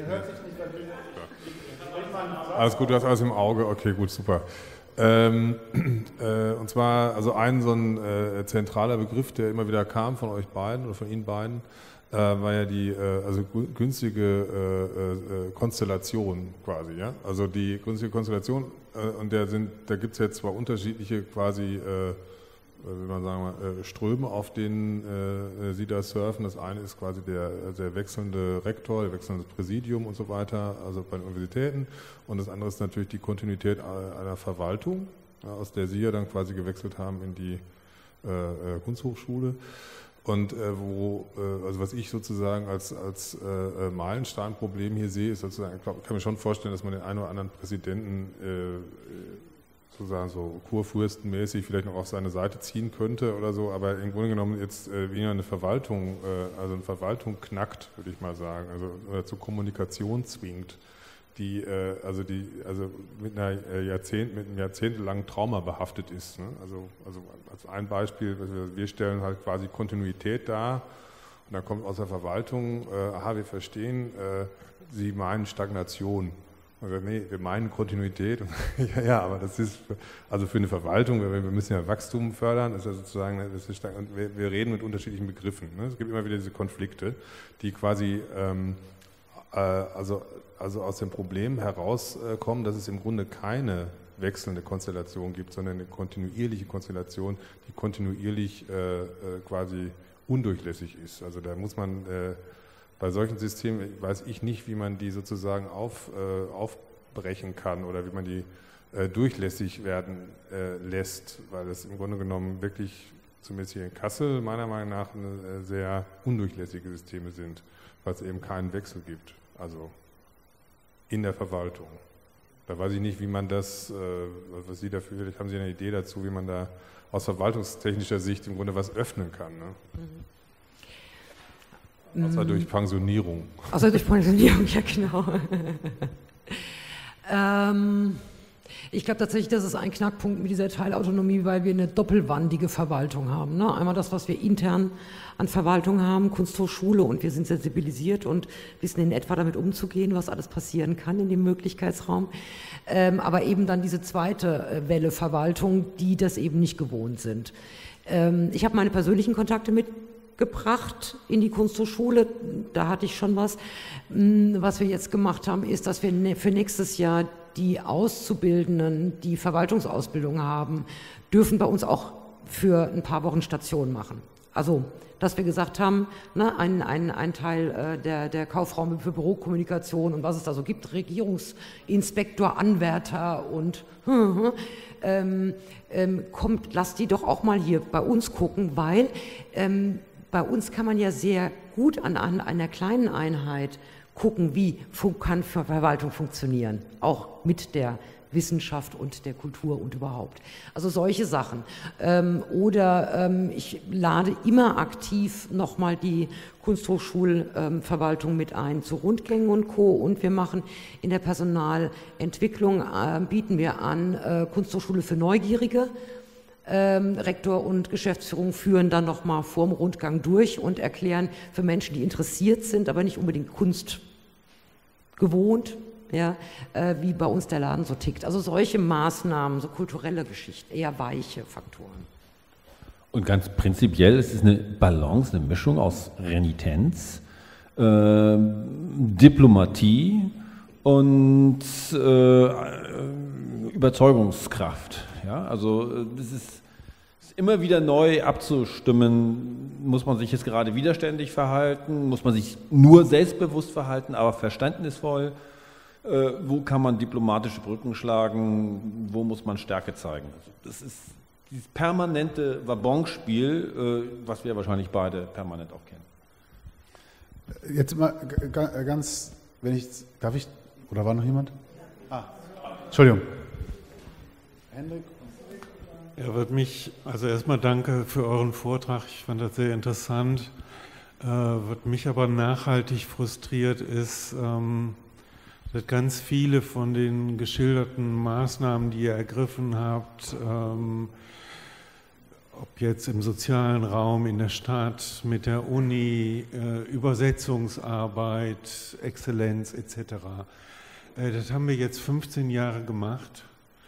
Speaker 5: Alles gut, du hast alles im Auge, okay, gut, super. Ähm, äh, und zwar, also ein so ein äh, zentraler Begriff, der immer wieder kam von euch beiden oder von Ihnen beiden, äh, war ja die äh, also günstige äh, äh, Konstellation quasi, ja. Also die günstige Konstellation, äh, und der sind, da gibt es jetzt zwar unterschiedliche quasi, äh, wie man sagen mal, Ströme, auf denen äh, Sie da surfen. Das eine ist quasi der, der wechselnde Rektor, der wechselnde Präsidium und so weiter, also bei den Universitäten. Und das andere ist natürlich die Kontinuität einer Verwaltung, ja, aus der Sie ja dann quasi gewechselt haben in die äh, Kunsthochschule. Und äh, wo, äh, also was ich sozusagen als, als äh, Meilensteinproblem hier sehe, ist sozusagen, ich glaub, kann mir schon vorstellen, dass man den einen oder anderen Präsidenten äh, sozusagen so kurfürstenmäßig vielleicht noch auf seine Seite ziehen könnte oder so, aber im Grunde genommen jetzt äh, weniger eine Verwaltung, äh, also eine Verwaltung knackt, würde ich mal sagen, also oder zur Kommunikation zwingt, die äh, also die also mit einer Jahrzehnt, mit einem jahrzehntelangen Trauma behaftet ist. Ne? Also also als ein Beispiel, wir stellen halt quasi Kontinuität dar und dann kommt aus der Verwaltung, äh, aha, wir verstehen, äh, Sie meinen Stagnation. Also nee, wir meinen Kontinuität. ja, ja, aber das ist für, also für eine Verwaltung, wir, wir müssen ja Wachstum fördern, ist ja sozusagen, das ist, und wir, wir reden mit unterschiedlichen Begriffen. Ne? Es gibt immer wieder diese Konflikte, die quasi ähm, äh, also, also aus dem Problem herauskommen, dass es im Grunde keine wechselnde Konstellation gibt, sondern eine kontinuierliche Konstellation, die kontinuierlich äh, äh, quasi undurchlässig ist. Also da muss man äh, bei solchen Systemen weiß ich nicht, wie man die sozusagen auf, äh, aufbrechen kann oder wie man die äh, durchlässig werden äh, lässt, weil es im Grunde genommen wirklich, zumindest hier in Kassel, meiner Meinung nach eine, äh, sehr undurchlässige Systeme sind, weil es eben keinen Wechsel gibt, also in der Verwaltung. Da weiß ich nicht, wie man das, äh, was Sie dafür, vielleicht haben Sie eine Idee dazu, wie man da aus verwaltungstechnischer Sicht im Grunde was öffnen kann. Ne? Mhm. Außer durch Pensionierung.
Speaker 3: Außer durch Pensionierung, ja genau. ähm, Ich glaube tatsächlich, das ist ein Knackpunkt mit dieser Teilautonomie, weil wir eine doppelwandige Verwaltung haben. Ne? Einmal das, was wir intern an Verwaltung haben, Kunsthochschule, und wir sind sensibilisiert und wissen in etwa damit umzugehen, was alles passieren kann in dem Möglichkeitsraum. Ähm, aber eben dann diese zweite Welle Verwaltung, die das eben nicht gewohnt sind. Ähm, ich habe meine persönlichen Kontakte mitgebracht in die Kunsthochschule, da hatte ich schon was. Was wir jetzt gemacht haben, ist, dass wir für nächstes Jahr die Auszubildenden, die Verwaltungsausbildung haben, dürfen bei uns auch für ein paar Wochen Station machen. Also, dass wir gesagt haben, ne, ein, ein, ein Teil äh, der, der Kaufraum für Bürokommunikation und was es da so gibt, Regierungsinspektor, Anwärter und ähm, ähm, kommt, lasst die doch auch mal hier bei uns gucken, weil ähm, bei uns kann man ja sehr gut an, an einer kleinen Einheit gucken, wie kann Verwaltung funktionieren, auch mit der Wissenschaft und der Kultur und überhaupt. Also solche Sachen. Ähm, oder ähm, ich lade immer aktiv nochmal die Kunsthochschulverwaltung ähm, mit ein zu Rundgängen und Co. Und wir machen in der Personalentwicklung, äh, bieten wir an, äh, Kunsthochschule für Neugierige. Ähm, Rektor und Geschäftsführung führen dann nochmal vor dem Rundgang durch und erklären für Menschen, die interessiert sind, aber nicht unbedingt Kunst gewohnt, ja, äh, wie bei uns der Laden so tickt. Also solche Maßnahmen, so kulturelle Geschichten, eher weiche Faktoren.
Speaker 1: Und ganz prinzipiell ist es eine Balance, eine Mischung aus Renitenz, äh, Diplomatie und äh, Überzeugungskraft. Ja, also das ist, ist immer wieder neu abzustimmen. Muss man sich jetzt gerade widerständig verhalten? Muss man sich nur selbstbewusst verhalten, aber verständnisvoll? Äh, wo kann man diplomatische Brücken schlagen? Wo muss man Stärke zeigen? Also das ist dieses permanente Wabonspiel, äh, was wir wahrscheinlich beide permanent auch kennen.
Speaker 2: Jetzt mal ganz, wenn ich, darf ich, oder war noch jemand? Ah, Entschuldigung. Hendrik?
Speaker 7: Ja, wird mich, also erstmal danke für euren Vortrag, ich fand das sehr interessant. Äh, was mich aber nachhaltig frustriert ist, ähm, dass ganz viele von den geschilderten Maßnahmen, die ihr ergriffen habt, ähm, ob jetzt im sozialen Raum, in der Stadt, mit der Uni, äh, Übersetzungsarbeit, Exzellenz et cetera, äh, das haben wir jetzt fünfzehn Jahre gemacht.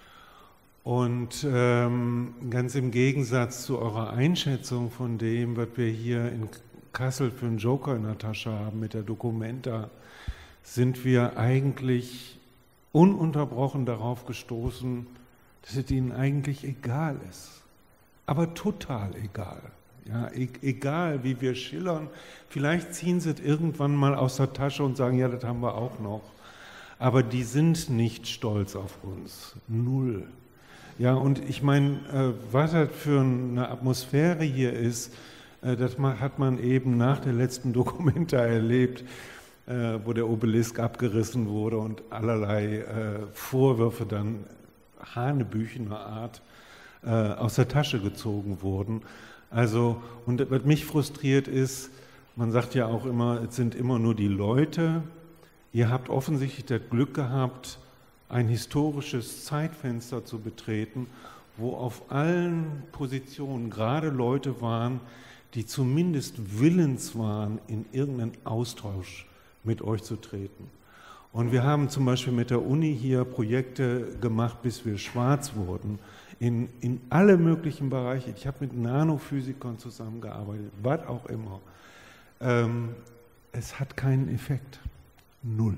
Speaker 7: Und ähm, ganz im Gegensatz zu eurer Einschätzung von dem, was wir hier in Kassel für einen Joker in der Tasche haben mit der Documenta, sind wir eigentlich ununterbrochen darauf gestoßen, dass es ihnen eigentlich egal ist. Aber total egal. Ja, e- egal, wie wir schillern. Vielleicht ziehen sie es irgendwann mal aus der Tasche und sagen, ja, das haben wir auch noch. Aber die sind nicht stolz auf uns. Null. Ja, und ich meine, äh, was das für eine Atmosphäre hier ist, äh, das hat man eben nach der letzten Documenta erlebt, äh, wo der Obelisk abgerissen wurde und allerlei äh, Vorwürfe dann hanebüchener Art äh, aus der Tasche gezogen wurden. Also, und was mich frustriert ist, man sagt ja auch immer, es sind immer nur die Leute. Ihr habt offensichtlich das Glück gehabt, ein historisches Zeitfenster zu betreten, wo auf allen Positionen gerade Leute waren, die zumindest willens waren, in irgendeinen Austausch mit euch zu treten. Und wir haben zum Beispiel mit der Uni hier Projekte gemacht, bis wir schwarz wurden, in, in alle möglichen Bereiche. Ich habe mit Nanophysikern zusammengearbeitet, was auch immer. Ähm, es hat keinen Effekt. Null.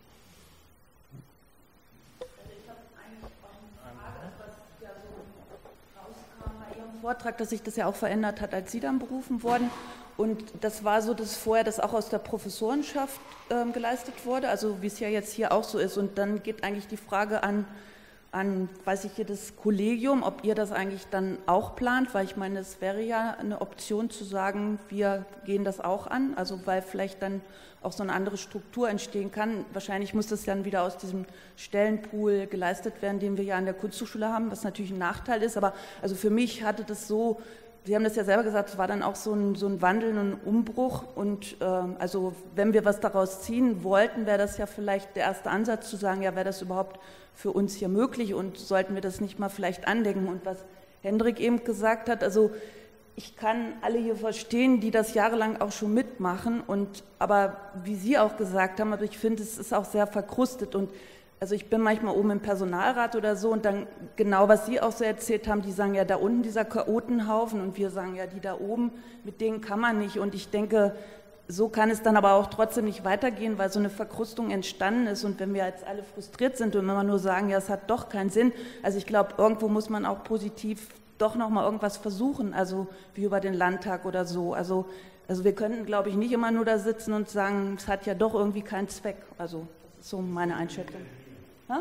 Speaker 8: Vortrag, dass sich das ja auch verändert hat, als Sie dann berufen wurden. Und das war so, dass vorher das auch aus der Professorenschaft ähm, geleistet wurde, also wie es ja jetzt hier auch so ist. Und dann geht eigentlich die Frage an, an, weiß ich hier, das Kollegium, ob ihr das eigentlich dann auch plant, weil ich meine, es wäre ja eine Option zu sagen, wir gehen das auch an, also weil vielleicht dann auch so eine andere Struktur entstehen kann. Wahrscheinlich muss das dann wieder aus diesem Stellenpool geleistet werden, den wir ja an der Kunsthochschule haben, was natürlich ein Nachteil ist. Aber also für mich hatte das so Sie haben das ja selber gesagt, es war dann auch so ein, so ein Wandel, ein Umbruch und äh, also wenn wir was daraus ziehen wollten, wäre das ja vielleicht der erste Ansatz zu sagen, ja, wäre das überhaupt für uns hier möglich und sollten wir das nicht mal vielleicht andenken und was Hendrik eben gesagt hat, also ich kann alle hier verstehen, die das jahrelang auch schon mitmachen und aber wie Sie auch gesagt haben, aber ich finde, es ist auch sehr verkrustet und also ich bin manchmal oben im Personalrat oder so und dann genau, was Sie auch so erzählt haben, die sagen ja da unten dieser Chaotenhaufen und wir sagen ja, die da oben, mit denen kann man nicht und ich denke, so kann es dann aber auch trotzdem nicht weitergehen, weil so eine Verkrustung entstanden ist und wenn wir jetzt alle frustriert sind und immer nur sagen, ja, es hat doch keinen Sinn, also ich glaube, irgendwo muss man auch positiv doch nochmal irgendwas versuchen, also wie über den Landtag oder so, also, also wir könnten, glaube ich, nicht immer nur da sitzen und sagen, es hat ja doch irgendwie keinen Zweck, also das ist so meine Einschätzung. Ha?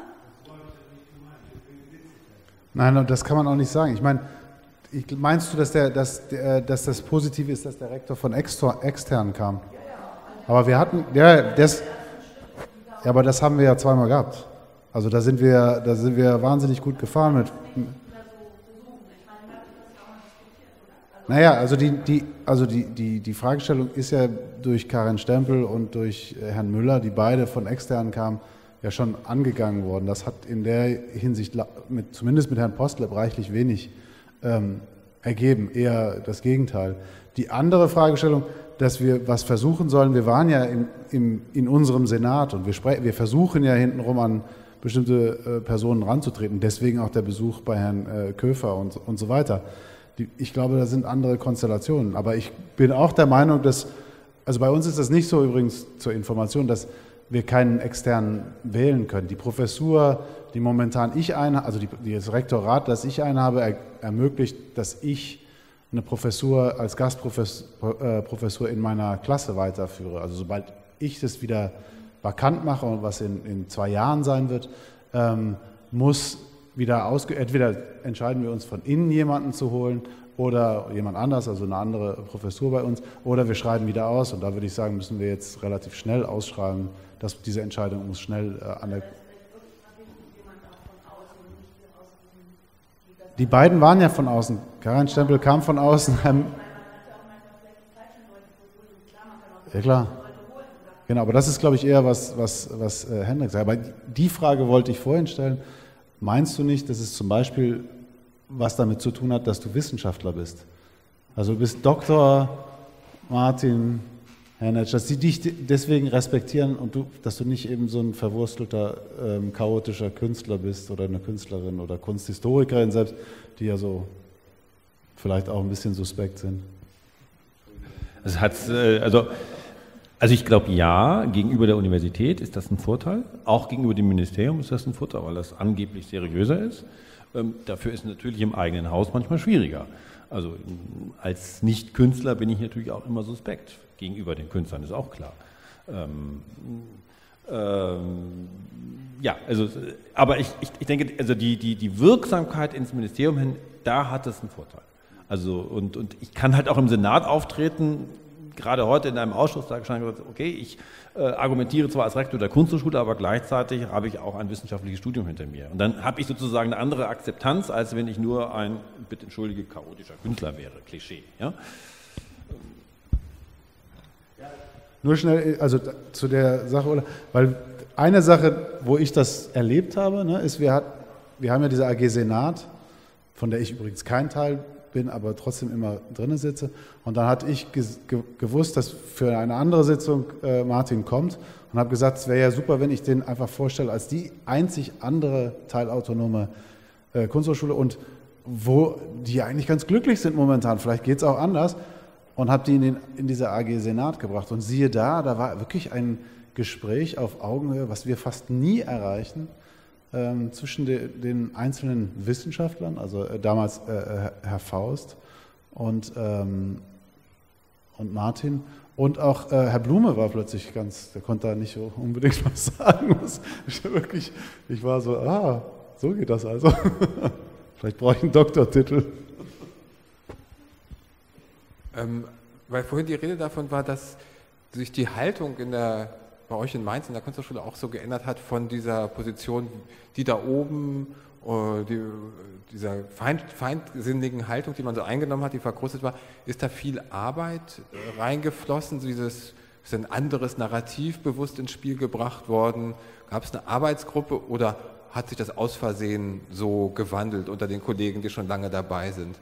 Speaker 2: Nein, das kann man auch nicht sagen. Ich meine, meinst du, dass, der, dass, der, dass das Positive ist, dass der Rektor von extern kam? Aber wir hatten, ja, das, ja, aber das haben wir ja zweimal gehabt. Also da sind wir, da sind wir wahnsinnig gut gefahren mit. Naja, also die, die, also die, die, die Fragestellung ist ja durch Karin Stempel und durch Herrn Müller, die beide von extern kamen, ja schon angegangen worden. Das hat in der Hinsicht, mit, zumindest mit Herrn Postleb, reichlich wenig ähm, ergeben, eher das Gegenteil. Die andere Fragestellung, dass wir was versuchen sollen, wir waren ja im, im, in unserem Senat und wir, wir versuchen ja hintenrum an bestimmte äh, Personen ranzutreten, deswegen auch der Besuch bei Herrn äh, Köfer und, und so weiter. Die, ich glaube, da sind andere Konstellationen, aber ich bin auch der Meinung, dass, also bei uns ist das nicht so übrigens zur Information, dass wir keinen externen wählen können. Die Professur, die momentan ich eine, also die, das Rektorat, das ich einhabe, er, ermöglicht, dass ich eine Professur als Gastprofessur in meiner Klasse weiterführe. Also sobald ich das wieder vakant mache und was in, in zwei Jahren sein wird, ähm, muss wieder ausge... Entweder entscheiden wir uns von innen jemanden zu holen oder jemand anders, also eine andere Professur bei uns, oder wir schreiben wieder aus. Und da würde ich sagen, müssen wir jetzt relativ schnell ausschreiben, dass diese Entscheidung muss schnell äh, an der... Die beiden waren ja von außen. Karin Stempel kam von außen. Ja klar. Genau, aber das ist, glaube ich, eher was, was, was äh, Hendrik sagt. Aber die Frage wollte ich vorhin stellen. Meinst du nicht, dass es zum Beispiel was damit zu tun hat, dass du Wissenschaftler bist? Also du bist Doktor Martin Hernetsch, dass sie dich deswegen respektieren und du, dass du nicht eben so ein verwurstelter, ähm, chaotischer Künstler bist oder eine Künstlerin oder Kunsthistorikerin selbst, die ja so vielleicht auch ein bisschen suspekt sind.
Speaker 1: Es hat, äh, also, also ich glaube, ja, gegenüber der Universität ist das ein Vorteil, auch gegenüber dem Ministerium ist das ein Vorteil, weil das angeblich seriöser ist. Ähm, dafür ist es natürlich im eigenen Haus manchmal schwieriger. Also als Nicht-Künstler bin ich natürlich auch immer suspekt. Gegenüber den Künstlern ist auch klar. Ähm, ähm, ja, also, aber ich, ich, ich denke, also die, die, die Wirksamkeit ins Ministerium hin, da hat es einen Vorteil. Also, und, und ich kann halt auch im Senat auftreten, gerade heute in einem Ausschuss, da habe ich gesagt, okay, ich äh, argumentiere zwar als Rektor der Kunsthochschule, aber gleichzeitig habe ich auch ein wissenschaftliches Studium hinter mir. Und dann habe ich sozusagen eine andere Akzeptanz, als wenn ich nur ein, bitte entschuldige, chaotischer Künstler wäre, Klischee. Ja?
Speaker 2: Nur schnell, also zu der Sache, oder? Weil eine Sache, wo ich das erlebt habe, ne, ist, wir, hat, wir haben ja diese A G Senat, von der ich übrigens kein Teil bin, aber trotzdem immer drinnen sitze. Und dann hatte ich ge gewusst, dass für eine andere Sitzung äh, Martin kommt und habe gesagt, es wäre ja super, wenn ich den einfach vorstelle als die einzig andere teilautonome äh, Kunsthochschule und wo die eigentlich ganz glücklich sind momentan. Vielleicht geht es auch anders. Und habe die in, den, in diese A G Senat gebracht. Und siehe da, da war wirklich ein Gespräch auf Augenhöhe, was wir fast nie erreichen, ähm, zwischen de, den einzelnen Wissenschaftlern, also äh, damals äh, Herr Faust und, ähm, und Martin. Und auch äh, Herr Blume war plötzlich ganz, der konnte da nicht so unbedingt was sagen. Ich, wirklich, ich war so, ah, so geht das also. Vielleicht brauche ich einen Doktortitel.
Speaker 6: Ähm, weil vorhin die Rede davon war, dass sich die Haltung in der, bei euch in Mainz in der Kunsthochschule auch so geändert hat von dieser Position, die da oben uh, die, dieser feind, feindsinnigen Haltung, die man so eingenommen hat, die verkrustet war, ist da viel Arbeit äh, reingeflossen, dieses, ist ein anderes Narrativ bewusst ins Spiel gebracht worden? Gab es eine Arbeitsgruppe oder hat sich das aus Versehen so gewandelt unter den Kollegen, die schon lange dabei sind?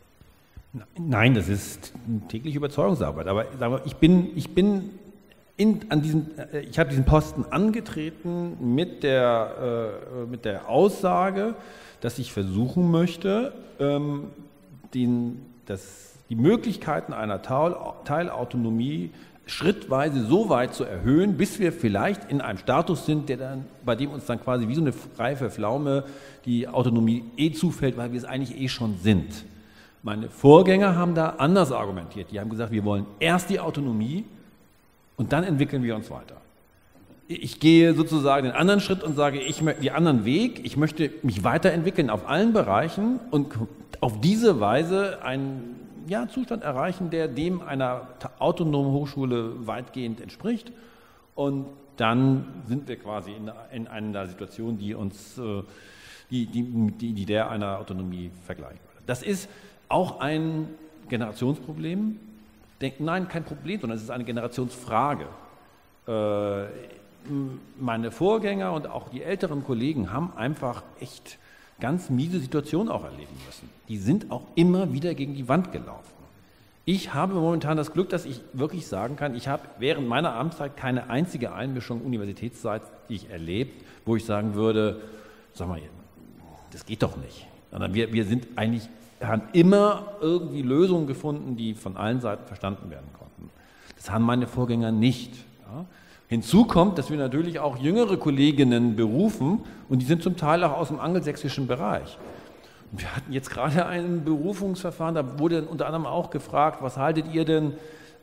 Speaker 1: Nein, das ist tägliche Überzeugungsarbeit. Aber sagen wir, ich bin, ich bin in, an diesem, ich habe diesen Posten angetreten mit der, äh, mit der Aussage, dass ich versuchen möchte, ähm, den, das, die Möglichkeiten einer Teil, Teilautonomie schrittweise so weit zu erhöhen, bis wir vielleicht in einem Status sind, der dann, bei dem uns dann quasi wie so eine reife Pflaume die Autonomie eh zufällt, weil wir es eigentlich eh schon sind. Meine Vorgänger haben da anders argumentiert. Die haben gesagt, wir wollen erst die Autonomie und dann entwickeln wir uns weiter. Ich gehe sozusagen den anderen Schritt und sage, ich möchte den anderen Weg, ich möchte mich weiterentwickeln auf allen Bereichen und auf diese Weise einen ja, Zustand erreichen, der dem einer autonomen Hochschule weitgehend entspricht. Und dann sind wir quasi in, in einer Situation, die uns, die, die, die, die der einer Autonomie vergleichbar ist. Das ist auch ein Generationsproblem. Denk, nein, kein Problem, sondern es ist eine Generationsfrage. Äh, meine Vorgänger und auch die älteren Kollegen haben einfach echt ganz miese Situationen auch erleben müssen. Die sind auch immer wieder gegen die Wand gelaufen. Ich habe momentan das Glück, dass ich wirklich sagen kann, ich habe während meiner Amtszeit keine einzige Einmischung Universitätszeit, die ich erlebt, wo ich sagen würde, sag mal, das geht doch nicht. Sondern wir, wir sind eigentlich haben immer irgendwie Lösungen gefunden, die von allen Seiten verstanden werden konnten. Das haben meine Vorgänger nicht. Ja. Hinzu kommt, dass wir natürlich auch jüngere Kolleginnen berufen und die sind zum Teil auch aus dem angelsächsischen Bereich. Und wir hatten jetzt gerade ein Berufungsverfahren, da wurde unter anderem auch gefragt, was haltet ihr denn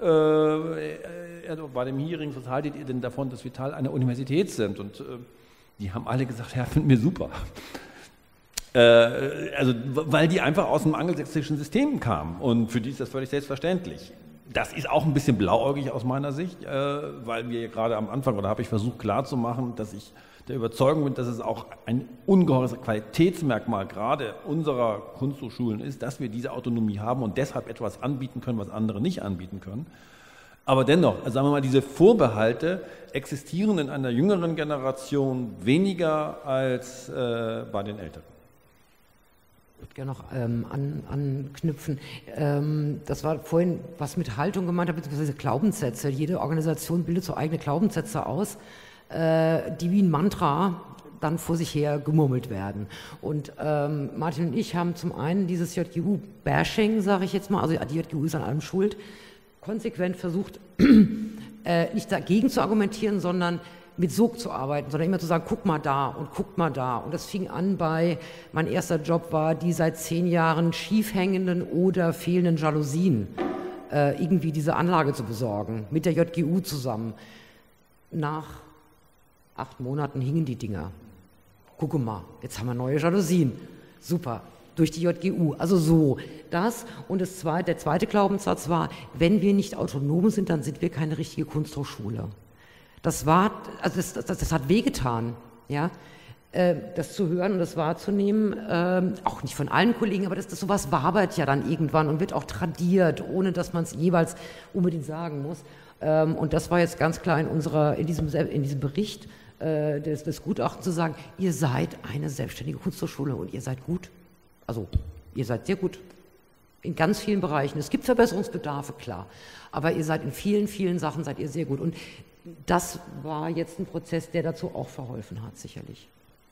Speaker 1: äh, bei dem Hearing, was haltet ihr denn davon, dass wir Teil einer Universität sind? Und äh, die haben alle gesagt, ja, finden wir super. Also, weil die einfach aus dem angelsächsischen System kamen und für die ist das völlig selbstverständlich. Das ist auch ein bisschen blauäugig aus meiner Sicht, weil wir gerade am Anfang, oder habe ich versucht klarzumachen, dass ich der Überzeugung bin, dass es auch ein ungeheures Qualitätsmerkmal gerade unserer Kunsthochschulen ist, dass wir diese Autonomie haben und deshalb etwas anbieten können, was andere nicht anbieten können. Aber dennoch, also sagen wir mal, diese Vorbehalte existieren in einer jüngeren Generation weniger als äh, bei den Älteren.
Speaker 3: Ich würde gerne noch ähm, an, anknüpfen. Ähm, das war vorhin, was mit Haltung gemeint hat, beziehungsweise Glaubenssätze. Jede Organisation bildet so eigene Glaubenssätze aus, äh, die wie ein Mantra dann vor sich her gemurmelt werden. Und ähm, Martin und ich haben zum einen dieses J G U-Bashing, sage ich jetzt mal, also die J G U ist an allem schuld, konsequent versucht, äh, nicht dagegen zu argumentieren, sondern mit Sog zu arbeiten, sondern immer zu sagen, guck mal da und guck mal da. Und das fing an bei, mein erster Job war, die seit zehn Jahren schief hängenden oder fehlenden Jalousien äh, irgendwie diese Anlage zu besorgen, mit der J G U zusammen. Nach acht Monaten hingen die Dinger. Guck mal, jetzt haben wir neue Jalousien. Super, durch die J G U. Also so, das. Und das zweite, der zweite Glaubenssatz war, wenn wir nicht autonom sind, dann sind wir keine richtige Kunsthochschule. Das war, also das, das, das hat wehgetan, ja, äh, das zu hören und das wahrzunehmen, äh, auch nicht von allen Kollegen, aber das, das sowas wabert ja dann irgendwann und wird auch tradiert, ohne dass man es jeweils unbedingt sagen muss. Ähm, und das war jetzt ganz klar in unserer, in diesem, in diesem Bericht äh, des, des Gutachtens zu sagen, ihr seid eine selbstständige Kunsthochschule und ihr seid gut. Also, ihr seid sehr gut. In ganz vielen Bereichen. Es gibt Verbesserungsbedarfe, klar. Aber ihr seid in vielen, vielen Sachen seid ihr sehr gut. Und das war jetzt ein Prozess, der dazu auch verholfen hat, sicherlich.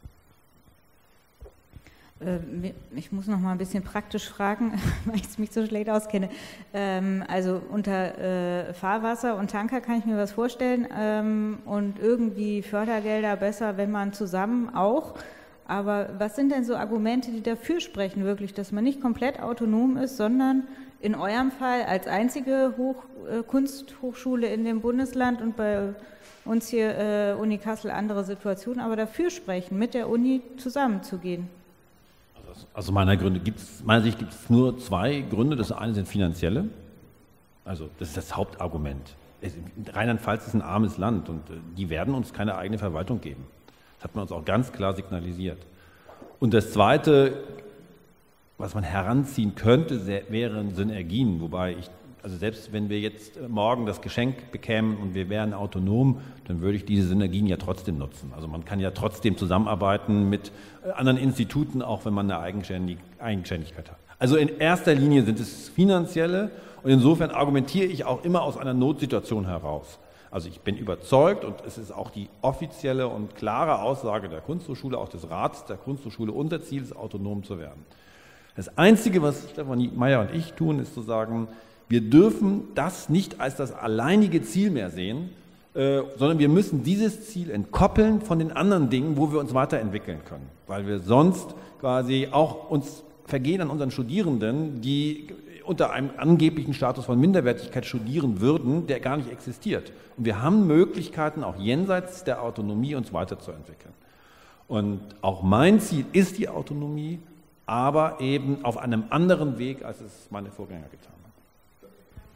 Speaker 4: Ich muss noch mal ein bisschen praktisch fragen, weil ich mich so schlecht auskenne. Also unter Fahrwasser und Tanker kann ich mir was vorstellen und irgendwie Fördergelder besser, wenn man zusammen auch. Aber was sind denn so Argumente, die dafür sprechen, wirklich, dass man nicht komplett autonom ist, sondern in eurem Fall als einzige Hoch, äh, Kunsthochschule in dem Bundesland und bei uns hier äh, Uni Kassel andere Situation, aber dafür sprechen, mit der Uni zusammenzugehen?
Speaker 1: Also, also meiner Gründe gibt's, meiner Sicht gibt es nur zwei Gründe. Das eine sind finanzielle. Also das ist das Hauptargument. Rheinland-Pfalz ist ein armes Land und äh, die werden uns keine eigene Verwaltung geben. Das hat man uns auch ganz klar signalisiert. Und das Zweite, was man heranziehen könnte, wären Synergien, wobei ich, also selbst wenn wir jetzt morgen das Geschenk bekämen und wir wären autonom, dann würde ich diese Synergien ja trotzdem nutzen. Also man kann ja trotzdem zusammenarbeiten mit anderen Instituten, auch wenn man eine Eigenständig- Eigenständigkeit hat. Also in erster Linie sind es finanzielle und insofern argumentiere ich auch immer aus einer Notsituation heraus. Also ich bin überzeugt und es ist auch die offizielle und klare Aussage der Kunsthochschule, auch des Rats der Kunsthochschule, unser Ziel ist, autonom zu werden. Das Einzige, was Stefanie Meyer und ich tun, ist zu sagen, wir dürfen das nicht als das alleinige Ziel mehr sehen, äh, sondern wir müssen dieses Ziel entkoppeln von den anderen Dingen, wo wir uns weiterentwickeln können. Weil wir sonst quasi auch uns vergehen an unseren Studierenden, die unter einem angeblichen Status von Minderwertigkeit studieren würden, der gar nicht existiert. Und wir haben Möglichkeiten, auch jenseits der Autonomie uns weiterzuentwickeln. Und auch mein Ziel ist die Autonomie, aber eben auf einem anderen Weg, als es meine Vorgänger getan haben.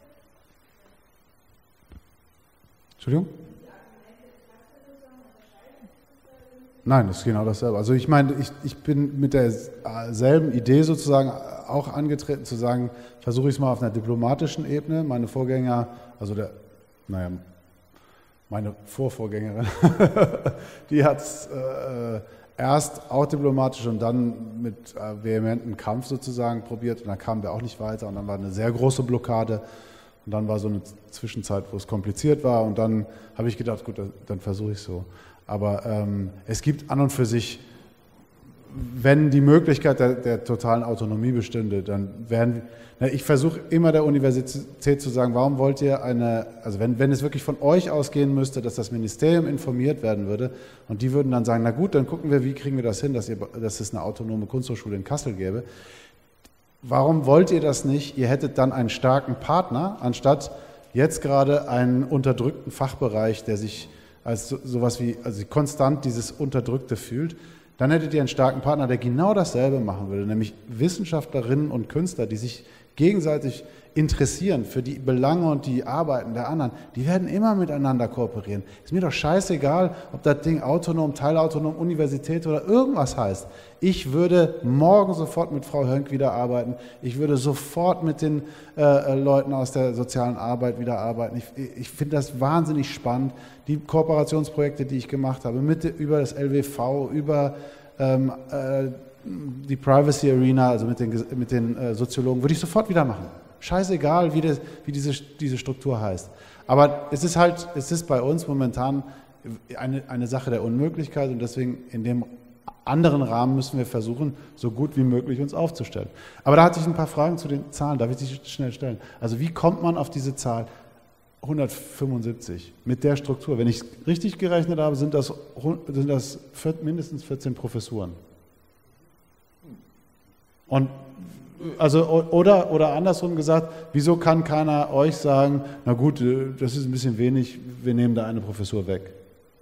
Speaker 2: Entschuldigung? Nein, das ist genau dasselbe. Also ich meine, ich, ich bin mit derselben Idee sozusagen auch angetreten, zu sagen, versuche ich es mal auf einer diplomatischen Ebene. Meine Vorgänger, also der, naja, meine Vorvorgängerin, die hat es äh, erst auch diplomatisch und dann mit äh, vehementem Kampf sozusagen probiert und dann kamen wir auch nicht weiter und dann war eine sehr große Blockade und dann war so eine Zwischenzeit, wo es kompliziert war und dann habe ich gedacht, gut, dann versuche ich es so. Aber ähm, es gibt an und für sich, wenn die Möglichkeit der, der totalen Autonomie bestünde, dann werden, na, ich versuche immer der Universität zu sagen, warum wollt ihr eine, also wenn, wenn es wirklich von euch ausgehen müsste, dass das Ministerium informiert werden würde und die würden dann sagen, na gut, dann gucken wir, wie kriegen wir das hin, dass, ihr, dass es eine autonome Kunsthochschule in Kassel gäbe. Warum wollt ihr das nicht? Ihr hättet dann einen starken Partner, anstatt jetzt gerade einen unterdrückten Fachbereich, der sich als so, sowas wie, also konstant dieses Unterdrückte fühlt, dann hättet ihr einen starken Partner, der genau dasselbe machen würde, nämlich Wissenschaftlerinnen und Künstler, die sich gegenseitig interessieren für die Belange und die Arbeiten der anderen, die werden immer miteinander kooperieren. Ist mir doch scheißegal, ob das Ding autonom, teilautonom, Universität oder irgendwas heißt. Ich würde morgen sofort mit Frau Hönk wieder arbeiten. Ich würde sofort mit den äh, Leuten aus der sozialen Arbeit wieder arbeiten. Ich, ich finde das wahnsinnig spannend. Die Kooperationsprojekte, die ich gemacht habe, mit, über das L W V, über ähm, äh, die Privacy Arena, also mit den, mit den äh, Soziologen, würde ich sofort wieder machen. Scheißegal, wie, das, wie diese, diese Struktur heißt. Aber es ist halt, es ist bei uns momentan eine, eine Sache der Unmöglichkeit und deswegen in dem anderen Rahmen müssen wir versuchen, so gut wie möglich uns aufzustellen. Aber da hatte ich ein paar Fragen zu den Zahlen, darf ich die schnell stellen? Also wie kommt man auf diese Zahl hundertfünfundsiebzig mit der Struktur? Wenn ich es richtig gerechnet habe, sind das, sind das mindestens vierzehn Professuren. Und also oder, oder andersrum gesagt, wieso kann keiner euch sagen, na gut, das ist ein bisschen wenig, wir nehmen da eine Professur weg?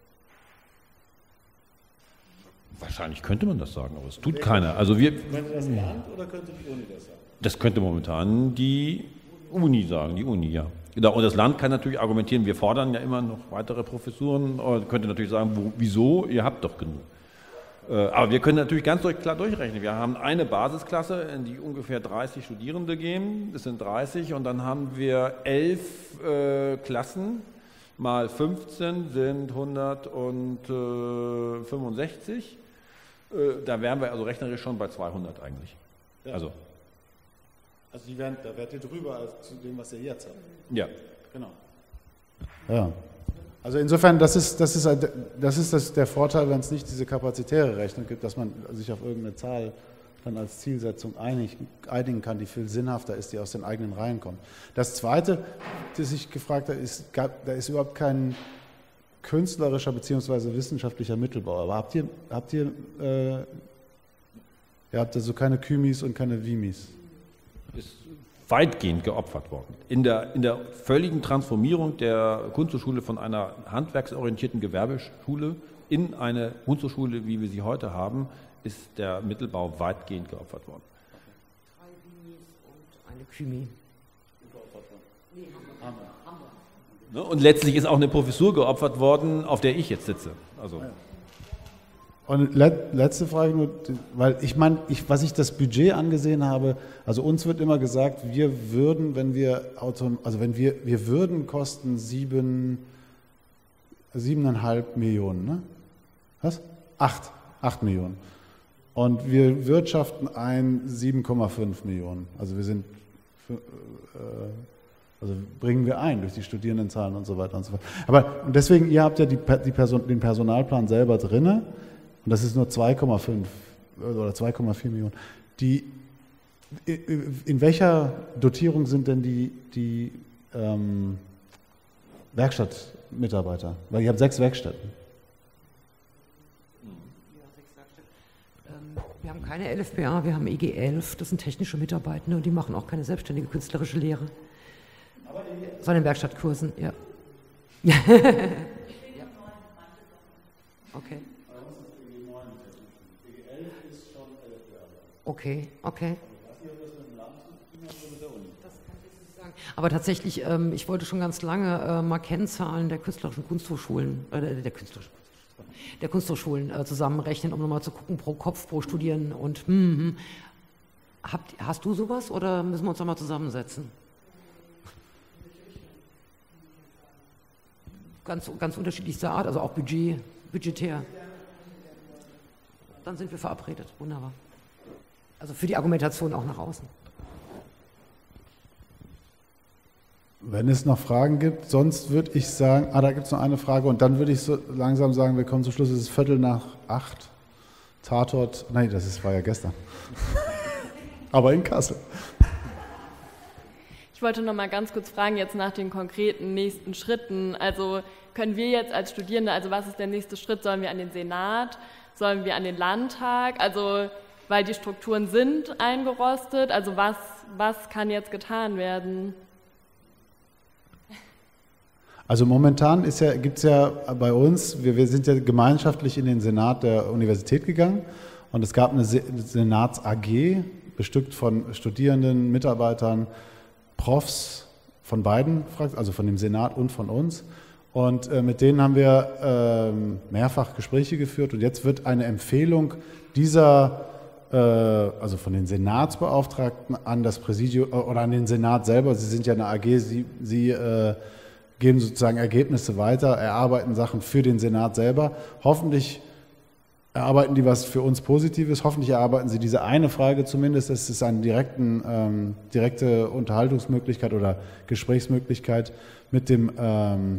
Speaker 1: Wahrscheinlich könnte man das sagen, aber es tut keiner. Also wir,
Speaker 2: könnte das Land oder könnte die Uni das sagen?
Speaker 1: Das könnte momentan die Uni sagen, die Uni, ja. Und das Land kann natürlich argumentieren, wir fordern ja immer noch weitere Professuren, oder könnte natürlich sagen, wo, wieso, ihr habt doch genug. Aber wir können natürlich ganz durch, klar durchrechnen. Wir haben eine Basisklasse, in die ungefähr dreißig Studierende gehen. Das sind dreißig und dann haben wir elf äh, Klassen, mal fünfzehn sind hundertfünfundsechzig. Äh, da wären wir also rechnerisch schon bei zweihundert eigentlich.
Speaker 2: Ja. Also, also die wären, da wärt ihr drüber als zu dem, was ihr jetzt habt.
Speaker 1: Ja.
Speaker 2: Genau. Ja. Also insofern, das ist, das ist, das ist das der Vorteil, wenn es nicht diese kapazitäre Rechnung gibt, dass man sich auf irgendeine Zahl dann als Zielsetzung einig, einigen kann, die viel sinnhafter ist, die aus den eigenen Reihen kommt. Das Zweite, das ich gefragt habe, ist, da ist überhaupt kein künstlerischer bzw. wissenschaftlicher Mittelbau. Aber habt ihr, habt ihr, äh, ihr habt also keine Kymis und keine Wimis?
Speaker 1: Ist weitgehend geopfert worden. In der, in der völligen Transformierung der Kunsthochschule von einer handwerksorientierten Gewerbeschule in eine Kunsthochschule, wie wir sie heute haben, ist der Mittelbau weitgehend geopfert worden.
Speaker 3: Drei Wimis und eine Kymi.
Speaker 1: Und letztlich ist auch eine Professur geopfert worden, auf der ich jetzt sitze. Also.
Speaker 2: Und let, letzte Frage nur, weil ich meine, ich, was ich das Budget angesehen habe, also uns wird immer gesagt, wir würden, wenn wir Auto, also wenn wir, wir würden kosten sieben, siebeneinhalb Millionen, ne? Was? Acht, acht Millionen. Und wir wirtschaften ein sieben Komma fünf Millionen. Also wir sind, für, äh, also bringen wir ein durch die Studierendenzahlen und so weiter und so fort. Aber und deswegen, ihr habt ja die, die Person, den Personalplan selber drinne. Und das ist nur zwei Komma fünf oder zwei Komma vier Millionen. Die, in welcher Dotierung sind denn die, die ähm, Werkstattmitarbeiter? Weil ihr habt sechs Werkstätten.
Speaker 3: Ja, sechs Werkstätten. Ähm, wir haben keine L F B A, wir haben E G elf, das sind technische Mitarbeitende und die machen auch keine selbstständige künstlerische Lehre. Sondern in Werkstattkursen, ja. Ja. Okay. Okay, okay. Aber tatsächlich, ähm, ich wollte schon ganz lange äh, mal Kennzahlen der künstlerischen Kunsthochschulen, äh, der künstlerischen, der Kunsthochschulen äh, zusammenrechnen, um nochmal zu gucken, pro Kopf, pro Studierenden und hm, hm. Habt, hast du sowas oder müssen wir uns nochmal zusammensetzen? Ganz, ganz unterschiedlichster Art, also auch Budget, budgetär. Dann sind wir verabredet, wunderbar. Also für die Argumentation auch nach außen.
Speaker 2: Wenn es noch Fragen gibt, sonst würde ich sagen, ah, da gibt es noch eine Frage und dann würde ich so langsam sagen, wir kommen zum Schluss, es ist Viertel nach acht, Tatort, nein, das ist, war ja gestern, aber in Kassel.
Speaker 9: Ich wollte noch mal ganz kurz fragen, jetzt nach den konkreten nächsten Schritten, also können wir jetzt als Studierende, also was ist der nächste Schritt, sollen wir an den Senat, sollen wir an den Landtag, also weil die Strukturen sind eingerostet, also was, was kann jetzt getan werden?
Speaker 2: Also momentan ist ja, gibt es ja bei uns, wir, wir sind ja gemeinschaftlich in den Senat der Universität gegangen und es gab eine Senats-A G, bestückt von Studierenden, Mitarbeitern, Profs von beiden, also von dem Senat und von uns. Und äh, mit denen haben wir äh, mehrfach Gespräche geführt und jetzt wird eine Empfehlung dieser also von den Senatsbeauftragten an das Präsidium oder an den Senat selber, Sie sind ja eine A G, Sie, Sie äh, geben sozusagen Ergebnisse weiter, erarbeiten Sachen für den Senat selber. Hoffentlich erarbeiten die was für uns Positives, hoffentlich erarbeiten Sie diese eine Frage zumindest, dass es eine direkten, ähm, direkte Unterhaltungsmöglichkeit oder Gesprächsmöglichkeit mit dem ähm,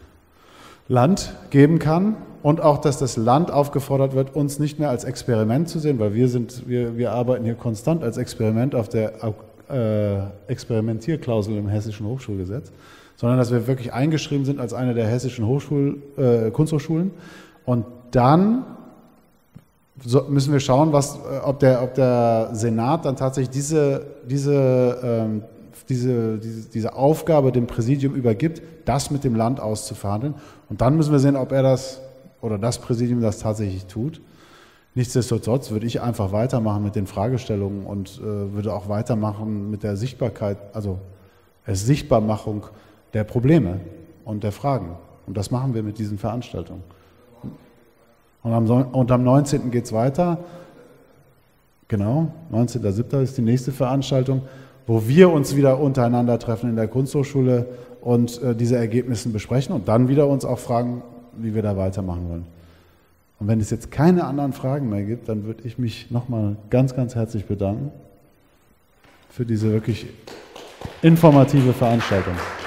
Speaker 2: Land geben kann und auch, dass das Land aufgefordert wird, uns nicht mehr als Experiment zu sehen, weil wir sind, wir, wir arbeiten hier konstant als Experiment auf der äh, Experimentierklausel im Hessischen Hochschulgesetz, sondern dass wir wirklich eingeschrieben sind als eine der hessischen Hochschul, äh, Kunsthochschulen und dann so müssen wir schauen, was, ob, der, ob der Senat dann tatsächlich diese, diese ähm, Diese, diese, diese Aufgabe dem Präsidium übergibt, das mit dem Land auszuverhandeln. Und dann müssen wir sehen, ob er das oder das Präsidium das tatsächlich tut. Nichtsdestotrotz würde ich einfach weitermachen mit den Fragestellungen und äh, würde auch weitermachen mit der Sichtbarkeit, also der Sichtbarmachung der Probleme und der Fragen. Und das machen wir mit diesen Veranstaltungen. Und am, und am neunzehnten geht es weiter. Genau, neunzehnten siebten ist die nächste Veranstaltung, wo wir uns wieder untereinander treffen in der Kunsthochschule und äh, diese Ergebnisse besprechen und dann wieder uns auch fragen, wie wir da weitermachen wollen. Und wenn es jetzt keine anderen Fragen mehr gibt, dann würde ich mich nochmal ganz, ganz herzlich bedanken für diese wirklich informative Veranstaltung.